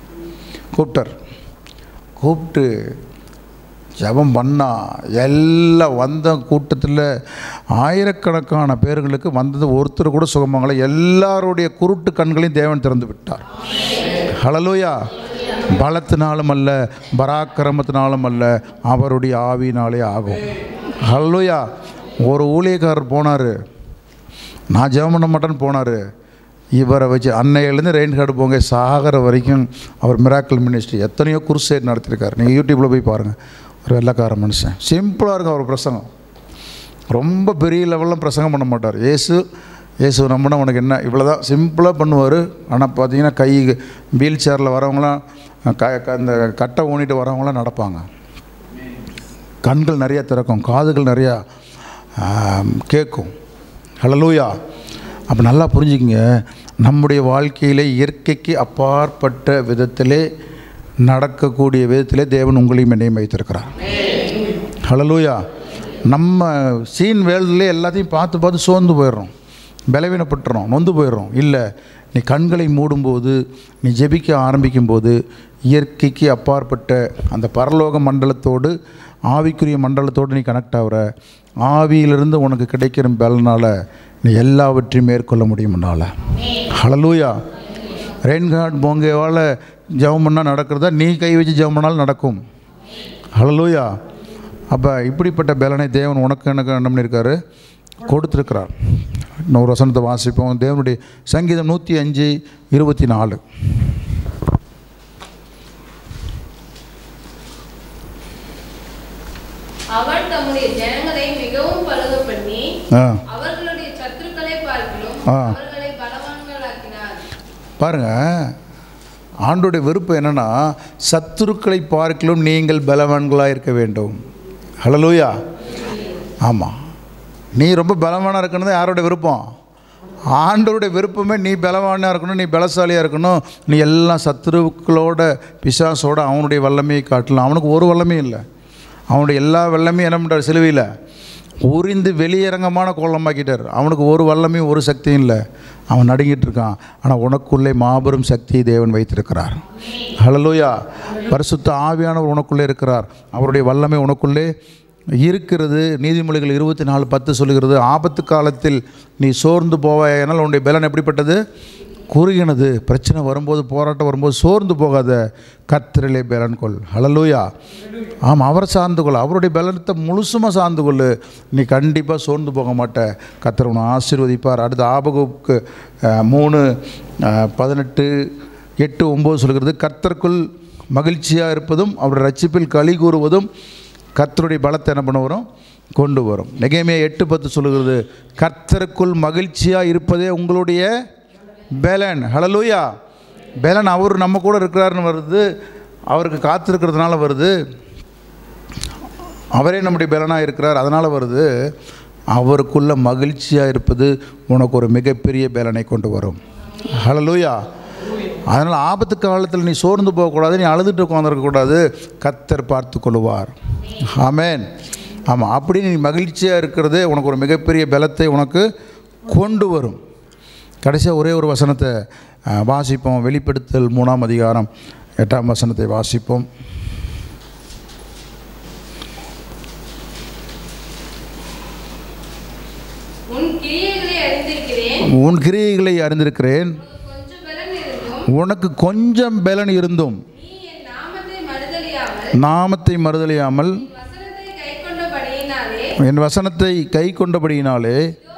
கூப்பிட்டு ஜெபம் பண்ணா எல்லாம் வந்த கூட்டத்தில் ஆயிரக்கணக்கான பேர்களுக்கு வந்தது ஒருத்தர் கூட சுகமாகலை. எல்லாருடைய குருட்டு கண்களையும் தேவன் திறந்து விட்டார். ஹல்லேலூயா. பலத்தினாலும் அல்ல பராக்கிரமத்தினாலும் அல்ல, அவருடைய ஆவியினாலே ஆகும். ஹல்லேலூயா. ஒரு ஊழியக்காரர் போனார், நான் ஜெபம் பண்ண மாட்டேன்னு போனார். இவரை வச்சு அன்னையிலேருந்து ரெயின்ஹார்ட் போங்க சாகிற வரைக்கும் அவர் மிராக்கிள் மினிஸ்ட்ரி எத்தனையோ குருசேட் நடத்திருக்கார். நீங்கள் யூடியூப்பில் போய் பாருங்கள். ஒரு வெள்ளைக்கார மனுஷன், சிம்பிளாக இருக்கும் அவர் பிரசங்கம். ரொம்ப பெரிய லெவலில் பிரசங்கம் பண்ண மாட்டார். இயேசு நம்பினா உனக்கு என்ன, இவ்வளோ தான் சிம்பிளாக பண்ணுவார். ஆனால் பார்த்தீங்கன்னா கை வீல் சேரில் வரவங்களாம் இந்த கட்டை ஊனிட்டு வரவங்களாம் நடப்பாங்க. கண்கள் நிறையா திறக்கும், காதுகள் நிறையா கேட்கும். ஹல்லேலூயா. அப்போ நல்லா புரிஞ்சுக்கிங்க, நம்முடைய வாழ்க்கையில் இயற்கைக்கு அப்பாற்பட்ட விதத்திலே நடக்கக்கூடிய விதத்திலே தேவன் உங்களையும் என்னையும் வைத்திருக்கிறார். ஹல்லேலூயா. நம்ம சீன் வேல்டிலே எல்லாத்தையும் பார்த்து பார்த்து சோர்ந்து போயிடுறோம், பலவீனப்பட்டுறோம், நொந்து போயிடுறோம். இல்லை, நீ கண்களை மூடும்போது, நீ ஜெபிக்க ஆரம்பிக்கும்போது இயற்கைக்கு அப்பாற்பட்ட அந்த பரலோக மண்டலத்தோடு ஆவிக்குரிய மண்டலத்தோடு நீ கனெக்ட் ஆகிற, ஆவியிலிருந்து உனக்கு கிடைக்கிற பலனால் நீ எல்லாவற்றையும் மேற்கொள்ள முடியும்னால. ஹல்லேலூயா. ரெயின்கார்ட் போங்கேவால் ஜெபம் பண்ணால் நடக்கிறதா, நீ கை வச்சு ஜெபம் பண்ணாலும் நடக்கும். ஹல்லேலூயா. அப்போ இப்படிப்பட்ட பலனை தேவன் உனக்கு எனக்கு என்ன பண்ணியிருக்காரு, கொடுத்துருக்கிறார். இன்னொரு வசனத்தை வாசிப்போம். தேவனுடைய சங்கீதம் 105:24. அவர் தம்முடைய ஜனங்களை மிகவும் பலுக பண்ணி அவர்களுடைய சத்துருக்களை பார்க்கிலும் அவர்களை பலவான்களாக்கினார். பாருங்க, ஆண்டோடைய விருப்பம் என்னன்னா, சத்துருக்களை பார்க்கிலும் நீங்கள் பலவான்களாக இருக்க வேண்டும். ஹல்லேலூயா. ஆமாம், நீ ரொம்ப பலவானாக இருக்கணும். யாரோடைய விருப்பம்? ஆண்டவருடைய விருப்பமே நீ பலவானாக இருக்கணும், நீ பலசாலியாக இருக்கணும். நீ எல்லாம் சத்துருக்களோட பிசாசோட அவனுடைய வல்லமையை காட்டலாம். அவனுக்கு ஒரு வல்லமையும் இல்லை. அவனுடைய எல்லா வல்லமையும் என்ன பண்ணுறார், சிலுவையில் உரிந்து வெளியரங்கமான கோலமாக்கிட்டார். அவனுக்கு ஒரு வல்லமையும் ஒரு சக்தியும் இல்லை. அவன் நடுங்கிட்டு இருக்கான். ஆனால் உனக்குள்ளே மாபெரும் சக்தியை தேவன் வைத்திருக்கிறார். ஹல்லேலூயா. பரிசுத்த ஆவியானவர் உனக்குள்ளே இருக்கிறார். அவருடைய வல்லமை உனக்குள்ளே இருக்கிறது. நீதிமொழிகள் 24:10 சொல்லுகிறது, ஆபத்து காலத்தில் நீ சோர்ந்து போவாயானால் உன்னுடைய பலன் எப்படிப்பட்டது, குறுகினது. பிரச்சனை வரும்போது, போராட்டம் வரும்போது சோர்ந்து போகாத, கர்த்தரிலே பலன் கொள். ஹல்லேலூயா. ஆமாம், அவரை சார்ந்து கொள். அவருடைய பலனத்தை முழுசுமாக சார்ந்து கொள். நீ கண்டிப்பாக சோர்ந்து போக மாட்ட. கர்த்தர் உன்னை ஆசீர்வதிப்பார். அடுத்து ஆபகுக்கு 3:18-8-9 சொல்கிறது, கர்த்தருக்குள் மகிழ்ச்சியாக இருப்பதும் அவருடைய ரட்சிப்பில் களி கூறுவதும் கர்த்தருடைய பலத்தை என்ன பண்ண வரும், கொண்டு வரும். நெகேமியா 8:10 சொல்லுகிறது, கர்த்தருக்குள் மகிழ்ச்சியாக இருப்பதே உங்களுடைய பலன். ஹல்லேலூயா. பலன் அவர் நம்ம கூட இருக்கிறாருன்னு வருது, அவருக்கு காத்திருக்கிறதுனால வருது. அவரே நம்முடைய பலனாக இருக்கிறார், அதனால் வருது. அவருக்குள்ள மகிழ்ச்சியாக இருப்பது உனக்கு ஒரு மிகப்பெரிய பலனை கொண்டு வரும். ஹல்லேலூயா. அதனால் ஆபத்து காலத்தில் நீ சோர்ந்து போகக்கூடாது, நீ அழுதுட்டு உட்காந்துருக்கக்கூடாது. கர்த்தர் பார்த்து கொள்வார். ஆமென். ஆமாம், அப்படி நீ மகிழ்ச்சியாக இருக்கிறது உனக்கு ஒரு மிகப்பெரிய பலத்தை உனக்கு கொண்டு வரும். கடைசியாக ஒரே ஒரு வசனத்தை வாசிப்போம். வெளிப்படுத்தல் 3:8 வசனத்தை வாசிப்போம். உன் கிரியைகளை அறிந்திருக்கிறேன், உனக்கு கொஞ்சம் பலன் இருந்தும் நாமத்தை மறுதலியாமல் என் வசனத்தை கை கொண்டபடியினாலே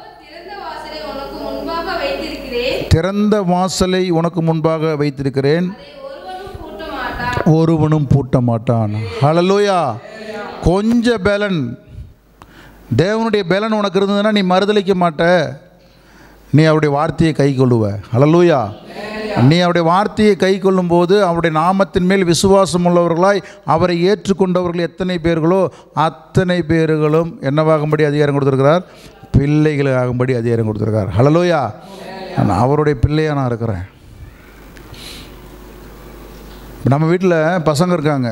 திறந்த வாசலை உனக்கு முன்பாக வைத்திருக்கிறேன், ஒருவனும் பூட்ட மாட்டான். ஹல்லேலூயா. கொஞ்சம் பலன், தேவனுடைய பலன் உனக்கு இருந்ததுன்னா நீ மறுதலிக்க மாட்ட, நீ அவருடைய வார்த்தையை கை கொள்ளுவ. ஹல்லேலூயா. நீ அவருடைய வார்த்தையை கை கொள்ளும்போது அவருடைய நாமத்தின் மேல் விசுவாசம் உள்ளவர்களாய் அவரை ஏற்றுக்கொண்டவர்கள் எத்தனை பேர்களோ அத்தனை பேர்களும் என்னவாகும்படி அதிகாரம் கொடுத்துருக்கிறார், பிள்ளைகளாகும்படி அதிகாரம் கொடுத்துருக்கார். ஹல்லேலூயா. நான் அவருடைய பிள்ளையாக நான் இருக்கிறேன். நம்ம வீட்டில் பசங்க இருக்காங்க.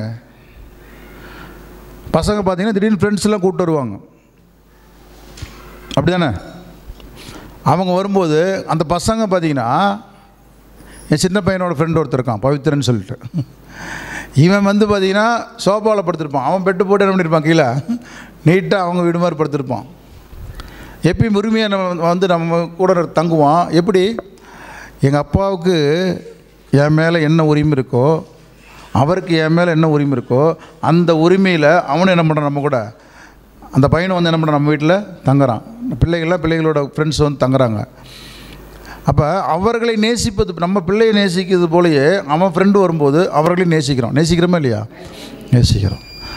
பசங்க பார்த்தீங்கன்னா திடீர்னு ஃப்ரெண்ட்ஸ்லாம் கூப்பிட்டு வருவாங்க, அப்படி தானே? அவங்க வரும்போது அந்த பசங்க பார்த்தீங்கன்னா, என் சின்ன பையனோட ஃப்ரெண்ட் ஒருத்தர் இருக்கான் பவித்ரன்னு சொல்லிட்டு, இவன் வந்து பார்த்தீங்கன்னா சோஃபாவில் படுத்திருப்பான். அவன் பெட்டு போட்டு என்ன பண்ணியிருப்பான், கீழே நீட்டாக அவங்க வீடு மாதிரி படுத்திருப்பான். எப்பயும் உரிமையாக நம்ம வந்து நம்ம கூட தங்குவான். எப்படி எங்கள் அப்பாவுக்கு என் மேலே என்ன உரிமை இருக்கோ, அவருக்கு என் மேலே என்ன உரிமை இருக்கோ, அந்த உரிமையில் அவனும் என்ன பண்ணுறான், நம்ம கூட அந்த பையனை வந்து என்ன பண்ணுறான், நம்ம வீட்டில் தங்குறான். பிள்ளைகளோட ஃப்ரெண்ட்ஸ் வந்து தங்குறாங்க. அப்போ அவர்களை நேசிப்பது, நம்ம பிள்ளையை நேசிக்கிறது போலயே அவன் ஃப்ரெண்டு வரும்போது அவர்களையும் நேசிக்கிறோம். நேசிக்கிறோமா இல்லையா? நேசிக்கிறோம்.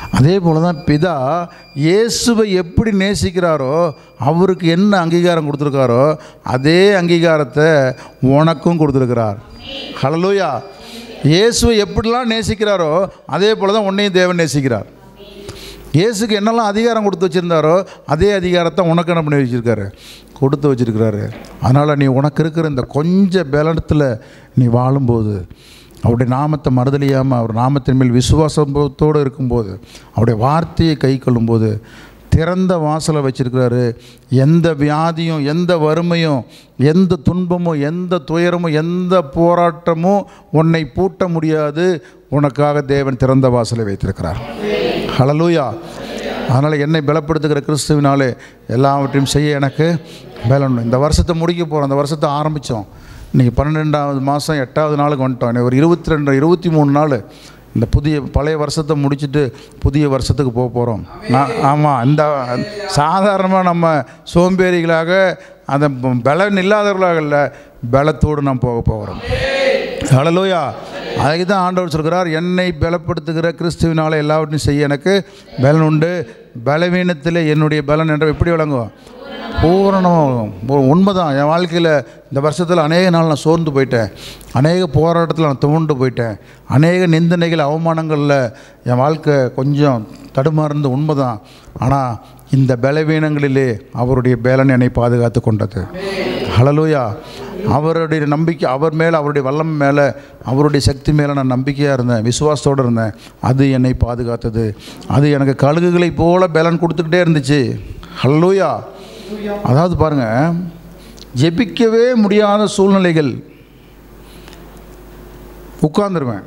அதே போல் தான் பிதா இயேசுவை எப்படி நேசிக்கிறாரோ, அவருக்கு என்ன அங்கீகாரம் கொடுத்துருக்காரோ அதே அங்கீகாரத்தை உனக்கும் கொடுத்துருக்கிறார். ஹல்லேலூயா. இயேசுவை எப்படிலாம் நேசிக்கிறாரோ அதே போல் தான் உன்னையும் தேவன் நேசிக்கிறார். இயேசுக்கு என்னெல்லாம் அதிகாரம் கொடுத்து வச்சுருந்தாரோ அதே அதிகாரத்தை உனக்கு என்ன பண்ணி வச்சுருக்காரு, கொடுத்து வச்சுருக்கிறாரு. அதனால் நீ உனக்கு இருக்கிற இந்த கொஞ்சம் பலத்தில் நீ வாழும்போது, அவருடைய நாமத்தை மறுதலியாமல் அவர் நாமத்தின் மேல் விசுவாசத்தோடு இருக்கும்போது, அவருடைய வார்த்தையை கை கொள்ளும்போது, திறந்த வாசலை வச்சுருக்கிறாரு. எந்த வியாதியும், எந்த வறுமையும், எந்த துன்பமும், எந்த துயரமும், எந்த போராட்டமும் உன்னை பூட்ட முடியாது. உனக்காக தேவன் திறந்த வாசலை வைத்திருக்கிறார். ஹல்லேலூயா. அதனால் என்னை பலப்படுத்துகிற கிறிஸ்துவினாலே எல்லாவற்றையும் செய்ய எனக்கு பலன். இந்த வருஷத்தை முடிக்க போகிறோம். அந்த வருஷத்தை ஆரம்பித்தோம். இன்றைக்கி 12வது மாதம் 8வது நாளுக்கு வந்துட்டோம். இன்னைக்கு ஒரு 23 நாள் இந்த பழைய வருஷத்தை முடிச்சுட்டு புதிய வருஷத்துக்கு போக போகிறோம். ஆமாம், இந்த சாதாரணமாக நம்ம சோம்பேறிகளாக அந்த பலன் இல்லாதவர்களாக இல்லை, பலத்தோடு நாம் போக போகிறோம். ஹல்லேலூயா. அதுக்கு தான் ஆண்டவர் சொல்கிறார், என்னை பலப்படுத்துகிற கிறிஸ்துவினால் எல்லாவற்றையும் செய்ய எனக்கு பலன் உண்டு. பலவீனத்தில் என்னுடைய பலன் என்ற எப்படி விளங்கும்? பூரணமாகும். உண்மைதான். என் வாழ்க்கையில் இந்த வருஷத்தில் அநேக நாள் நான் சோர்ந்து போயிட்டேன். அநேக போராட்டத்தில் நான் துவண்டு போயிட்டேன். அநேக நிந்தனைகள், அவமானங்களில் என் வாழ்க்கை கொஞ்சம் தடுமாறுந்து உண்மைதான். ஆனால் இந்த பலவீனங்களிலே அவருடைய பலன் என்னை பாதுகாத்து கொண்டது. ஹல்லேலூயா. அவருடைய நம்பிக்கை, அவர் மேலே, அவருடைய வல்லமை மேலே, அவருடைய சக்தி மேலே நான் நம்பிக்கையாக இருந்தேன், விசுவாசத்தோடு இருந்தேன். அது என்னை பாதுகாத்தது. அது எனக்கு கழுகுகளை போல பலன் கொடுத்துக்கிட்டே இருந்துச்சு. ஹல்லேலூயா. அதாவது பாருங்கள், ஜெபிக்கவே முடியாத சூழ்நிலைகள் உட்கார்ந்துருவேன்.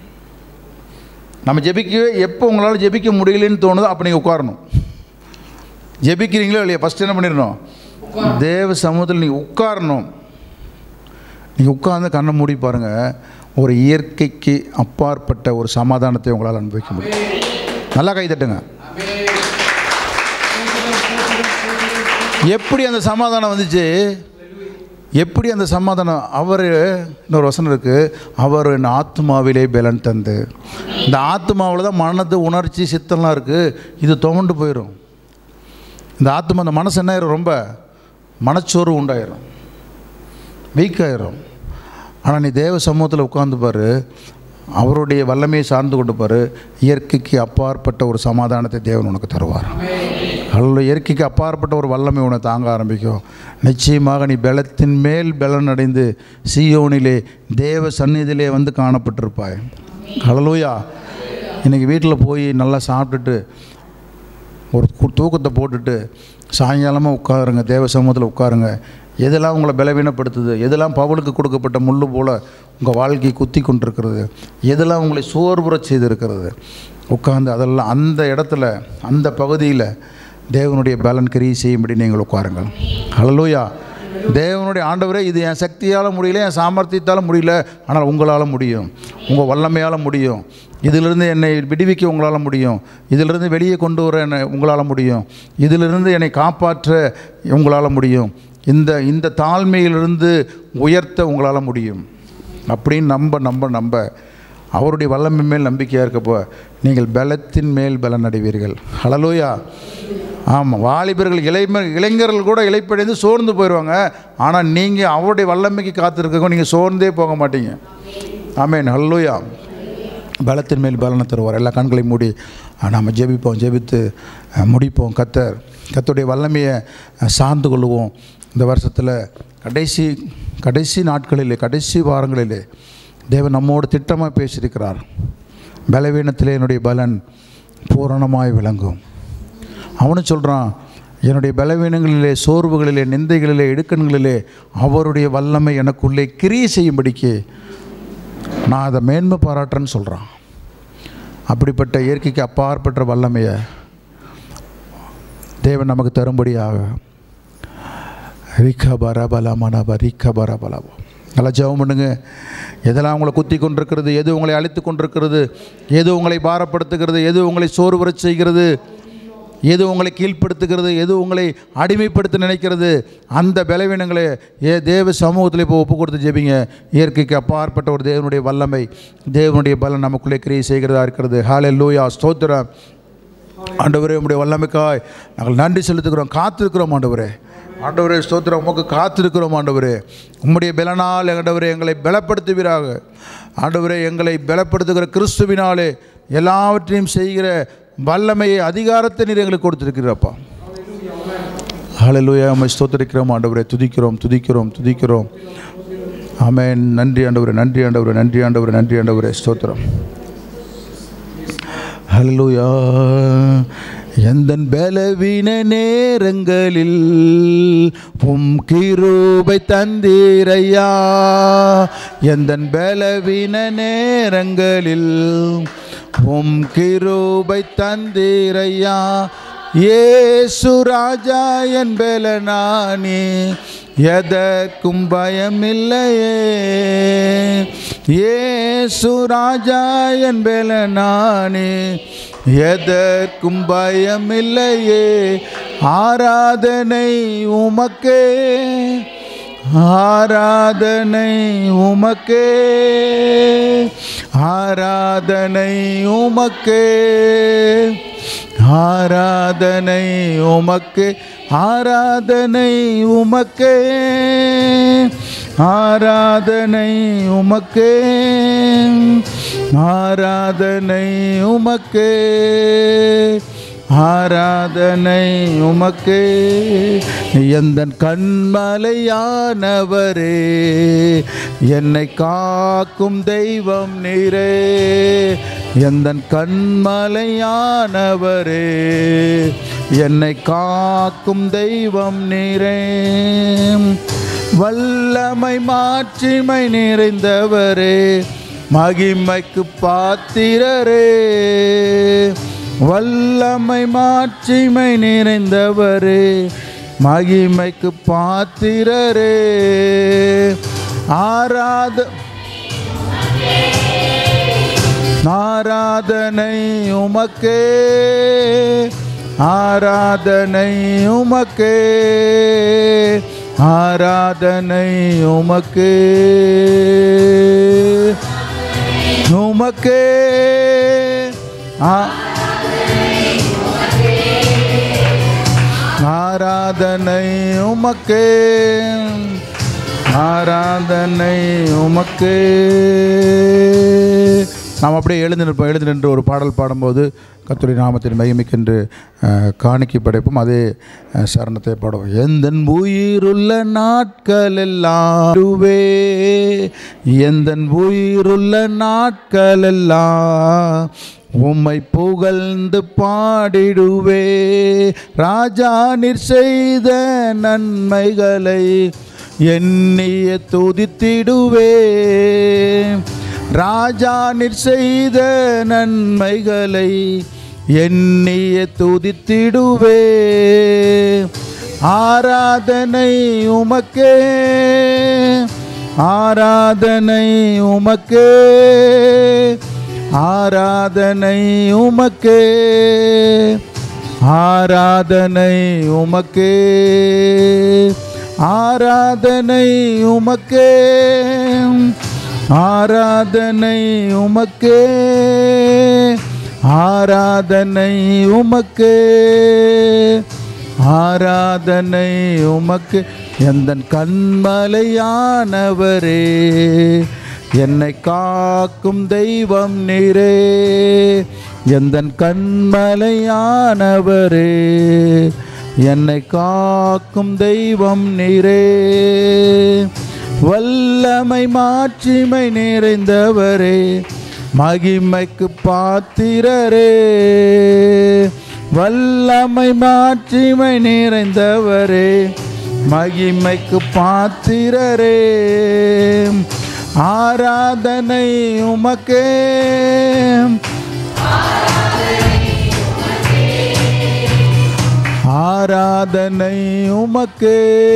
நம்ம ஜெபிக்கவே, எப்போ உங்களால் ஜெபிக்க முடியலன்னு தோணுதோ அப்போ நீங்கள் உட்காரணும். ஜெபிக்கிறீங்களோ இல்லையா, ஃபஸ்ட்டு என்ன பண்ணிடணும்? தேவ சமூகத்தில் நீங்கள் உட்காரணும். நீங்கள் உட்கார்ந்து கண்ணை மூடி பாருங்கள், ஒரு இயற்கைக்கு அப்பாற்பட்ட ஒரு சமாதானத்தை உங்களால் அனுபவிக்க முடியும். நல்லா கை தட்டுங்க. எப்படி அந்த சமாதானம் வந்துச்சு? எப்படி அந்த சமாதானம்? அவர், இன்னொரு வசனம் இருக்குது, அவர் என் ஆத்மாவிலே பலன் தந்து. இந்த ஆத்மாவில் தான் மனது, உணர்ச்சி, சித்தம்லாம் இருக்குது. இது துவண்டு போயிடும். இந்த ஆத்மா, அந்த மனசு என்ன ஆயிரும்? ரொம்ப மனச்சோர்வு உண்டாயிரும், வீக்காயிரும். ஆனால் நீ தேவ சமூகத்தில் உட்கார்ந்து பாரு, அவருடைய வல்லமையை சார்ந்து கொண்டு பாரு, இயற்கைக்கு அப்பாற்பட்ட ஒரு சமாதானத்தை தேவன் உனக்கு தருவார். அல்ல, இயற்கைக்கு அப்பாற்பட்ட ஒரு வல்லமை உன்னை தாங்க ஆரம்பிக்கும். நிச்சயமாக நீ பலத்தின் மேல் பலன் அடைந்து சீயோனிலே தேவ சந்நிதியிலே வந்து காணப்பட்டிருப்பாய். ஹல்லேலூயா. இன்றைக்கி வீட்டில் போய் நல்லா சாப்பிட்டுட்டு ஒரு தூக்கத்தை போட்டுட்டு சாயங்காலமாக உட்காருங்க, தேவ சமூகத்தில் உட்காருங்க. எதெல்லாம் உங்களை பலவீனப்படுத்துது, எதெல்லாம் பவுலுக்கு கொடுக்கப்பட்ட முள்ளு போல் உங்கள் வாழ்க்கையை குத்தி கொண்டிருக்கிறது, எதெல்லாம் உங்களை சோர்வுறச் செய்திருக்கிறது, உட்கார்ந்து அதெல்லாம் அந்த இடத்துல, அந்த பகுதியில் தேவனுடைய பலன் கிரியை செய்யும்படி நீங்கள் உட்காருங்கள். ஹல்லேலூயா. தேவனுடைய ஆண்டவரே, இது என் சக்தியால் முடியல, என் சாமர்த்தியத்தால் முடியல, ஆனால் உங்களால் முடியும், உங்கள் வல்லமையால் முடியும். இதிலிருந்து என்னை விடுவிக்க உங்களால் முடியும், இதிலிருந்து வெளியே கொண்டு வர என்னை உங்களால் முடியும், இதிலிருந்து என்னை காப்பாற்ற உங்களால் முடியும், இந்த தாழ்மையிலிருந்து உயர்த்த உங்களால் முடியும் அப்படின்னு நம்ப அவருடைய வல்லமை மேல் நம்பிக்கையாக இருக்கப்போ நீங்கள் பலத்தின் மேல் பலன் அடைவீர்கள். ஹல்லேலூயா. ஆமாம், வாலிபர்கள், இளைஞர்கள் கூட இளைப்படைந்து சோர்ந்து போயிடுவாங்க. ஆனால் நீங்கள் அவருடைய வல்லமைக்கு காத்திருக்க நீங்கள் சோர்ந்தே போக மாட்டீங்க. ஆமென். ஹல்லேலூயா. பலத்தின் மேல் பலனை தருவார். எல்லா கண்களையும் மூடி நாம் ஜெபித்து முடிப்போம். கர்த்தருடைய வல்லமையை சார்ந்து கொள்ளுவோம். இந்த வருஷத்தில் கடைசி நாட்களிலே, கடைசி வாரங்களிலே தேவன் நம்மோடு திட்டமாக பேசியிருக்கிறார். பலவீனத்திலே என்னுடைய பலன் பூரணமாய் விளங்கும். அவனு சொல்கிறான், என்னுடைய பலவீனங்களிலே, சோர்வுகளிலே, நிந்தைகளிலே, இடுக்கண்களிலே அவருடைய வல்லமை எனக்குள்ளே கிரியை செய்யும்படிக்கு நான் அதை மேன்மை பாராட்டுறேன்னு சொல்கிறான். அப்படிப்பட்ட இயற்கைக்கு அப்பாற்பட்ட வல்லமையை தேவன் நமக்கு தரும்படியாக நல்லா ஜெபம் பண்ணுங்க. எதெல்லாம் உங்களை குத்தி கொண்டிருக்கிறது, எது உங்களை அழித்து கொண்டிருக்கிறது, எது உங்களை பாரப்படுத்துகிறது, எது உங்களை சோர்வுறச் செய்கிறது, எது உங்களை கீழ்ப்படுத்துகிறது, எது உங்களை அடிமைப்படுத்த நினைக்கிறது, அந்த பலவீனங்களை தேவ சமூகத்தில் இப்போ ஒப்பு கொடுத்து ஜெபிங்க. இயற்கைக்கு அப்பாற்பட்ட ஒரு தேவனுடைய வல்லமை, தேவனுடைய பலன் நமக்குள்ளே கிரியை செய்கிறதா இருக்கிறது. ஹல்லேலூயா. ஸ்தோத்திரம். ஆண்டவரே உம்முடைய வல்லமைக்காய் நாங்கள் நன்றி செலுத்துகிறோம், காத்திருக்கிறோம் ஆண்டவரே. ஆண்டவரே ஸ்தோத்திரம், உமக்கு காத்திருக்கிறோம் ஆண்டவரே. உம்முடைய பலனால் ஆண்டவரே எங்களை பலப்படுத்துவீராக. ஆண்டவரே எங்களை பலப்படுத்துகிற கிறிஸ்துவினாலே எல்லாவற்றையும் செய்கிற வல்லமையை, அதிகாரத்தை நீர் எங்களுக்கு கொடுத்திருக்கிறப்பா. ஹல்லேலூயா. உம்மை ஸ்தோத்திரிக்கிறோம் ஆண்டவரே. துதிக்கிறோம் துதிக்கிறோம் துதிக்கிறோம். ஆமென். நன்றி ஆண்டவரே, நன்றி ஆண்டவரே, நன்றி ஆண்டவரே, நன்றி ஆண்டவரே. ஸ்தோத்திரம். ஹல்லேலூயா. எந்தன் பலவீன நேரங்களில் உம் கிருபை தந்தீரையா. எந்தன் பலவீன நேரங்களில் உம் கிருபை தந்தீரையா. இயேசு ராஜா என் பலனானே, எதற்கும் பயமில்லையே. இயேசு ராஜா என் பலனானே, எதற்கும் பயமில்லையே. ஆராதனை உமக்கே, ஆராதனை உமக்கே, ஆராதனை உமக்கே, ஆராதனை உமக்கே, ஆராதனை உமக்கே, ஆராதனை உமக்கே, ஆராதனை உமக்கே, ஆராதனை உமக்கே. எந்தன் கண்மலையானவரே, என்னை காக்கும் தெய்வம் நீரே. எந்தன் கண்மலையானவரே, என்னை காக்கும் தெய்வம் நீரே. வல்லமை மாட்சிமை நிறைந்தவரே, மகிமைக்கு பாத்திரரே. வல்லமை மாட்சிமை நிறைந்தவரே, மகிமைக்கு பாத்திரரே. ஆராதனை உமக்கே, ஆராதனை உமக்கே, ஆராதனை உமக்கே, உமக்கே, ஆராதனை உமக்கே, ஆராதனை உமக்கே. நாம் அப்படியே எழுந்து நின்று ஒரு பாடல் பாடும்போது கர்த்தருடைய நாமத்தின் மகிமைக்கென்று காணிக்கை படைப்போம். அதே சரணத்தை பாடுவோம். எந்தன் உயிருள்ள நாட்களெல்லாம், எந்தன் உயிருள்ள நாட்களெல்லாம் உம்மை புகழ்ந்து பாடிடுவே. ராஜா நீர் செய்த நன்மைகளை எண்ணிய துதித்திடுவே. ராஜா நீர் செய்த நன்மைகளை எண்ணிய துதித்திடுவே. ஆராதனை உமக்கே, ஆராதனை உமக்கே, ஆராதனை உமக்கே, ஆராதனை உமக்கே, ஆராதனை உமக்கே, ஆராதனை உமக்கே, ஆராதனை உமக்கே, ஆராதனை உமக்கே. எந்தன் கண்மலையானவரே, என்னை காக்கும் தெய்வம் நீரே. எந்தன் கண்மலையானவரே, என்னை காக்கும் தெய்வம் நீரே. வல்லமை மாட்சிமை நிறைந்தவரே, மகிமைக்கு பாத்திரரே. வல்லமை மாட்சிமை நிறைந்தவரே, மகிமைக்கு பாத்திரரே. ஆராதனை உமக்கே, ஆராதனை உமக்கே,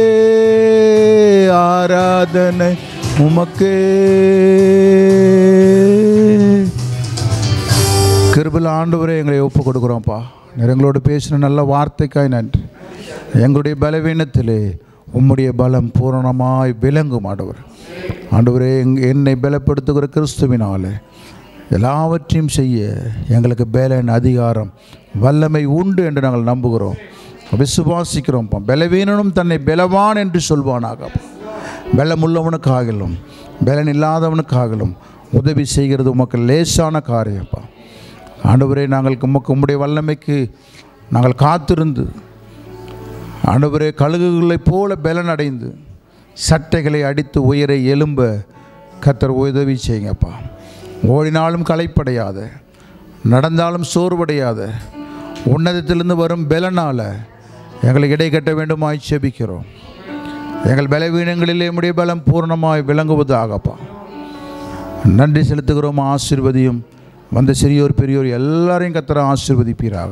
ஆராதனை உமக்கே. கிருபையுள்ள ஆண்டவரே, எங்களை ஒப்பு கொடுக்குறோம்ப்பா. எங்களோடு பேசின நல்ல வார்த்தைக்காய் நன்றி. எங்களுடைய பலவீனத்திலே உம்முடைய பலம் பூரணமாய் விளங்கும் ஆண்டவர். ஆண்டவரே, என்னை பலப்படுத்துகிற கிறிஸ்துவினாலே எல்லாவற்றையும் செய்ய எங்களுக்கு பலன், அதிகாரம், வல்லமை உண்டு என்று நாங்கள் நம்புகிறோம், விசுவாசிக்கிறோம். பலவீனனும் தன்னை பலவான் என்று சொல்வானாக. பலமுள்ளவனுக்காகலும் பலன் இல்லாதவனுக்காகலும் உதவி செய்கிறது உமக்கு லேசான காரியப்பா. ஆண்டவரே, நாங்கள் உம்முடைய வல்லமைக்கு நாங்கள் காத்திருந்து ஆண்டவரே கழுகுகளைப் போல பலன் அடைந்து சட்டைகளை அடித்து உயர எழும்ப கர்த்தர் உதவி செய்யுங்கப்பா. ஓடினாலும் களைப்படையாத, நடந்தாலும் சோர்வடையாத, உன்னதத்திலிருந்து வரும் பலனால் எங்களுக்கு இடை கட்ட வேண்டுமாய் செபிக்கிறோம். எங்கள் பலவீனங்களிலே உம்முடைய பலம் பூர்ணமாய் விளங்குவதாகப்பா. நன்றி செலுத்துகிறோம். ஆசீர்வதியும். வந்த சிறியோர் பெரியோர் எல்லாரையும் கர்த்தர் ஆசீர்வதிப்பீராக.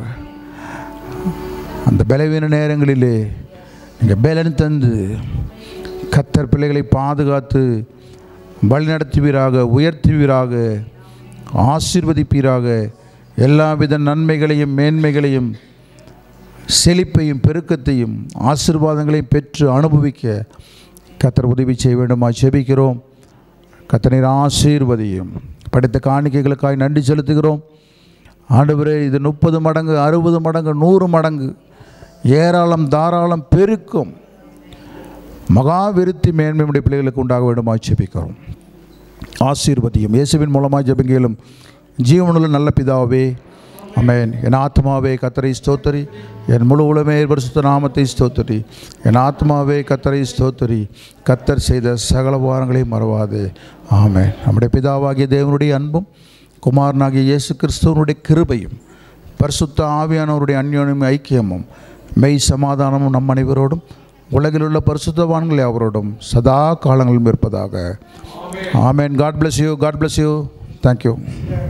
அந்த பலவீன நேரங்களிலே நீங்கள் பலன் தந்து கர்த்தர் பிள்ளைகளை பாதுகாத்து வழிநடத்துவீராக, உயர்த்துவீராக, ஆசீர்வதிப்பீராக. எல்லாவித நன்மைகளையும் மேன்மைகளையும் செழிப்பையும் பெருக்கத்தையும் ஆசீர்வாதங்களையும் பெற்று அனுபவிக்க கர்த்தர் உதவி செய்ய வேண்டுமா செபிக்கிறோம். கர்த்தர் நீர் ஆசீர்வதியும். படைத்த காணிக்கைகளுக்காய் நன்றி செலுத்துகிறோம். ஆண்டவரே, இது 30 மடங்கு, 60 மடங்கு, 100 மடங்கு ஏராளம் தாராளம் பெருக்கும் மகா விருத்தி மேன்மையுடைய பிள்ளைகளுக்கு உண்டாக வேண்டுமா ஜெபிக்கிறோம். ஆசீர்வதியும். இயேசுவின் மூலமாக ஜெபிக்கிறோம் ஜீவனுள்ள நல்ல பிதாவே, ஆமென். என் ஆத்மாவே கர்த்தரை ஸ்தோத்திரி, என் முழு உலகமே பரிசுத்த நாமத்தை ஸ்தோத்திரி. என் ஆத்மாவே கர்த்தரை ஸ்தோத்திரி, கர்த்தர் செய்த சகல வாரங்களையும் மறவாதே. ஆமென். நம்முடைய பிதாவாகிய தேவனுடைய அன்பும் குமாரனாகிய இயேசு கிறிஸ்துவனுடைய கிருபையும் பரிசுத்த ஆவியானவருடைய அந்யோன்யம் ஐக்கியமும் மெய் சமாதானமும் நம் அனைவரோடும் உலகில் உள்ள பரிசுத்தவான்கள் அவரோடும் சதா காலங்களும் இருப்பதாக. ஆமென். God bless you. God bless you. Thank you.